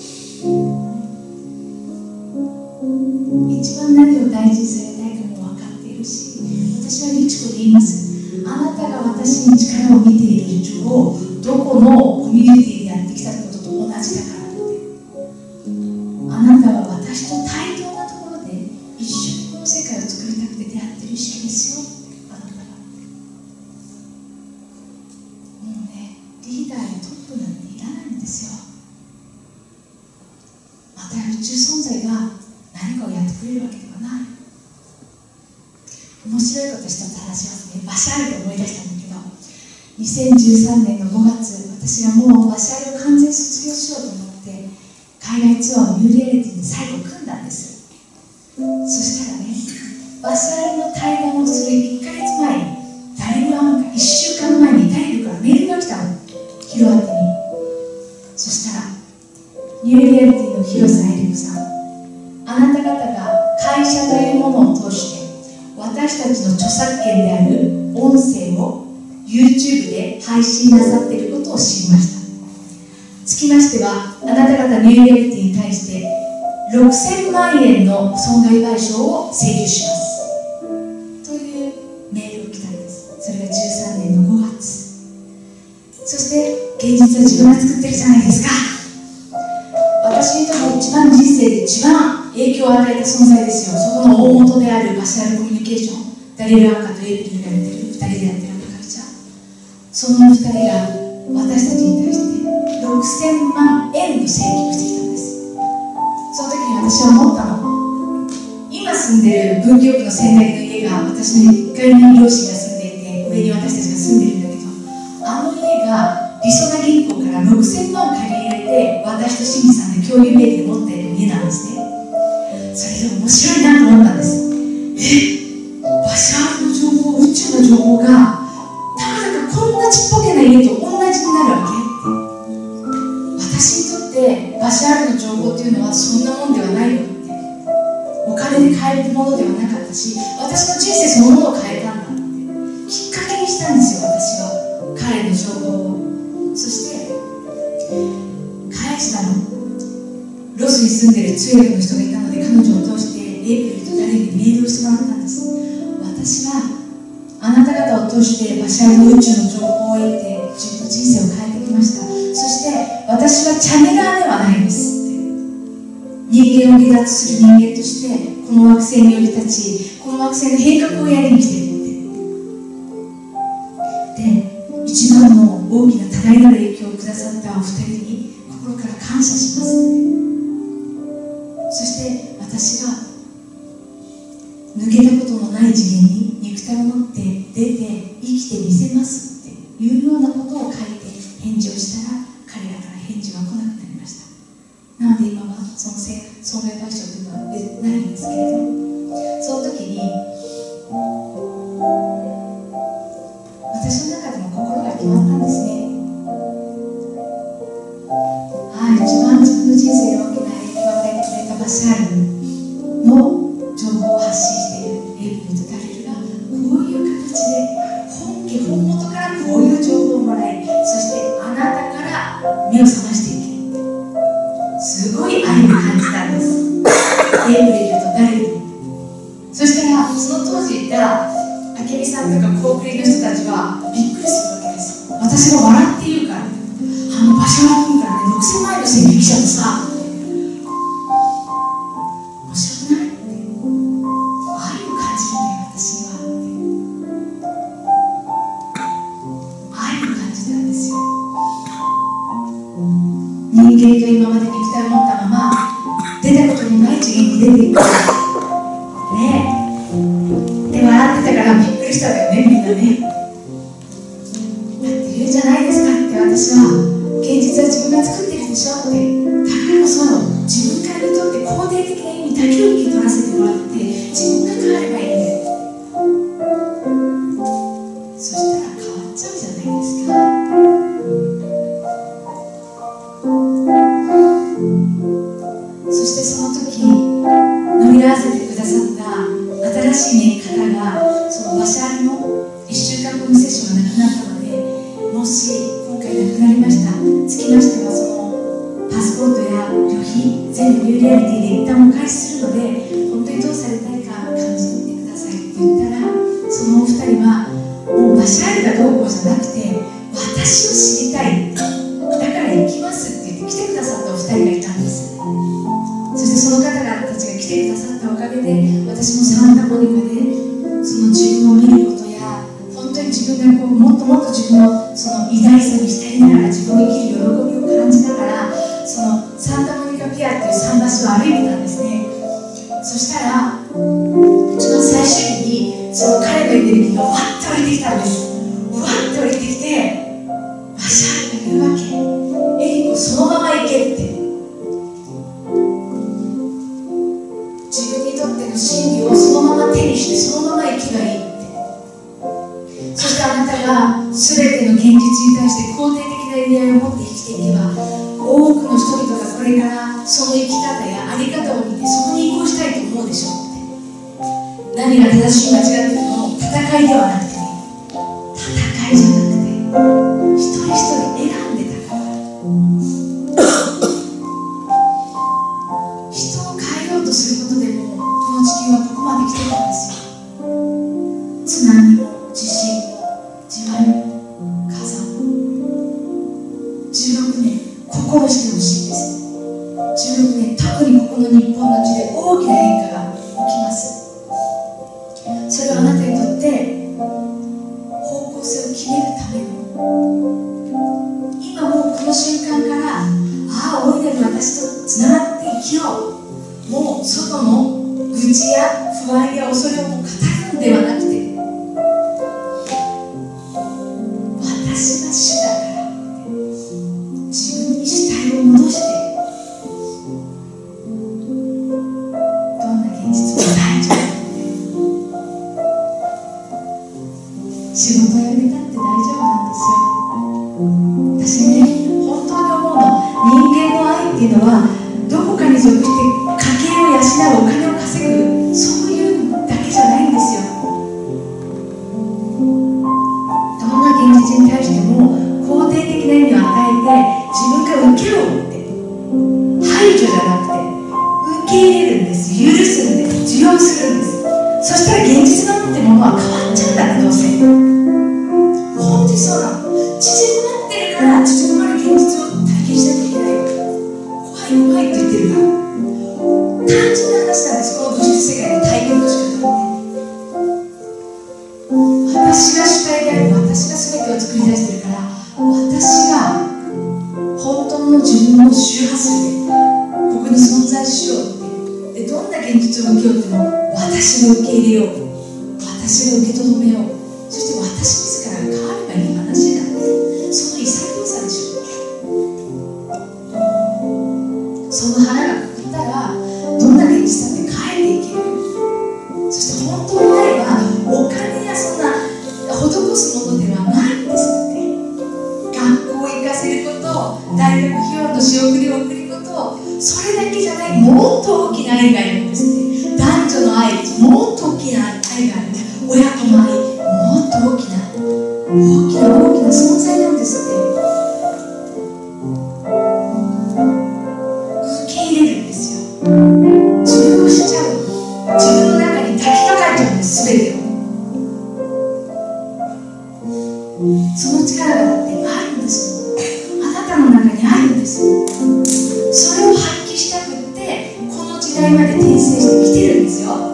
一番何を大事にされたいかも分かっているし、私はリチコで言います。あなたが私に力を見ている以上、どこのコミュニティでやってきたことと同じだからって。あなたは私と対等なところで一緒にこの世界を作りたくて出会ってる意識ですよ。あなたはもうね、リーダーやトップなんていらないんですよ。また宇宙存在が何かをやってくれるわけではない。面白いこと一つ話しますね。バシャールで思い出したんだけど、にせんじゅうさんねんのごがつ、私がもうバシャールを完全に卒業しようと思って海外ツアーをニューリアリティに最後組んだんです。そしたらね、バシャールの対談をするいっかげつまえに、誰も会うかいっしゅうかんまえに誰かからメールが来たの、ヒロアテに。そしたらニューリアリティの広瀬愛理子さん、あなた方が会社というものを通して私たちの著作権である音声を YouTube で配信なさっていることを知りました。つきましては、あなた方ニューリアリティに対してろくせんまんえんの損害賠償を請求しますというメールが来たんです。それがじゅうさんねんのごがつ。そして現実は自分が作ってるじゃないですか。私にとって一番人生で一番影響を与えた存在ですよ。そこの大元であるバシャールコミュニケーション、ダリル・アンカとエイプリルがやってるふたりでやってるアカルチャー、そのふたりが私たちに対してろくせんまんえんの請求をしてきたんです。その時に私は思ったの。今住んでる文京区の仙台の家が私のいっかいに両親が住んでいて、上に私たちが住んでるんだけど、あの家がりそな銀行からろくせんまん借り入れて、私と清水さんで共有名義で持っている家なんですね。それで面白いなと思ったんです。え、バシャールの情報、宇宙の情報がたかだかこんなちっぽけな家と同じになるわけって。私にとってバシャールの情報っていうのはそんなもんではないよって。お金で買えるものではなかったし、私の人生そのものを変えたんだって。きっかけにしたんですよ、私は彼の情報を。そして返したの。ロスに住んでる通訳の人がいたので、彼女を通してエイプリルと誰にメールをしてもらったんです。私はあなた方を通してバシャールの宇宙の情報を得て自分の人生を変えてきました。そして私はチャネラーではないんですって。人間を離脱する人間としてこの惑星に降り立ち、この惑星の変革をやりに来てるって。で、一番の大きな多大なる影響をくださったお二人に心から感謝しますって。そして私が抜けたことのない次元に肉体を持って出て生きてみせますっていうようなことを書いて返事をしたら、彼らから返事が来なくなりました。なので今はその損害賠償というのはないんですけれど、その時に私の中でも心が決まったんですね。はい、一番自分の人生に大きな影響を与えてくれたバシャールの情報を発信しているエイプリルとダリルがこういう形で本家本元からこういう情報をもらい、そしてあなたから目を覚ましていける。すごい愛を感じたんです、エイプリルとダリルに。そしたらその当時いた明美さんとかコークリの人たちはびっくりするわけです。私が笑って言うから、あのバシャール君からねろくせんまんえんの請求来ちゃってさ、面白くないって、愛を感じるんだよ私にはって。 間が今まで肉体を持ったまま出たことのない次元に出ていくねえ。で笑ってたからびっくりしたんだよね、みんなね。だって言うじゃないですかって、私は現実は自分が作ってるでしょって。だからこそ自分からにとって肯定的な意味だけを受け取らせてもらって自分が変わればいいんだよ。そしたら変わっちゃうじゃないですか。そしてその時乗り合わせてくださった新しい見え方が、そのバシャールのいっしゅうかんごのセッションがなくなったので、もし今回なくなりました、つきましてはそのパスポートや旅費全部ニューリアリティで一旦お返しするので、本当にどうされたいか感じてみてくださいって言ったら、そのお二人はもうバシャールがどうこうじゃなくて、私を知りたい、だから行きますって言って来てくださったお二人がいたんです。そしてその方々たちが来てくださったおかげで、私もサンタモニカでその自分を見ることや、本当に自分がこうもっともっと自分をその偉大さに浸りながら、自分を生きる喜びを感じながら、そのサンタモニカピアっていう桟橋を歩いてたんですね。そしたら一番最終日にその彼のエネルギーがわっと降りてきたんです。わっと降りてきて、バシャールが言うわけ、エリコそのまま行けって。自分にとっての真理をそのまま手にしてそのまま生きばいいって。そしてあなたが全ての現実に対して肯定的な意味合いを持って生きていけば、多くの人々がこれからその生き方や在り方を見てそこに移行したいと思うでしょうって。何が正しい間違っても戦いではなくてね、戦いじゃなくて一人一人選んでたから。人を変えようとすることでもこの地球はここまで来てたんですよ。津波も地震も地割れも火山もじゅうろくねん心してほしいんです。じゅうろくねん、特にここの日本の地で大きな変化が起きます。それはあなたにとって方向性を決めるための、今もうこの瞬間から、ああ大いなる私とつながって生きよう、もう外の愚痴や不安や恐れをもう語るのではなくて、私が主だから自分に主体を戻して、どんな現実も大丈夫って、仕事を辞めたって大丈夫なんですよ。私ね、本当に思うの、人間の愛っていうのはどこかに属して家計を養う、お金を稼ぐ、そういうだけじゃないんですよ。どんな現実に対しても肯定的な意味を与えて、自分が受けろって、排除じゃなくて受け入れるんです。許すんです。受容するんです。そしたら現実の持ってるものは変わっちゃうんだって。どうせ本当にそうなの。縮こまってるから縮こまる現実を体験しなきゃいけない。怖い怖いって言ってるから、単純な話なんです。この物質世界で体験の仕方って、私が主体である、私が全てを作り出してるから、私が本当の自分の周波数でここに存在しようって。で、どんな現実を受けようっても私が受け入れよう、私が受け止めよう、そして私自らが変わればいい話なんです。その潔さでしょ。その腹がくくったらどんな現実だって変えていける。そして本当の愛はお金やそんな施すものではないんですって。学校を行かせること、大学費用の仕送りを送ること、それだけじゃない、もっと大きな愛があるんですね。男女の愛、もっと大きな愛がある。親子の愛、もっと大きな大きな大きな存在なんですって。受け入れるんですよ。受容しちゃう。自分の中に抱きかかえちゃうんです、全てを。その力がだってあるんです。あなたの中にあるんです。それを発揮したくってこの時代まで転生してきてるんですよ。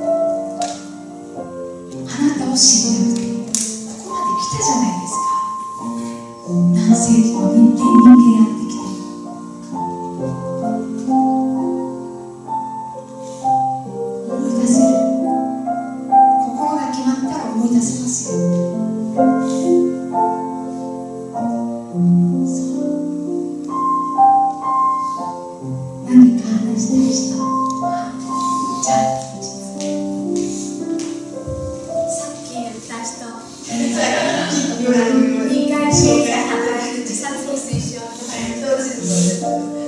あなたを信じなくてここまで来たじゃないですか。何世紀も人間人間やってきて、 私が何か話したい人、じゃあさっき言った人、にかい生で働いて自殺未遂しようとか言ってそうです、そうです。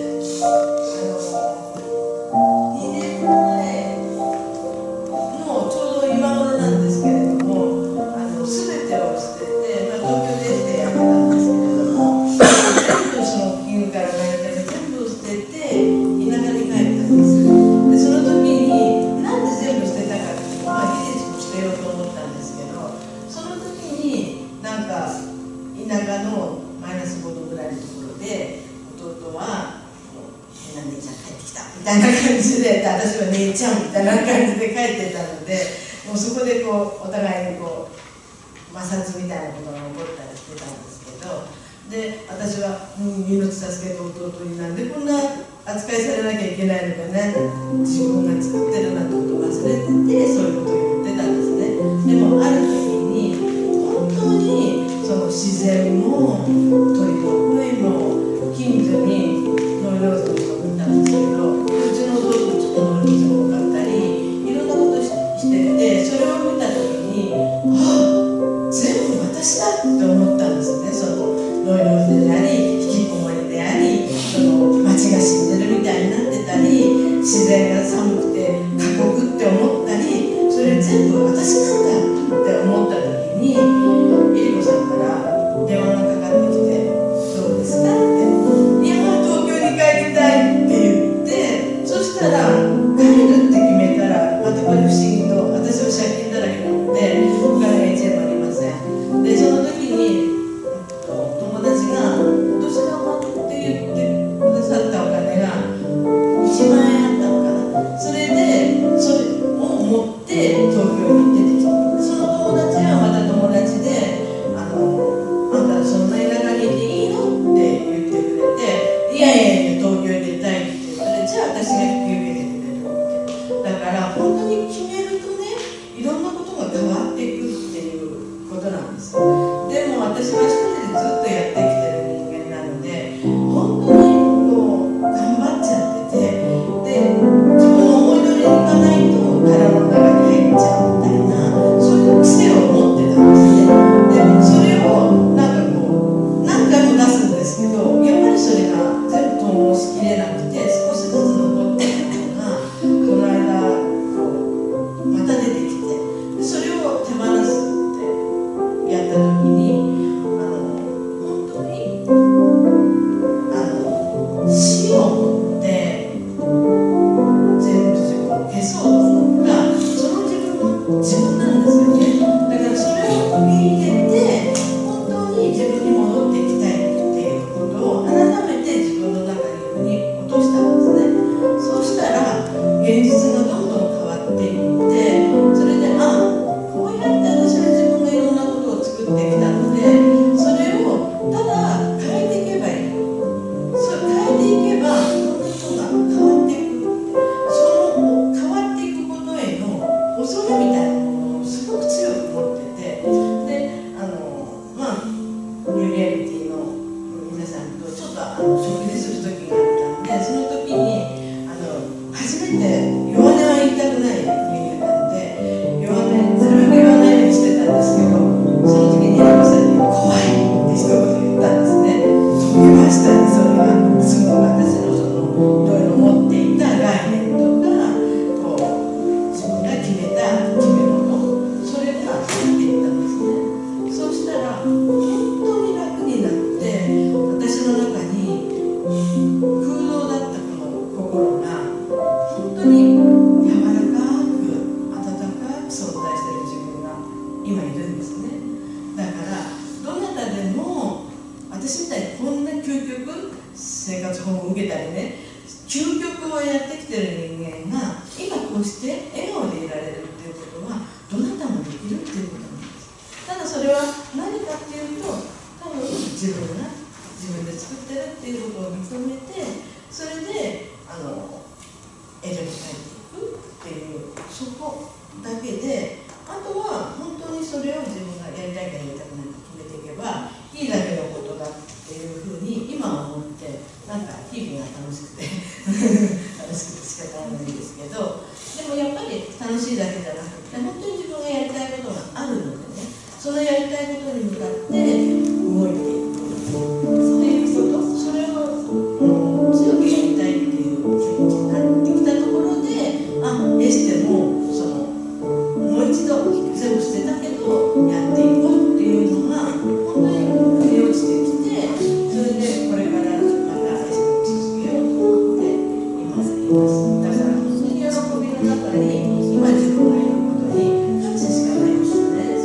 にねんまえのちょうど今頃なんですけれども、あの全てを捨てて、まあ、東京でしてやめたんですけれども、全部その金融から何から全部捨てて田舎に帰ったんです。でその時になんで全部捨てたかっていうと、まあ、技術も捨てようと思ったんですけど、その時になんか田舎のマイナスごどぐらいのところで弟はみんな姉ちゃん帰ってきたみたいな感じで、私は姉ちゃんみたいな感じで帰ってたので、もうそこでこうお互いにこう摩擦みたいなことが起こったりしてたんですけど、で私は、うん、命助けて弟になんでこんな扱いされなきゃいけないのかね、自分が作ってるなんてことを忘れててそういうことを言ってたんですね。でもある時に本当にその自然も鳥の声も近所にノイローゼの人がいたんですけど、うちの弟もちょっとノイローゼが多かったりいろんなことしてて、それを見た時にああ全部私だって思ったんですね。そのノイローゼであり引きこもりであり、その街が死んでるみたいになってたり、自然が寒くて過酷って思ったり、それ全部私なんだって思った時にえりこさんから電話がかかってきて「どうですか?」って「いや東京に帰りたい」って言って、そしたら帰るって決めたらまたこれ不思議と私は借金だらけなのでお金がいちえんもありません。でその時に友達がお年玉って言ってくださったお金がいちまんえんあったのかな。それでそれを持って東京に出てきた。その友達はまた友達で「あのあんたそんな田舎にいていいの?」って言ってくれて「いやいやいや東京に出たい」って言ったら、じゃあ私が引き受けてくれるわけだから、本当に決めるとね、いろんなことが変わっていくっていうことなんです。でも私は一人でずっとやってきてる人間なので、本当にこう頑張っちゃってて、で自分の思い通りにいかないと殻の中に入っちゃうみたいな、そういう癖を持ってたんですね。でそれをなんかこう何回も出すんですけど、やっぱりそれが全部通しきれなくて少しずつ残っているのがこの間こうまた出てきて、でそれを手放すってやった時に、あの本当にあの死を持って全部自分を消そうと思った、その自分も自分なんですよね。だからそれを受け入れて本当に自分に戻っていきたいっていうことを改めて自分の中に落としたんですね。そうしたら現実がどんどん変わっていって、それであこうやって私は自分がいろんなことを作ってきたので、それをただ変えていけばいい。そう変えていけばいろんな人が変わっていく。その変わっていくことへの恐れみたいなものをすごく強く持ってて、であのまあニューリアリティの皆さんとちょっとあの食事する時があったんで、その時にあの初めて弱音は言いたくない人間なので弱音なるべく言わないようにしてたんですけど、その時にえりこさんに「怖い」って一言言ったんですね。解けましたね。それがすごい私のそのいろいろ持っていた概念とかこう自分が決めた決め事、それが入っていったんですね。そうしたら本当に楽になって、私の中に空洞だったこの心が本当に柔らかく温かく存在している自分が今いるんですね。だからどなたでも私みたいにこんな究極生活保護を受けたりね、究極をやってきてる人間が今こうして笑顔でいられるっていうことはどなたもできるっていうことなんです。ただそれは何かっていうと、多分自分が自分で作ってるっていうことを認めて、それであの江戸に帰っていくっていう、そこだけであとは本当にそれを自分がやりたいかやりたくないか決めていけばいいだけのことだっていうふうに今は思って、なんか日々が楽しくて楽しくて仕方ないんですけど、でもやっぱり楽しいだけじゃなくて本当に自分がやりたいことがあるのでね、そのやりたいことに向かって動いていくっていうこと、それを、うん、強くやりたいっていう気持ちになってきたところで、あ、エステもそのもう一度全部捨てたけどやっていこうっていうのが本当に腑に落ちてきて、それでこれからまたエステを続けようと思っています。だから本当に喜びの中に今自分がいることに感謝しかないですよね。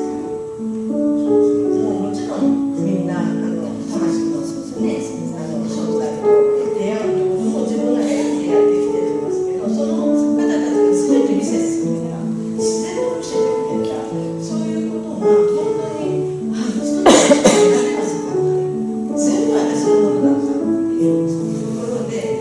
もうもちろんみんなあの魂のね、あの存在と出会うところも自分が選んでやってきてるんですけど、その方たちが全て見せてくれた、自然を見せてくれた、そういうことが本当にあの人たちが誰がするか全部私のものだったっていうところで。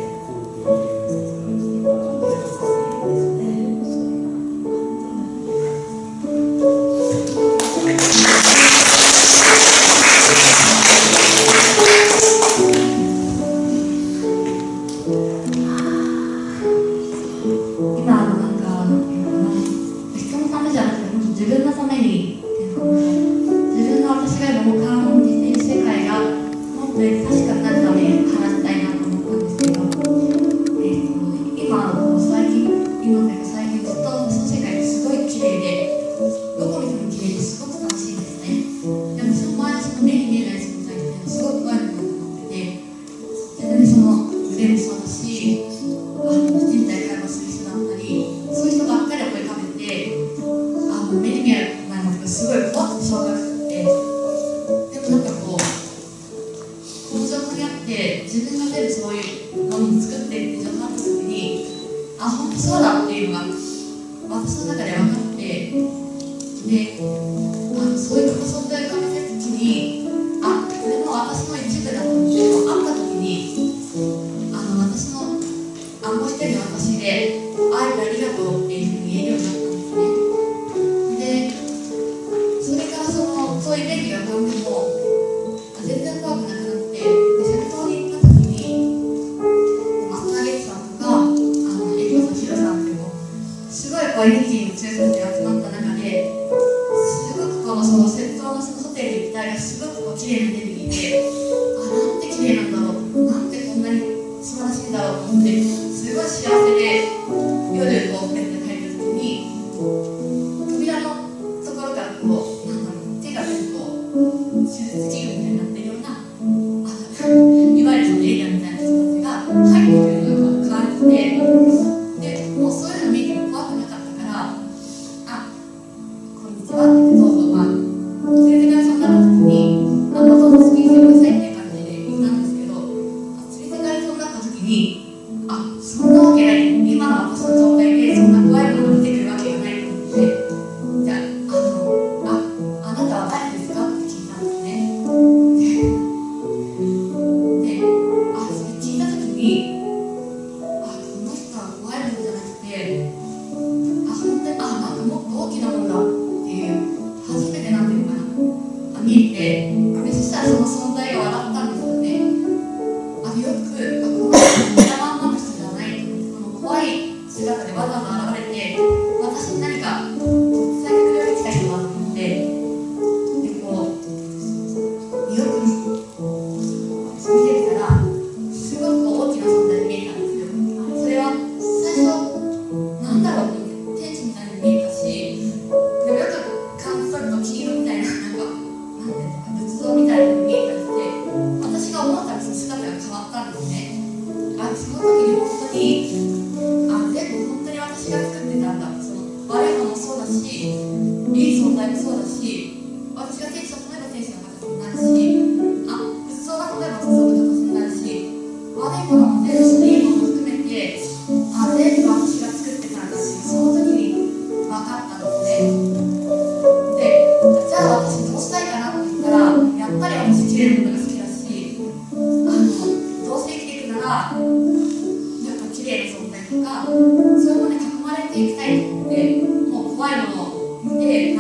そういうものに囲まれていきたいって、もう怖いものを見て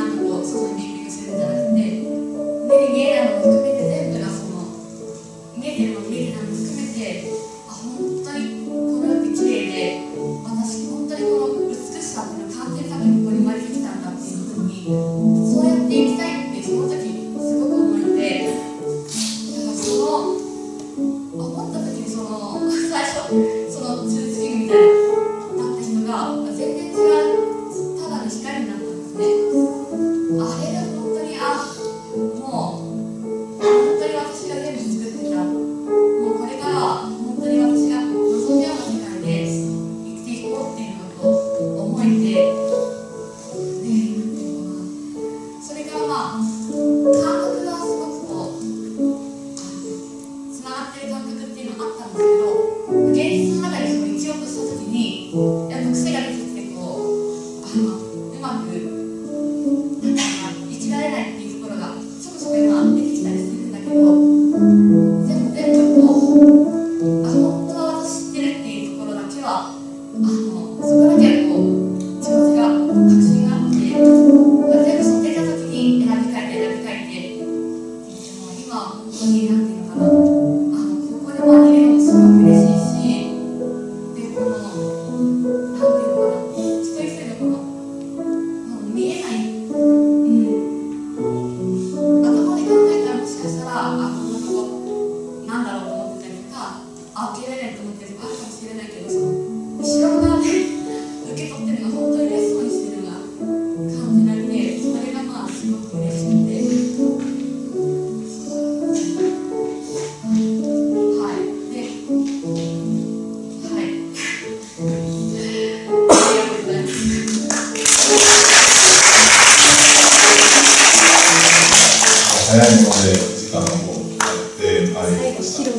早いもので時間をやってまいりました。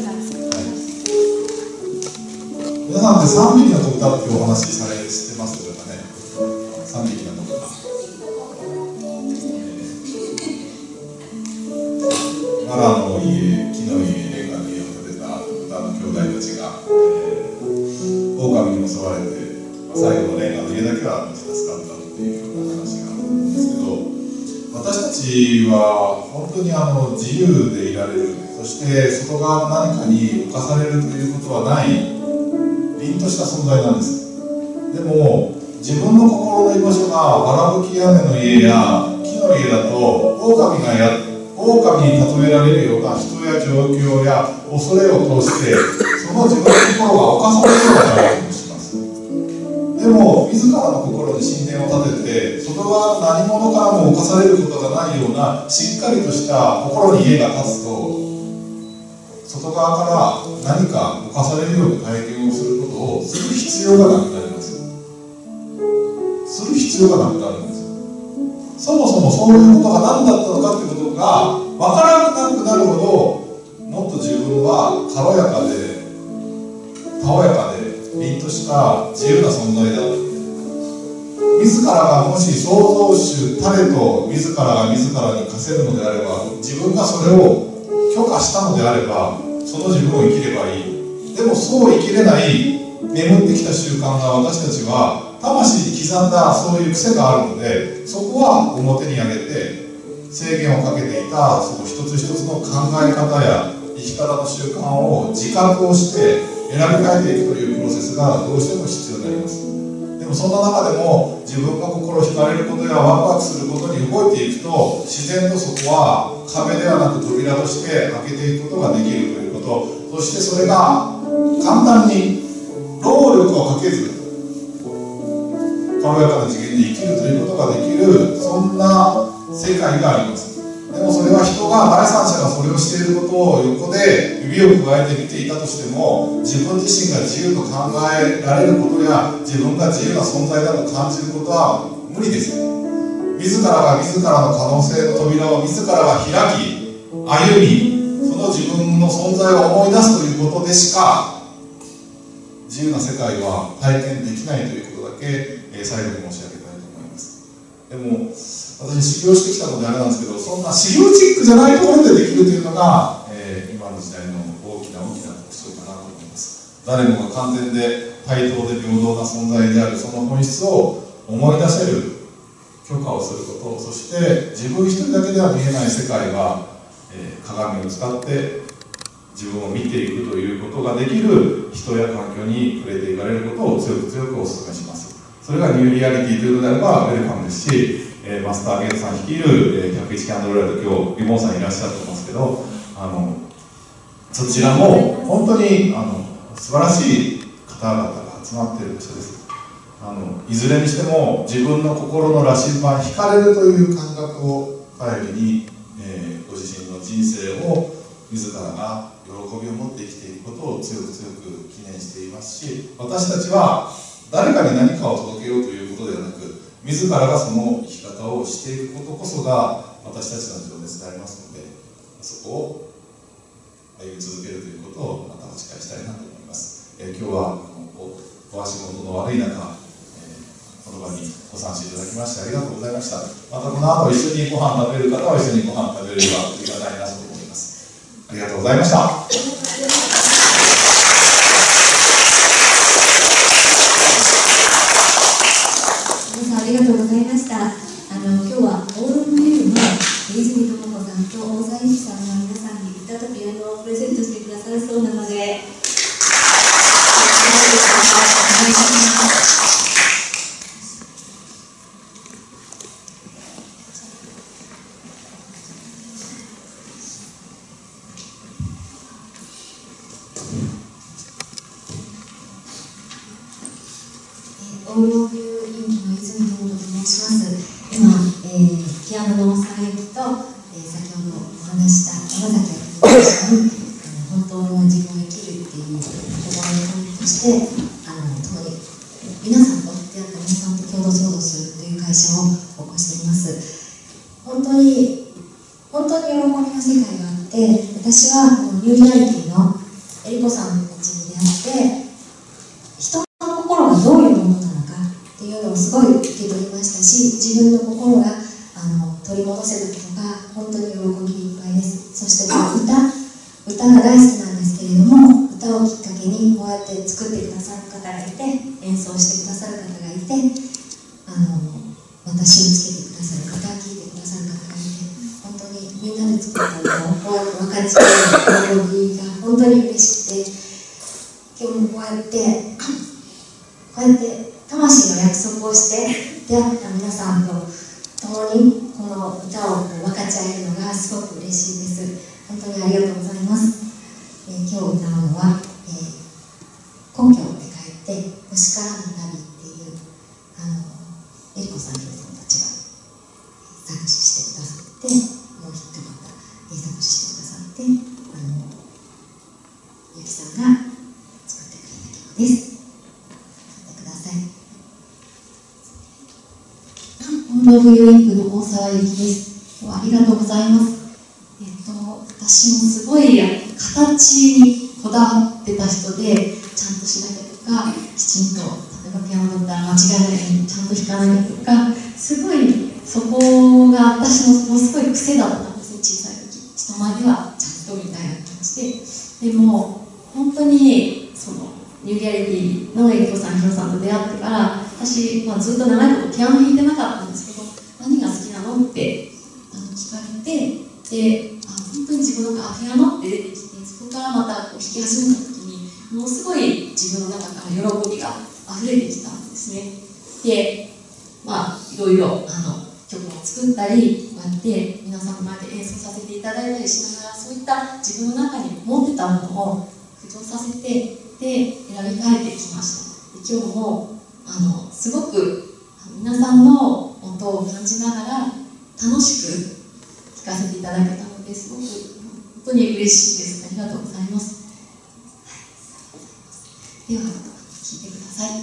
皆さんってさんびきの子豚ってお話しされて知ってますかね。さんびきの子豚。奈良の家、木の家、レンガの家を建てた豚の兄弟たちが、えー、狼に襲われて、最後のレンガの家だけは助かったっていうような話があるんですけど、私たちは本当にあの自由でいられる、そして外側の何かに侵されるということはない、凛とした存在なんです。でも自分の心の居場所がわらぶき屋根の家や木の家だと、狼がや狼に例えられるような人や状況や恐れを通して、その自分の心が侵されるような体験をします。でも自らの心に信念を立てて、外側の何者からも侵されることがないようなしっかりとした心に家が立つと、外側から何か侵されるような体験をすることをする必要がなくなります。する必要がなくなるんです。そもそもそういうことが何だったのかということが分からなくなるほど、もっと自分は軽やかでたおやかで凛とした自由な存在だ。自らがもし創造主たれと自らが自らに課せるのであれば、自分がそれを許可したのであれば、その自分を生きればいい。でもそう生きれない眠ってきた習慣が、私たちは魂に刻んだそういう癖があるので、そこは表に上げて制限をかけていたその一つ一つの考え方や生き方の習慣を自覚をして選び替えていくというプロセスがどうしても必要になります。でもそんな中でも自分が心惹かれることやワクワクすることに動いていくと、自然とそこは壁ではなく扉として開けていくことができるということ、そしてそれが簡単に労力をかけず軽やかな次元で生きるということができる、そんな世界があります。でもそれは人が、第三者がそれをしていることを横で指を加えて見ていたとしても、自分自身が自由と考えられることや自分が自由な存在だと感じることは無理です。自らが自らの可能性の扉を自らが開き歩み、その自分の存在を思い出すということでしか自由な世界は体験できないということだけ、えー、最後に申し上げたいと思います。でも私修行してきたのであれなんですけど、そんな修行チックじゃないところでできるというのが、えー、今の時代の大きな大きな特徴かなと思います。誰もが完全で対等で平等な存在であるその本質を思い出せる許可をすること、そして自分一人だけでは見えない世界が、えー、鏡を使って自分を見ていくということができる人や環境に触れていかれることを強く強くお勧めします。それがニューリアリティというのであればウェルカムですし、えー、マスター・ゲイトさん率いる、えー、ひゃくいちキャンドルライト、今日リボンさんいらっしゃると思うんですけど、あのそちらも本当にあの素晴らしい方々が集まっている場所です。あのいずれにしても自分の心の羅針盤、惹かれるという感覚を頼りに、えー、ご自身の人生を自らが喜びを持って生きていくことを強く強く記念していますし、私たちは誰かに何かを届けようということではなく、自らがその生き方をしていくことこそが私たちの情熱でありますので、そこを歩み続けるということをまたお誓いしたいなと思います。えー、今日はお足元の悪い中、えー、この場にご参加いただきましてありがとうございました。またこの後一緒にご飯食べる方は一緒にご飯食べればありがたいなと思います。ありがとうございました。 ありがとうございました。あの今日はオールムユーの泉智子さんと大沢由紀さんが皆さんに歌とピアノをプレゼントしてくださるそうなので、お願いします。オールムユー今、えー、ピアノの佐伯と、えー、先ほどお話した山崎さんに本当の自分を生きるっていう言葉の本としてあの共に皆さんと出会った皆さんと共同創造するという会社を起こしています。本当に本当当に喜びの世界があって、私はこのニューリアリティのえりこさんたちに出会って、人の心がどういうものなのかっていうのをすごい受け取りましたし、自分の心があの取り戻せたことが本当に喜びいっぱいです。そしてこの歌、歌が大好きなんですけれども、歌をきっかけにこうやって作ってくださる方がいて、演奏してくださる方がいて、あの私につけてくださる方、聴いてくださる方がいて、本当にみんなで作ったのをこうやって分かち合う喜びが本当に嬉しくて、今日もこうやってこうやって魂の約束をして出会った皆さんと共にこの歌を分かち合えるのがすごく嬉しいです。本当にありがとうございます。えー、今日歌うのは、えー、故郷へ帰って星からの旅っていうあのえりこさん、ひろさんたちが作詞してくださって、もう一方作詞してくださって、あのゆきさんが作ってくれた曲です。聴いてください。オールオブユーインクの大沢ゆきです。今日はありがとうございます。えっと、私もすごい形にこだわってた人で、ちゃんとしなきゃとか、きちんと例えばピアノだったら間違いないようにちゃんと弾かなきゃとか、すごいそこが私のものすごい癖だったんですね。小さい時、人前ではちゃんとみたいな感じで。でも本当にそのニューギャレリーのえりこさん、ひろさんと出会ってから、私、まあ、ずっと長いことピアノ弾いてなかったんですけど、何が好きなのってあの聞かれて、で、あ、本当に自分の中、ピアノって出てきて、そこからまたこう弾き始めた時に、ものすごい自分の中から喜びが溢れてきたんですね。で、まあ、いろいろあの曲を作ったり、こうやって皆さんの前で演奏させていただいたりしながら、そういった自分の中に持ってたものを浮上させて、で、選び替えてきました。で、今日もあのすごく皆さんの音を感じながら楽しく聴かせていただけたので、すごく本当に嬉しいです。ありがとうございます。はい、では聴いてください。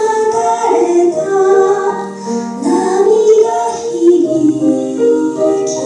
「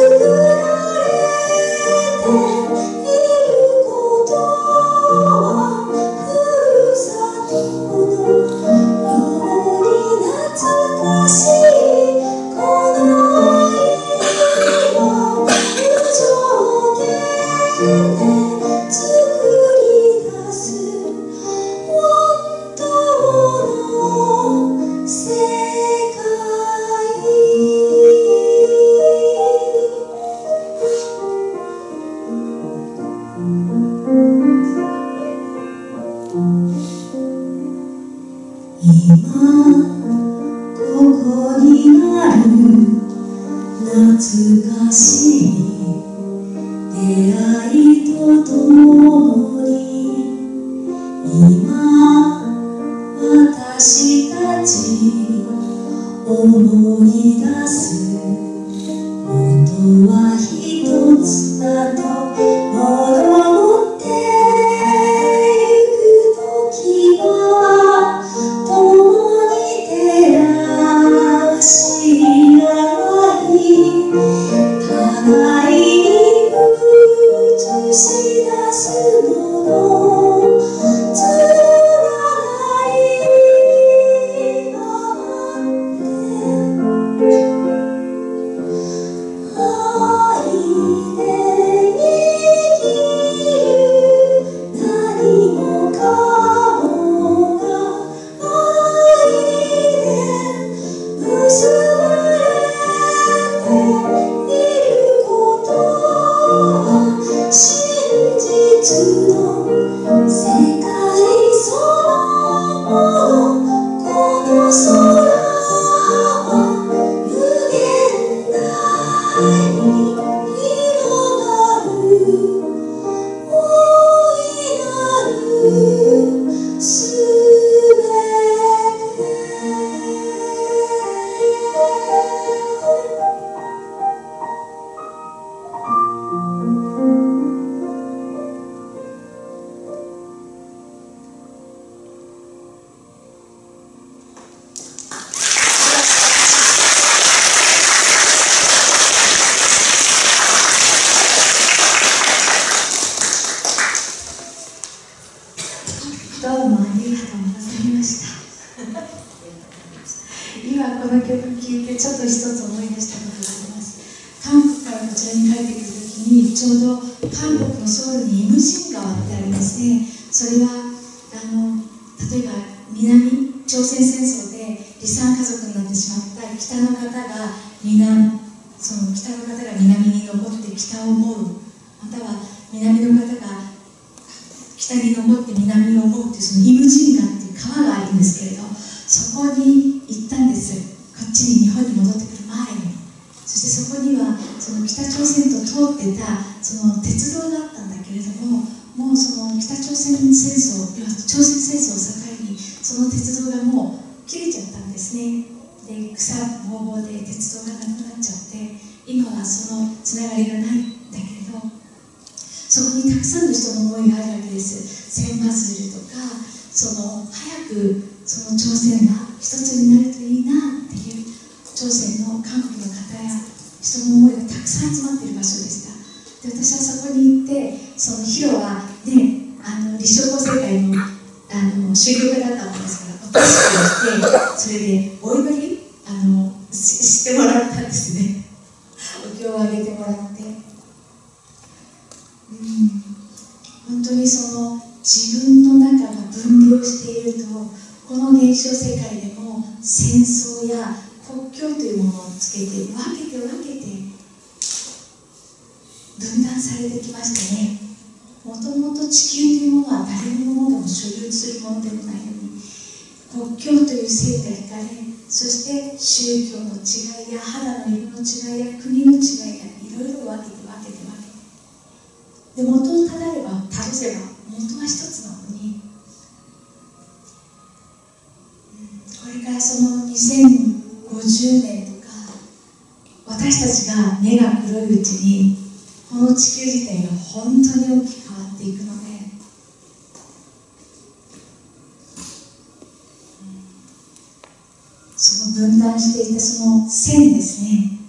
その分断していたその線ですね、そ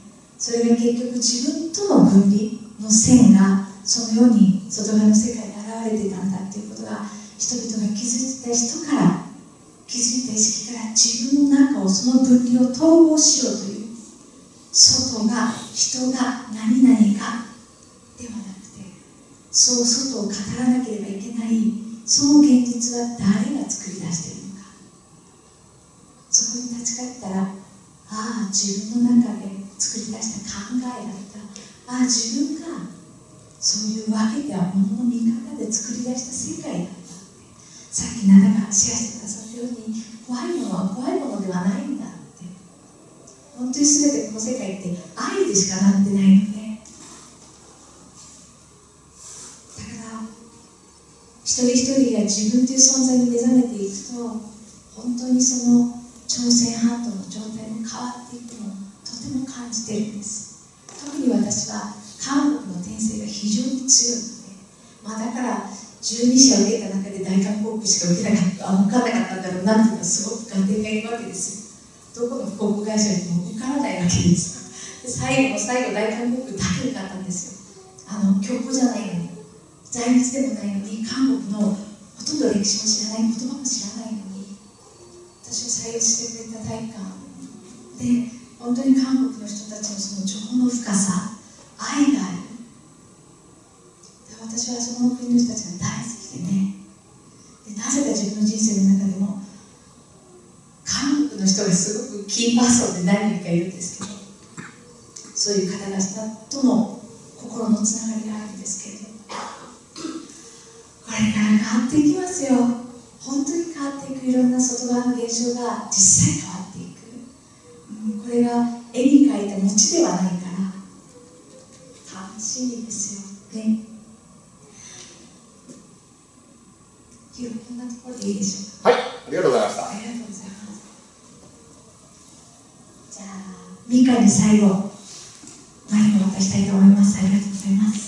それが結局自分との分離の線がそのように外側の世界に現れていたんだということが、人々が気づいた人から気づいた意識から自分の中を、その分離を統合しようという、外が人が何々かではなくて、そう外を語らなければいけない、その現実は誰が作り出しているのか。そこに立ち返ったら、ああ自分の中で作り出した考えだった、ああ自分がそういうわけではものの見方で作り出した世界だった。さっき灘がシェアしてくださったように、怖いものは怖いものではないんだって。本当に全てこの世界って愛でしかなってないので、だから一人一人が自分という存在に目覚めていくと、本当にその朝鮮半島の状態も変わっていくのをとても感じているんです。特に私は韓国の転生が非常に強いので、まあ、だからじゅうに社受けた中で大韓航空しか受けなかった、あ、受からなかったんだろうなっていうのはすごく合点がいるわけですよ。どこの航空会社にも受からないわけですよ。で最後の最後、大韓航空だけ受かったんですよ。あの強行じゃないのに、在日でもないのに、韓国のほとんど歴史も知らない、言葉も知らないのに、私を採用してくれた体育館で、本当に韓国の人たちのその情の深さ、愛がある。私はその国の人たちが大好きでね、でなぜか自分の人生の中でも韓国の人がすごくキーパーソンで何人かいるんですけど、そういう方々との心のつながりがあるんですけれど、これから変わっていきますよ。本当に変わっていく、いろんな外側の現象が実際変わっていく、うん、これが絵に描いた餅ではないから楽しみですよね。こんなところでいいでしょうか。 はい、ありがとうございました。 ありがとうございます。じゃあ、ミカに最後、マイクを渡したいと思います。ありがとうございます。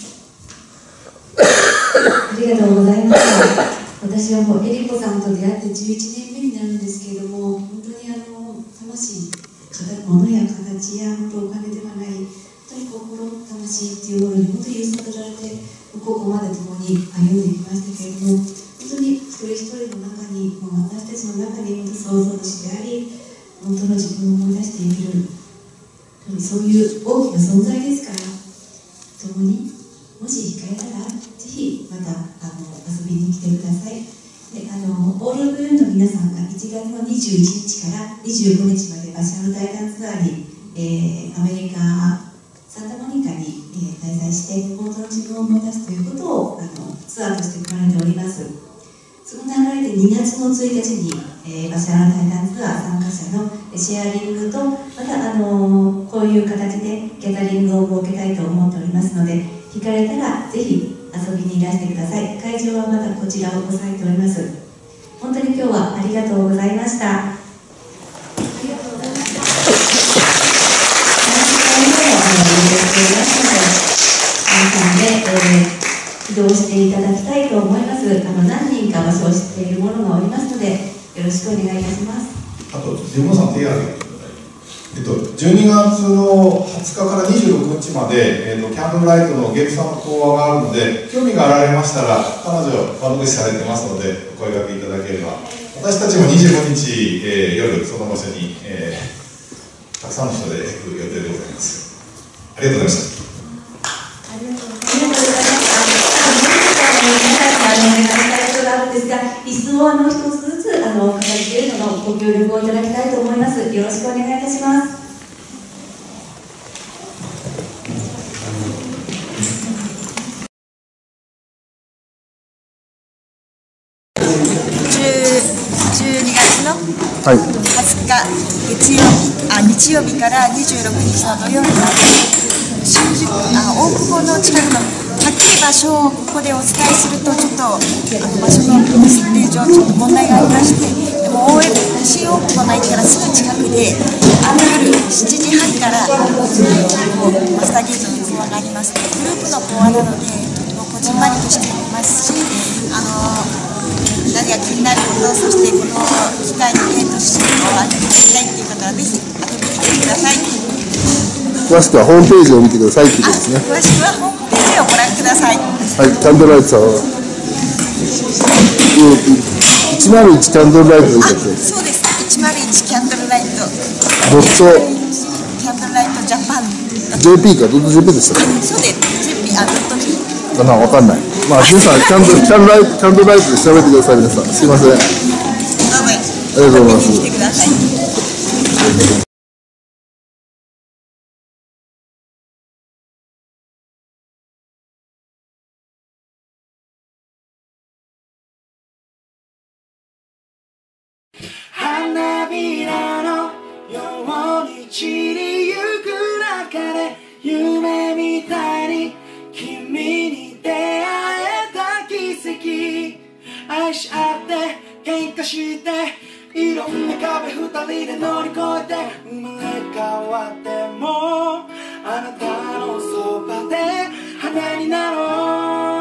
ありがとうございます。私はもうエリコさんと出会ってじゅういちねんめになるんですけれども、本当にあの魂、物や形や本当お金ではない、本当に心、魂っていうものに本当に揺さぶられて、ここまで共に歩んできましたけれども、本当に一人一人の中に、もう私たちの中に本当創造主であり、本当の自分を思い出していける、そういう大きな存在ですから、共にもし控えたら、ぜひまたあの遊びに来てください。であのオールオブユーの皆さんがいちがつのにじゅういちにちからにじゅうごにちまでバシャール対談ツアーに、えー、アメリカサンタモニカに、えー、滞在して本当の自分を思い出すということをあのツアーとして組まれております。その流れでにがつのついたちに、えー、バシャール対談ツアー参加者のシェアリングと、また、あのー、こういう形でギャザリングを設けたいと思っておりますので、聞かれたらぜひ遊びにいらしてください。会場はまだこちらを押さえております。本当に今日はありがとうございました。ありがとうございました。皆さんで、えー移動していただきたいと思います。あの何人か場所を知っているものがおりますので、よろしくお願いいたします。 あと、自分さん手を挙げてください。えっと、じゅうにがつのはつかからにじゅうろくにちまで、えっと、キャンドルライトのゲルさんの講話があるので、興味があられましたら、彼女、窓口されてますので、お声掛けいただければ。私たちもにじゅうごにち、えー、夜、その場所に、えー、たくさんの人で行く予定でございます。ありがとうございました。 ありがとうございます。お願いしたいことがあるんですが、椅子をあの一つずつあの片付けるののご協力をいただきたいと思います。よろしくお願いいたします。 じゅうにがつのはつか月曜日、あ日曜日からにじゅうろくにちの土曜日まで新宿あ大久保の近くのはっきり場所をここでお伝えするとちょっとあの場所の設定上ちょっと問題がありまして、でも新大久保の駅からすぐ近くであの夜しちじはんからマスターゲートの講話がありますので、グループの講話なのでとてもこじんまりとしていますし、あの何が気になること、そしてこの機会に検討して番組をやりたいという方はぜひ遊びに来てください。 詳しくはホームページを見てくださいってことですね。 詳しくはホームページをご覧ください。 はい、キャンドルライトさんは、いちまるいちキャンドルライトでいいかって。 そうです。いちまるいちキャンドルライト。 ドット。 キャンドルライトジャパン。 ジェーピー かドット ジェーピー でしたか。 そうです。ジェーピー あドット G。 あなわかんない。まあ皆さんキャンドルキャンドルライトキャンドルライトで調べてください皆さん。すいません。どうぞ。ありがとうございます。 来てください。 花びらのように散りゆく中で夢みたいに君に出会えた奇跡愛し合って喧嘩していろんな壁二人で乗り越えて生まれ変わってもあなたのそばで花になろう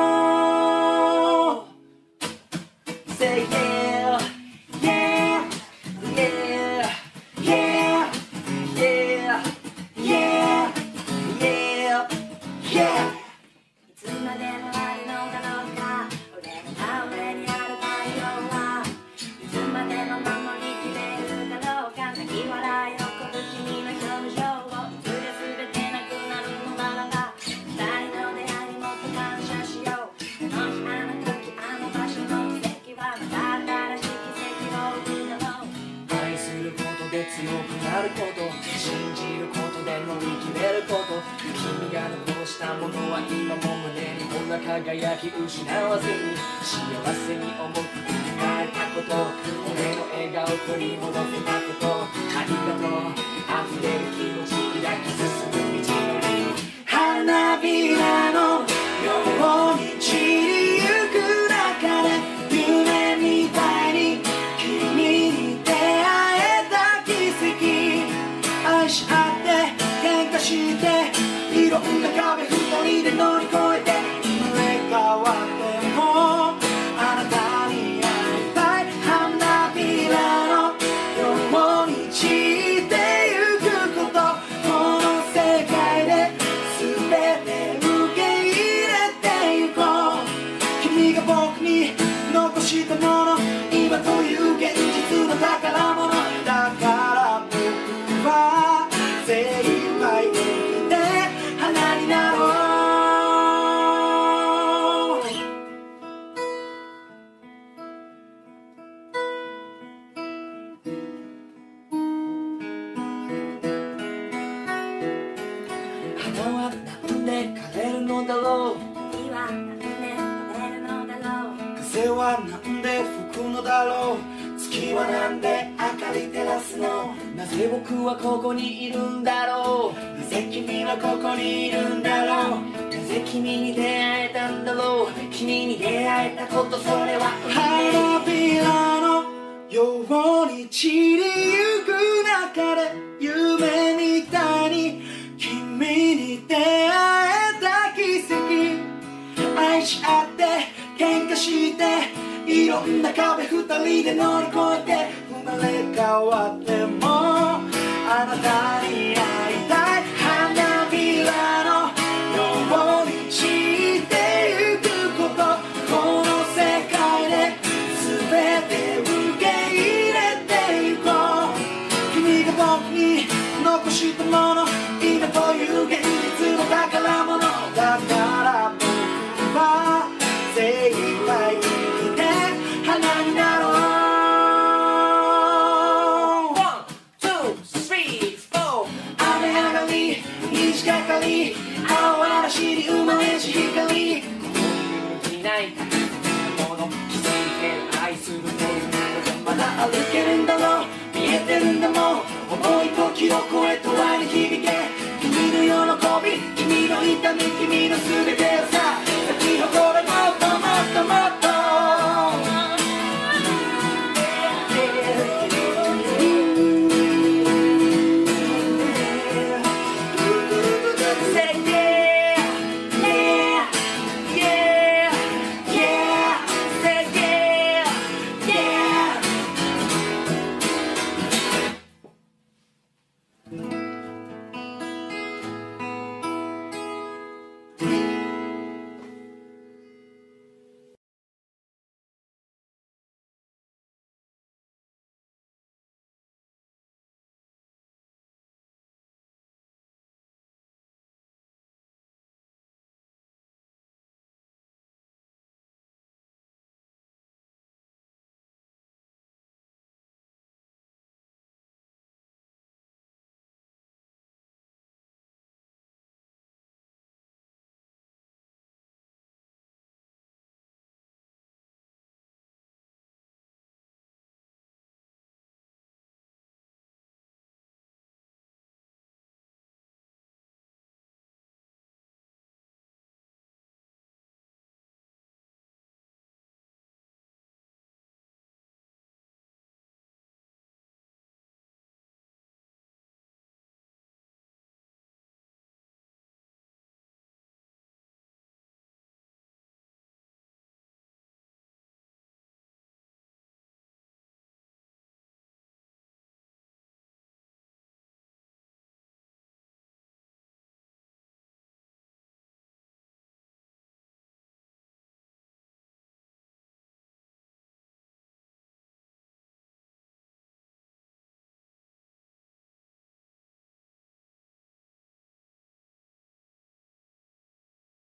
Say yeah Yeah Yeah Yeah Yeah Yeah Yeah Yeah いつまでもあるのだろうか俺の真上にある太陽はいつまでも守りきれるだろうか泣き笑い起こる君の表情をいずれ全てなくなるのならば二人の出会いにもっと感謝しようあの日あの時あの場所の奇跡はまた新しい奇跡を生むだろう愛することで強くなること信じることで乗り切れること君が残したものは今も胸にこんな輝き失わずに幸せに思って生き返ったこと俺の笑顔取り戻せたことありがとう溢れる気持ち抱き進む道のり花びらのように散りゆく中で夢みたいに君に出会えた奇跡愛し合って喧嘩していろんな壁二人で乗り越えて生まれ変わってもあなたに会いたい花びらのように散ってゆくことこの世界で全て受け入れてゆこう君が僕に残したもの今という現実の宝物だから僕は精一杯生きて花になろう花はなんで枯れるのだろう海はなんで枯れるのだろう風はなんで吹くのだろう月はなんで明かり照らすのなぜ僕はここにいるんだろうなぜ君はここにいるんだろうなぜ君に出会えたんだろう君に出会えたことそれは花びらのように散りゆく中で夢みたいに君に出会えた奇跡愛し合って喧嘩していろんな壁二人で乗り越えて生まれ変わってもあなたに会いたい花びらのように散ってゆくことこの世界で全て受け入れてゆこう君が僕に残したもの今という現実の宝物だから僕は精一杯生きて花になろう One, two, three, four 雨上がり虹かかり青嵐に生まれし光ここに向きないもの気づいてる愛するというのがまだ歩けるんだろう見えてるんだもん重い時を超え永遠に響け君の喜び君の痛み君の全てをさ